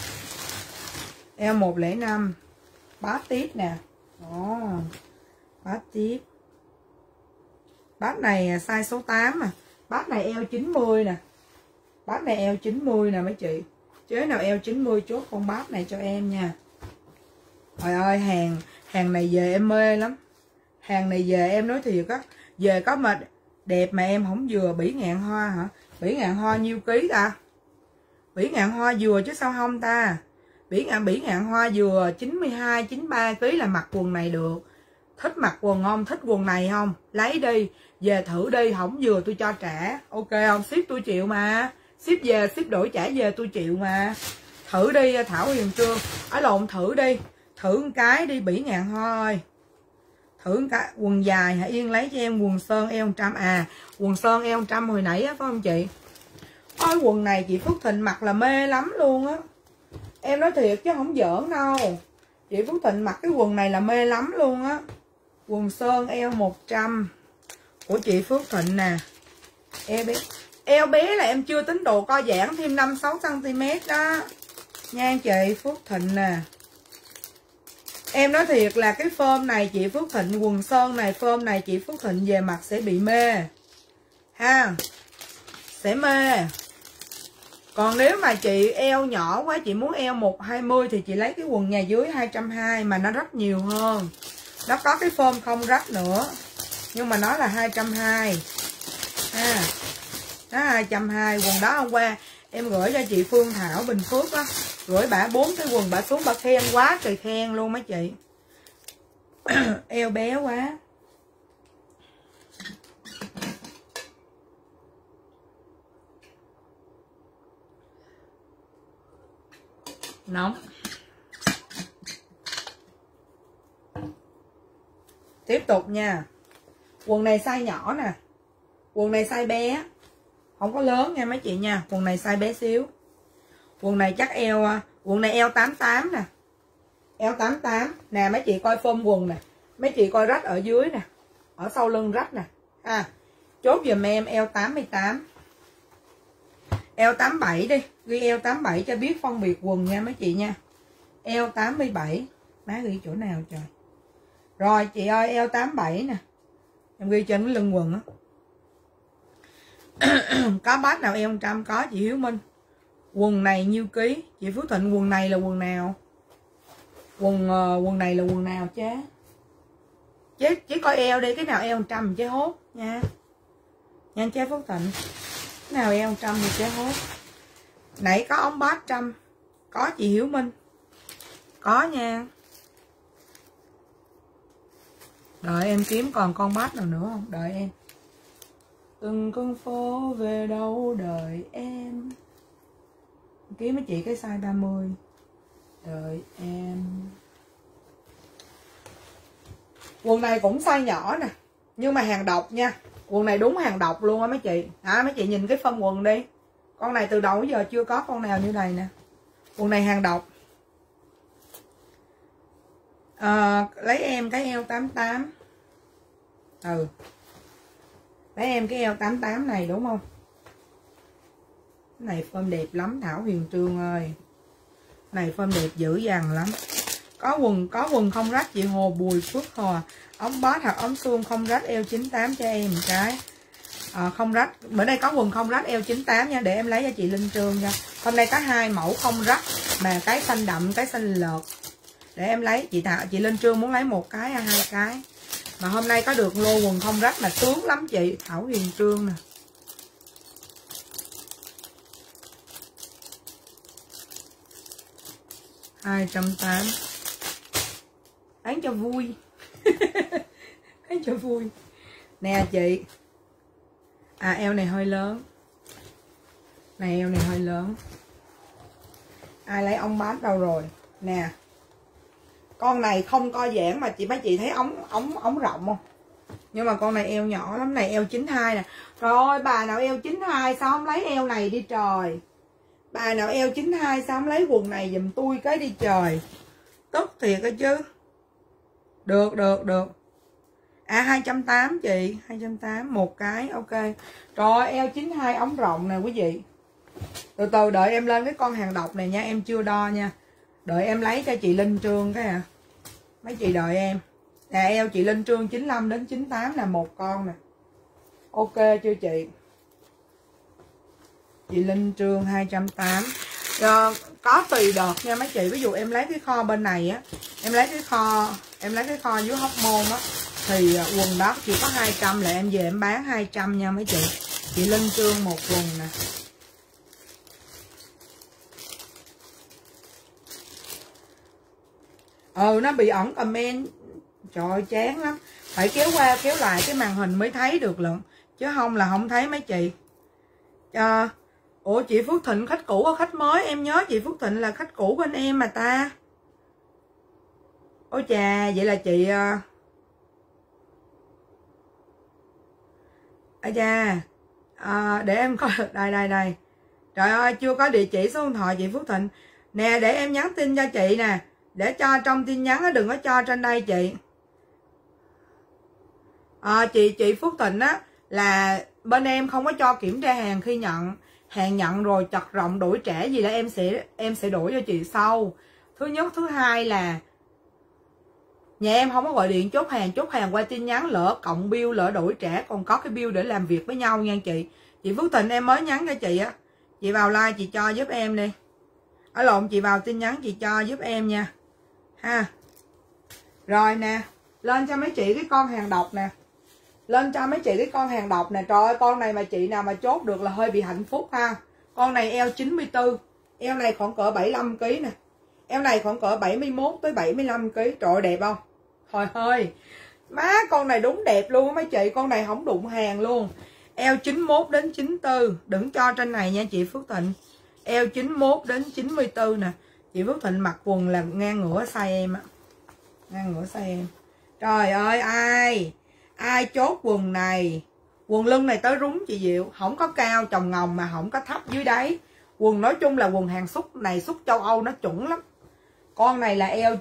Eo 105. Bát tiếp nè. Đó. Bát tiếp. Bát này size số 8 à. Bát này eo 90 nè. Bát này eo 90 nè mấy chị. Chế nào eo 90 chốt con bát này cho em nha. Trời ơi hàng này về em mê lắm. Hàng này về em nói thiệt á, về có mà đẹp mà em không vừa. Bỉ Ngạn Hoa hả? Bỉ Ngạn Hoa nhiêu ký ta? Bỉ Ngạn Hoa vừa chứ sao không ta? Bỉ Ngạn Hoa vừa 92 93 kg là mặc quần này được. Thích mặc quần không? Thích quần này không? Lấy đi, về thử đi, không vừa tôi cho trả. Ok không? Ship tôi chịu mà. Ship về, ship đổi trả về tôi chịu mà. Thử đi Thảo Huyền Trương. Ở lộn thử đi. Thử một cái đi Bỉ Ngạn Hoa ơi. Thử một cái. Quần dài hả? Yên lấy cho em quần sơn eo 100. À quần sơn eo 100 hồi nãy á phải không chị? Ôi quần này chị Phước Thịnh mặc là mê lắm luôn á. Em nói thiệt chứ không giỡn đâu. Chị Phước Thịnh mặc cái quần này là mê lắm luôn á. Quần sơn eo 100 của chị Phước Thịnh nè. Eo bé là em chưa tính độ co giãn thêm 5-6cm đó nha chị Phước Thịnh nè. Em nói thiệt là cái phơm này chị Phước Thịnh, quần sơn này phơm này chị Phước Thịnh về mặt sẽ bị mê ha, sẽ mê. Còn nếu mà chị eo nhỏ quá, chị muốn eo 120 thì chị lấy cái quần nhà dưới 220 mà nó rách nhiều hơn. Nó có cái phơm không rách nữa, nhưng mà nó là 220 ha. Nó 220. Quần đó hôm qua em gửi cho chị Phương Thảo Bình Phước á, gửi bả 4 cái quần, bả xuống bả khen quá trời khen luôn mấy chị. Eo bé quá. Nóng. Tiếp tục nha. Quần này size nhỏ nè. Quần này size bé, không có lớn nha mấy chị nha. Quần này size bé xíu. Quần này chắc eo, quần này eo 88 nè. Eo 88 nè mấy chị coi phơm quần nè. Mấy chị coi rách ở dưới nè, ở sau lưng rách nè. Chốt giùm em eo 88. Eo 87 đi, ghi eo 87 cho biết phân biệt quần nha mấy chị nha. Eo 87. Má ghi chỗ nào trời. Rồi chị ơi, eo 87 nè. Em ghi trên cái lưng quần á. Có bát nào eo 100 có chị Hiếu Minh. Quần này nhiêu ký? Chị Phước Thịnh quần này là quần nào? Quần này là quần nào chế? Chỉ coi eo đi, cái nào eo 100 chế hốt nha. Nha chế Phước Thịnh. Cái nào eo 100 thì chế hốt. Nãy có ống bát 100. Có chị Hiếu Minh. Có nha. Đợi em kiếm còn con bát nào nữa không? Đợi em. Từng con phố về đâu đợi em. Kiếm mấy chị cái size 30. Đợi em. Quần này cũng size nhỏ nè, nhưng mà hàng độc nha. Quần này đúng hàng độc luôn á mấy chị. Mấy chị nhìn cái phân quần đi. Con này từ đầu đến giờ chưa có con nào như này nè. Quần này hàng độc. Lấy em cái eo 88. Lấy em cái eo 88 này đúng không? Cái này phơm đẹp lắm Thảo Huyền Trương ơi. Này phơm đẹp dữ dằn lắm. Có quần không rách chị Hồ Bùi Phước Hòa. Ống bát hoặc ống suông không rách eo 98 cho em một cái. Không rách. Bữa nay có quần không rách eo 98 nha, để em lấy cho chị Linh Trương nha. Hôm nay có 2 mẫu không rách mà cái xanh đậm, cái xanh lợt. Để em lấy, chị Linh Trương muốn lấy 1 cái hay 2 cái. Mà hôm nay có được lô quần không rách mà sướng lắm chị, Thảo Huyền Trương nè. $280. Bán cho vui. Bán cho vui. Nè chị. Eo này hơi lớn. Này eo này hơi lớn. Ai lấy ống bát đâu rồi? Nè. Con này không co giãn mà mấy chị thấy ống rộng không? Nhưng mà con này eo nhỏ lắm, này eo 92 nè. Trời ơi, bà nào eo 92 sao không lấy eo này đi trời. Bà nào eo 92 sao không lấy quần này giùm tôi cái đi trời. Tức thiệt đó chứ. Được. 280 chị, 280 1 cái, ok. Rồi eo 92 ống rộng nè quý vị. Từ từ đợi em lên cái con hàng độc này nha, em chưa đo nha. Đợi em lấy cho chị Linh Trương cái à. Mấy chị đợi em. Nè eo chị Linh Trương 95 đến 98 là 1 con nè. Ok chưa chị? Chị Linh Trương 280. Có tùy đợt nha mấy chị. Ví dụ em lấy cái kho bên này á, em lấy cái kho dưới Hóc Môn á thì quần đó chỉ có 200 là em về em bán 200 nha mấy chị. Chị Linh Trương 1 quần nè. Nó bị ẩn comment. Trời ơi chán lắm. Phải kéo qua kéo lại cái màn hình mới thấy được lận. Chứ không là không thấy mấy chị. Ủa chị Phước Thịnh khách cũ hay khách mới? Em nhớ chị Phước Thịnh là khách cũ bên em mà ta. Ôi chà, vậy là chị để em coi. Đây. Trời ơi, chưa có địa chỉ số điện thoại chị Phước Thịnh. Nè, để em nhắn tin cho chị nè. Để cho trong tin nhắn, đừng có cho trên đây chị. Chị Phước Thịnh á là bên em không có cho kiểm tra hàng khi nhận. Hàng nhận rồi chật rộng đổi trẻ gì là em sẽ đổi cho chị sau. Thứ nhất, thứ hai là nhà em không có gọi điện chốt hàng qua tin nhắn, lỡ cộng bill lỡ đổi trẻ còn có cái bill để làm việc với nhau nha chị. Chị Phước Thịnh em mới nhắn cho chị á. Chị vào like chị cho giúp em đi. Chị vào tin nhắn chị cho giúp em nha. Ha. Rồi nè, lên cho mấy chị cái con hàng độc nè. Trời ơi, con này mà chị nào mà chốt được là hơi bị hạnh phúc ha. Con này eo 94, eo này khoảng cỡ 75 kg nè. Eo này khoảng cỡ 71 tới 75 kg. Trời ơi đẹp không? Thôi ơi. Má con này đúng đẹp luôn á mấy chị, con này không đụng hàng luôn. Eo 91 đến 94, đừng cho trên này nha chị Phước Thịnh. Eo 91 đến 94 nè. Chị Phước Thịnh mặc quần là ngang ngửa size em á. Ngang ngửa size em. Trời ơi ai chốt quần này. Quần lưng này tới rúng chị Diệu, không có cao chồng ngồng mà không có thấp dưới đáy. Quần nói chung là quần hàng xúc này, xúc châu Âu nó chuẩn lắm. Con này là eo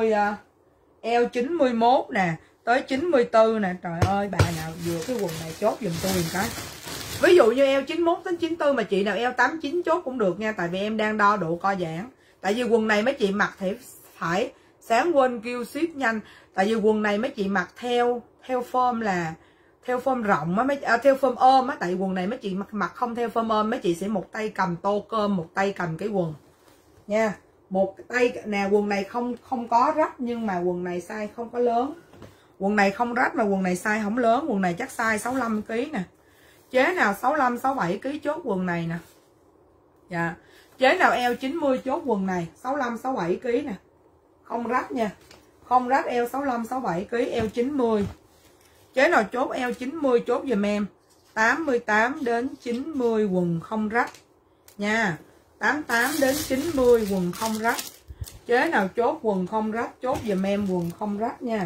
91 nè, tới 94 nè. Trời ơi, bà nào vừa cái quần này chốt giùm tôi một cái. Ví dụ như eo 91 đến 94 mà chị nào eo 89 chốt cũng được nha, tại vì em đang đo độ co giãn. Tại vì quần này mấy chị mặc thì phải sáng quên kêu ship nhanh. Tại vì quần này mấy chị mặc theo form là theo form rộng á, theo form ôm á. Tại quần này mấy chị mặc không theo form ôm, mấy chị sẽ một tay cầm tô cơm, một tay cầm cái quần nha. Một tay nè, quần này không có rách nhưng mà quần này size không có lớn. Quần này không rách mà quần này size không lớn, quần này chắc size 65 kg nè. Chế nào 65 67 kg chốt quần này nè. Dạ. Chế nào eo 90 chốt quần này, 65 67 kg nè. Không rách nha. Không rách eo 65 67 kg, eo 90. Chế nào chốt eo 90 chốt giùm em. 88 đến 90 quần không rách nha. 88 đến 90 quần không rách. Chế nào chốt quần không rách chốt giùm em quần không rách nha.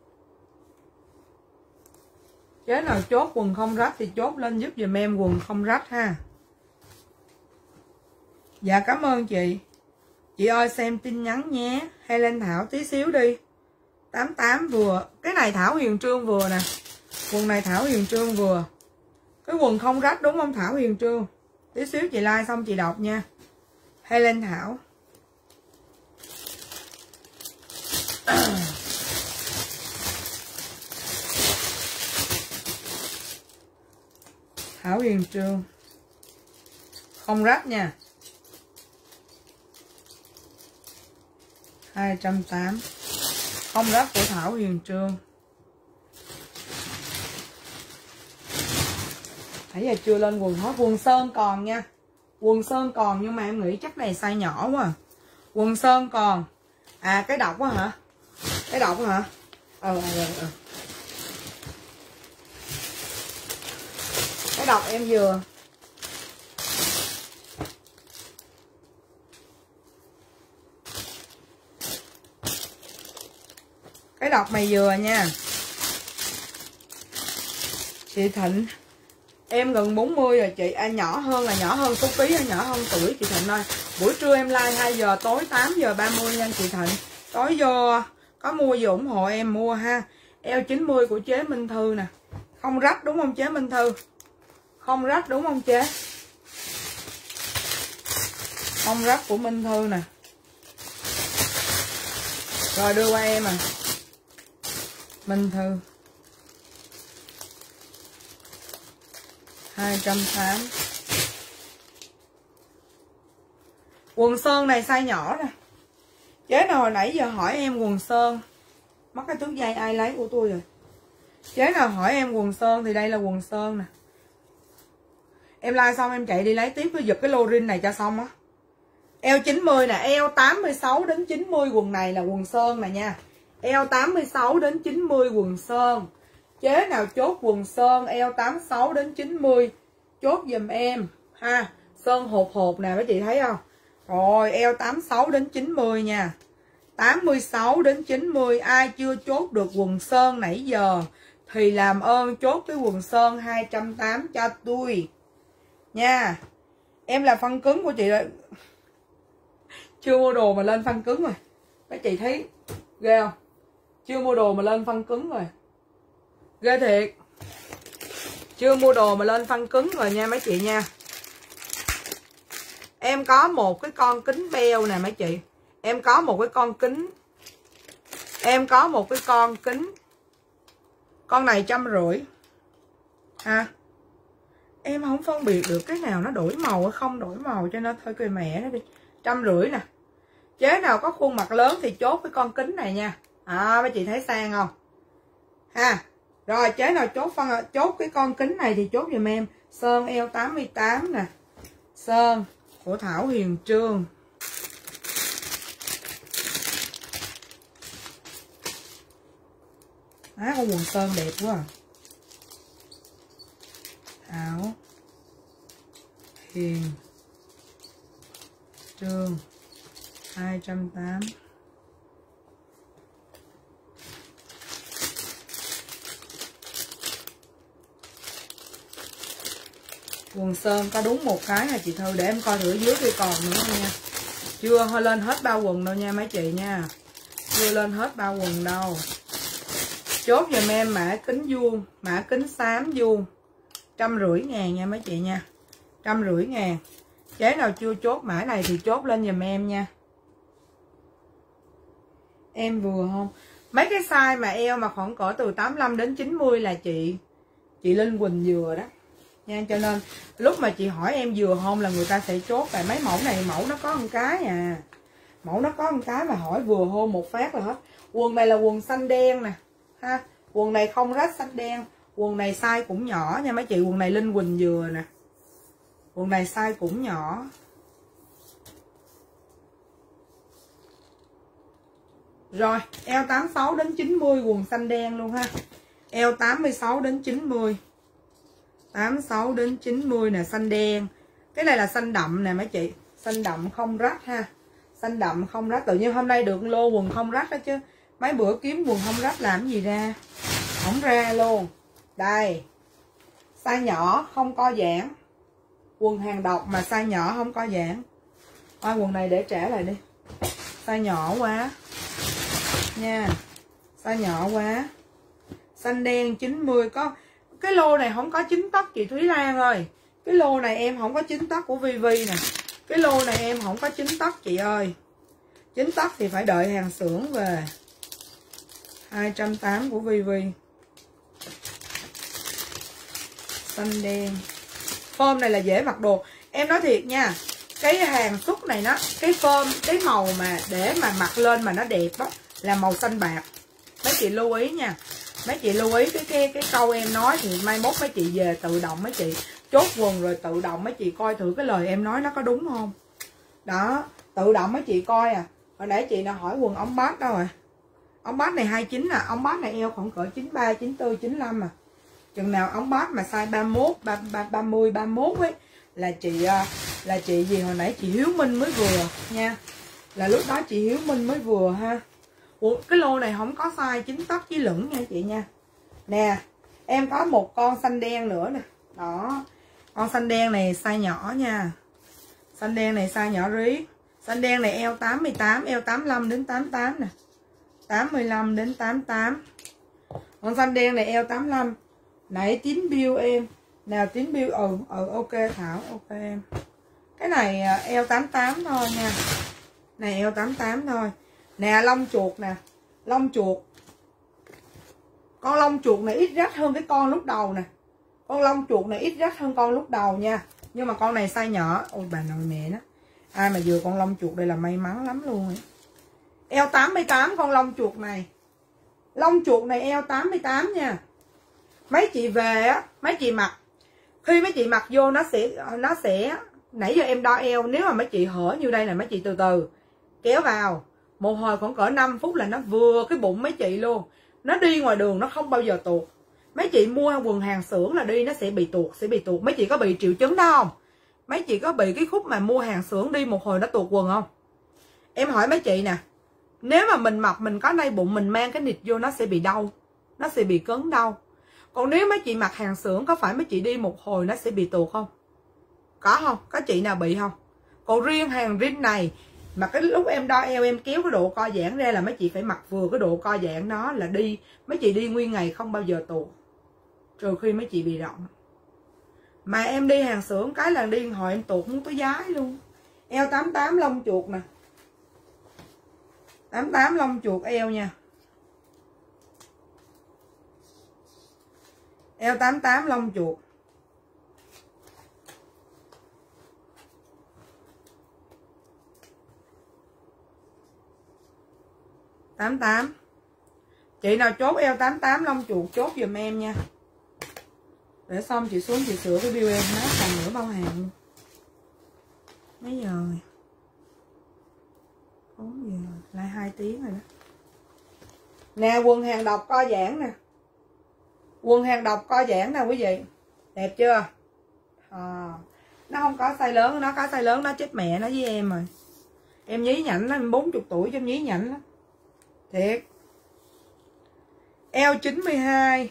Chế nào chốt quần không rách thì chốt lên giúp giùm em quần không rách ha. Dạ cảm ơn chị. Chị ơi xem tin nhắn nhé. Hay lên Thảo tí xíu đi. 88 vừa. Cái này Thảo Huyền Trương vừa nè. Quần này Thảo Huyền Trương vừa. Cái quần không rách đúng không Thảo Huyền Trương? Tí xíu chị like xong chị đọc nha. Hay lên Thảo. Thảo Huyền Trương. Không rách nha. 280. Không rách của Thảo Huyền Trương. Nãy giờ chưa lên quần hết. Quần sơn còn nha. Quần sơn còn nhưng mà em nghĩ chắc này size nhỏ quá à. Quần sơn còn. À cái độc quá hả? Cái độc hả? Cái độc em vừa. Cái độc mày vừa nha. Chị Thịnh. Em gần 40 rồi chị. Nhỏ hơn là nhỏ hơn số ký hay nhỏ hơn tuổi chị Thịnh ơi. Buổi trưa em like 2 giờ, tối 8 giờ 30 nha chị Thịnh. Tối vô có mua gì ủng hộ em mua ha. Eo 90 của chế Minh Thư nè. Không rách đúng không chế Minh Thư? Không rách đúng không chế? Không rách của Minh Thư nè. Rồi đưa qua em à. Minh Thư 280. Quần sơn này size nhỏ nè. Chế nào hồi nãy giờ hỏi em quần sơn. Mất cái thước dây ai lấy của tôi rồi. Chế nào hỏi em quần sơn thì đây là quần sơn nè. Em like xong em chạy đi lấy tiếp, giật cái lô rin này cho xong á. Eo 90 nè, eo 86 đến 90 quần này là quần sơn nè nha. Eo 86 đến 90 quần sơn. Chế nào chốt quần sơn eo 86 đến 90 chốt giùm em ha. Sơn hột hột nè mấy chị thấy không? Rồi eo 86 đến 90 nha. 86 đến 90 ai chưa chốt được quần sơn nãy giờ thì làm ơn chốt cái quần sơn 280 cho tôi nha. Em là phân cứng của chị rồi. Chưa mua đồ mà lên phân cứng rồi. Mấy chị thấy ghê không? Chưa mua đồ mà lên phân cứng rồi. Ghê thiệt. Chưa mua đồ mà lên phân cứng rồi nha mấy chị nha. Em có một cái con kính beo nè mấy chị. Em có một cái con kính. Em có một cái con kính. Con này 150 ha. Em không phân biệt được cái nào nó đổi màu hay không đổi màu cho nên thôi cười mẹ nó đi. 150 nè. Chế nào có khuôn mặt lớn thì chốt cái con kính này nha. Mấy chị thấy sang không? Ha. Rồi chế nào chốt cái con kính này thì chốt giùm em. Sơn eo 88 nè. Sơn của Thảo Huyền Trương. Con quần sơn đẹp quá à. Thảo Huyền Trương 280. Quần sơn có đúng một cái nè chị Thư. Để em coi thử dưới kia còn nữa nha. Chưa lên hết bao quần đâu nha mấy chị nha. Chưa lên hết bao quần đâu. Chốt giùm em mã kính vuông, mã kính xám vuông 150.000 nha mấy chị nha. 150.000. Chế nào chưa chốt mã này thì chốt lên giùm em nha. Em vừa không? Mấy cái size mà eo mà khoảng cỡ từ 85 đến 90 là chị Linh Quỳnh vừa đó nha. Cho nên lúc mà chị hỏi em vừa không là người ta sẽ chốt. Tại mấy mẫu này mẫu nó có một cái à. Mẫu nó có một cái mà hỏi vừa hôn một phát là hết. Quần này là quần xanh đen nè ha. Quần này không rách xanh đen. Quần này size cũng nhỏ nha mấy chị. Quần này Linh Quỳnh vừa nè. Quần này size cũng nhỏ. Rồi eo 86 đến 90 quần xanh đen luôn ha. Eo 86 đến 90. 86 đến 90 nè, xanh đen. Cái này là xanh đậm nè mấy chị. Xanh đậm không rách ha. Xanh đậm không rách. Tự nhiên hôm nay được lô quần không rách đó chứ. Mấy bữa kiếm quần không rách làm gì ra. Không ra luôn. Đây. Size nhỏ không co giãn. Quần hàng độc mà size nhỏ không co giãn. Quần này để trả lại đi. Size nhỏ quá nha. Size nhỏ quá. Xanh đen 90. Có cái lô này không có 9 tấc chị Thúy Lan ơi. Cái lô này em không có 9 tấc của Vivi nè. Cái lô này em không có 9 tấc chị ơi. 9 tấc thì phải đợi hàng xưởng về. 280 của Vivi. Xanh đen. form này là dễ mặc đồ. Em nói thiệt nha, cái hàng xuất này nó, cái form, cái màu mà để mà mặc lên mà nó đẹp đó là màu xanh bạc. Mấy chị lưu ý nha. Mấy chị lưu ý cái câu em nói thì mai mốt mấy chị về tự động mấy chị chốt quần rồi tự động mấy chị coi thử cái lời em nói nó có đúng không. Đó, tự động mấy chị coi à. Hồi nãy chị đã hỏi quần ống bát đâu rồi. Ống bát này 29 à, ống bát này eo khoảng cỡ 93, 94, 95 à. Chừng nào ống bát mà size 31, 30, 31 ấy là chị gì hồi nãy chị Hiếu Minh mới vừa nha. Là lúc đó chị Hiếu Minh mới vừa ha. Ủa, cái lô này không có size 9 tấc với lửng nha chị nha. Nè, em có một con xanh đen nữa nè. Đó, con xanh đen này size nhỏ nha. Xanh đen này size nhỏ riết. Xanh đen này eo 88, eo 85 đến 88 nè. 85 đến 88. Con xanh đen này eo 85. Nãy 9 bill em. Nào 9 bill ok Thảo, ok em. Cái này eo 88 thôi nha. Này eo 88 thôi. Nè lông chuột nè. Lông chuột. Con lông chuột này ít rách hơn cái con lúc đầu nè. Con lông chuột này ít rách hơn con lúc đầu nha. Nhưng mà con này size nhỏ. Ôi bà nội mẹ nó. Ai mà vừa con lông chuột đây là may mắn lắm luôn ấy. Eo 88 con lông chuột này. Lông chuột này eo 88 nha. Mấy chị về á, mấy chị mặc. Khi mấy chị mặc vô nó sẽ nãy giờ em đo eo, nếu mà mấy chị hở như đây là mấy chị từ từ kéo vào. Một hồi khoảng cỡ 5 phút là nó vừa cái bụng mấy chị luôn. Nó đi ngoài đường nó không bao giờ tuột. Mấy chị mua quần hàng xưởng là đi nó sẽ bị tuột, Mấy chị có bị triệu chứng đó không? Mấy chị có bị cái khúc mà mua hàng xưởng đi một hồi nó tuột quần không? Em hỏi mấy chị nè. Nếu mà mình mặc mình có nay bụng mình mang cái nịt vô nó sẽ bị đau. Nó sẽ bị cứng đau. Còn nếu mấy chị mặc hàng xưởng có phải mấy chị đi một hồi nó sẽ bị tuột không? Có không? Có chị nào bị không? Còn riêng hàng rin này mà cái lúc em đo eo em kéo cái độ co giãn ra là mấy chị phải mặc vừa cái độ co giãn nó là đi. Mấy chị đi nguyên ngày không bao giờ tuột. Trừ khi mấy chị bị rộng. Mà em đi hàng xưởng cái lần đi hồi em tuột muốn tới giái luôn. Eo 88 lông chuột nè. 88 lông chuột eo nha. Eo 88 lông chuột. tám tám. Chị nào chốt eo 88 lông chuột chốt giùm em nha. Để xong chị xuống chị sửa cái bill em nó còn nửa bao hàng luôn. Mấy giờ rồi? 4 giờ, lại 2 tiếng rồi đó. Nè quần hàng độc co giãn nè. Quần hàng độc co giãn nè quý vị. Đẹp chưa? Nó không có size lớn, nó có size lớn nó chết mẹ nó với em rồi. Em nhí nhảnh lắm, em 40 tuổi cho em nhí nhảnh lắm. Thiệt. Eo 92.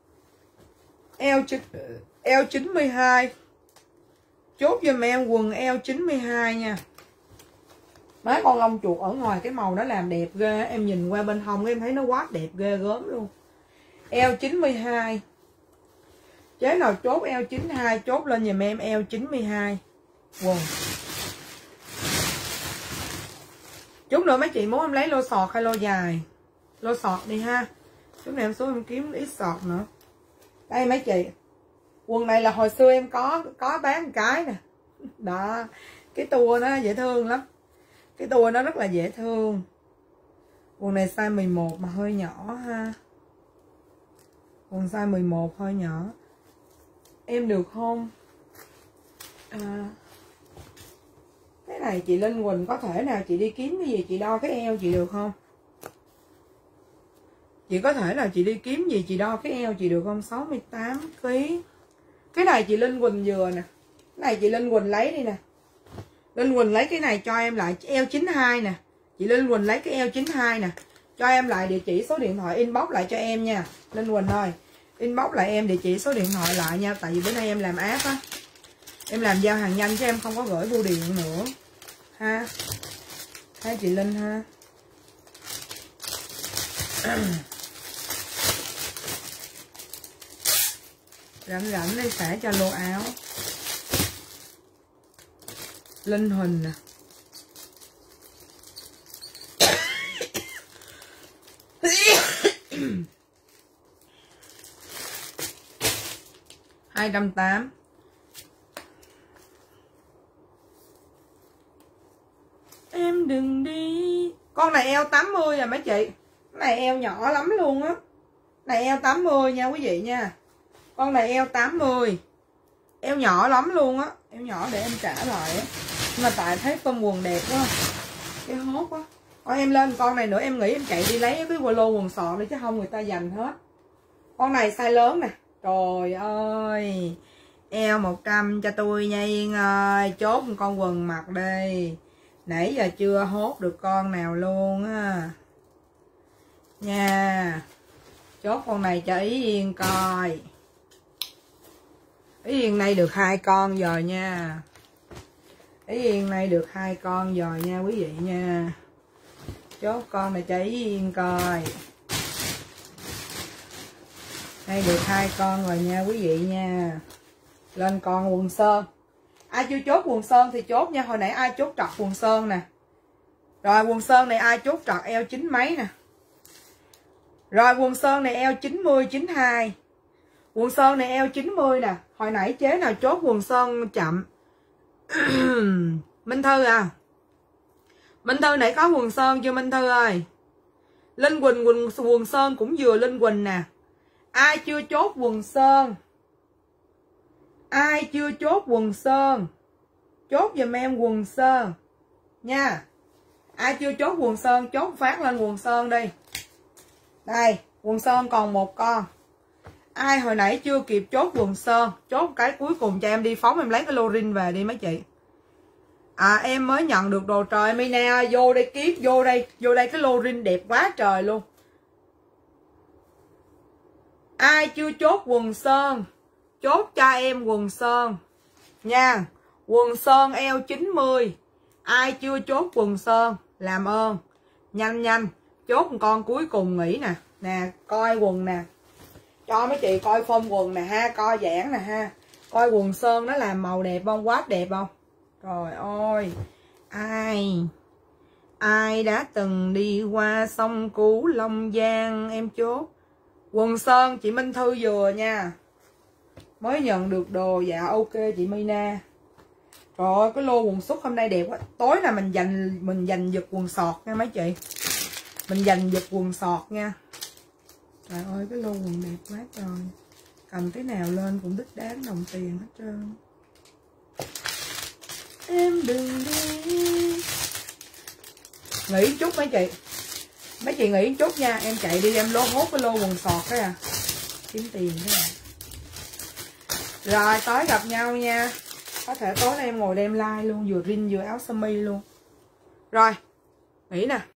Eo 92. Chốt giùm em quần eo 92 nha. Mấy con lông chuột ở ngoài cái màu nó làm đẹp ghê. Em nhìn qua bên hông em thấy nó quá đẹp ghê gớm luôn. Eo 92. Chế nào chốt eo 92 chốt lên giùm em eo 92 quần. Chút nữa mấy chị muốn em lấy lô sọt hay lô dài? Lô sọt đi ha. Chút này em xuống em kiếm ít sọt nữa. Đây mấy chị. Quần này là hồi xưa em có bán một cái nè. Đó. Cái tua nó dễ thương lắm. Cái tua nó rất là dễ thương. Quần này size 11 mà hơi nhỏ ha. Quần size 11 hơi nhỏ. Em được không? Cái này chị Linh Quỳnh có thể nào chị đi kiếm cái gì chị đo cái eo chị được không? Chị có thể nào chị đi kiếm gì chị đo cái eo chị được không? 68 kg. Cái này chị Linh Quỳnh vừa nè. Cái này chị Linh Quỳnh lấy đi nè. Linh Quỳnh lấy cái này cho em lại eo 92 nè. Chị Linh Quỳnh lấy cái eo 92 nè. Cho em lại địa chỉ số điện thoại inbox lại cho em nha. Linh Quỳnh ơi, inbox lại em địa chỉ số điện thoại lại nha. Tại vì bữa nay em làm app á. Em làm giao hàng nhanh chứ em không có gửi bưu điện nữa. Ha. Ha chị Linh ha. Rảnh đi xả cho lô áo. Linh Huỳnh nè. $280. Em đừng đi. Con này eo 80 à mấy chị. Cái này eo nhỏ lắm luôn á. Này eo 80 nha quý vị nha. Con này eo 80. Eo nhỏ lắm luôn á. Eo nhỏ để em trả lại á. Nhưng mà tại thấy phân quần đẹp quá. Cái hốt quá. Con em lên con này nữa em nghĩ em chạy đi lấy cái lô quần sọt đi chứ không người ta giành hết. Con này size lớn nè. Trời ơi. Eo 100 cho tôi nha Yên ơi. Chốt một con quần mặc đi. Nãy giờ chưa hốt được con nào luôn á. Nha. Chốt con này cho Ý Yên coi. Ý Yên này được 2 con rồi nha. Ý Yên này được 2 con rồi nha quý vị nha. Chốt con này cho Ý Yên coi. Đây được 2 con rồi nha quý vị nha. Lên con quần sơn. Ai chưa chốt quần sơn thì chốt nha. Hồi nãy ai chốt trọt quần sơn nè. Rồi quần sơn này ai chốt trọt eo 9 mấy nè. Rồi quần sơn này eo 90 92. Quần sơn này eo 90 nè. Hồi nãy chế nào chốt quần sơn chậm. Minh Thư à. Minh Thư nãy có quần sơn chưa Minh Thư ơi. Linh Quỳnh quần sơn cũng vừa Linh Quỳnh nè. Ai chưa chốt quần sơn. Ai chưa chốt quần sơn. Chốt giùm em quần sơn nha. Ai chưa chốt quần sơn chốt phát lên quần sơn đi. Đây quần sơn còn 1 con. Ai hồi nãy chưa kịp chốt quần sơn chốt cái cuối cùng cho em đi phóng em lấy cái lô rin về đi mấy chị. À em mới nhận được đồ trời Mina vô đây kiếp vô đây cái lô rin đẹp quá trời luôn. Ai chưa chốt quần sơn chốt cho em quần sơn nha. Quần sơn eo 90. Ai chưa chốt quần sơn làm ơn nhanh chốt một con cuối cùng nghỉ nè. Nè coi quần nè. Cho mấy chị coi phông quần nè ha. Coi giảng nè ha. Coi quần sơn nó làm màu đẹp không. Quá đẹp không. Trời ơi. Ai đã từng đi qua sông Cửu Long Giang em chốt. Quần sơn chị Minh Thư vừa nha. Mới nhận được đồ. Dạ ok chị Mina. Trời ơi cái lô quần sút hôm nay đẹp quá. Tối là mình dành giật quần sọt nha mấy chị. Mình dành giật quần sọt nha. Trời ơi cái lô quần đẹp quá trời. Cầm cái nào lên cũng đích đáng đồng tiền hết trơn. Em đừng đi. Nghỉ chút mấy chị. Mấy chị nghỉ chút nha. Em chạy đi em hốt cái lô quần sọt cái à. Kiếm tiền cái à. Rồi tối gặp nhau nha. Có thể tối nay em ngồi đem like luôn. Vừa rin vừa áo sơ mi luôn. Rồi nghỉ nè.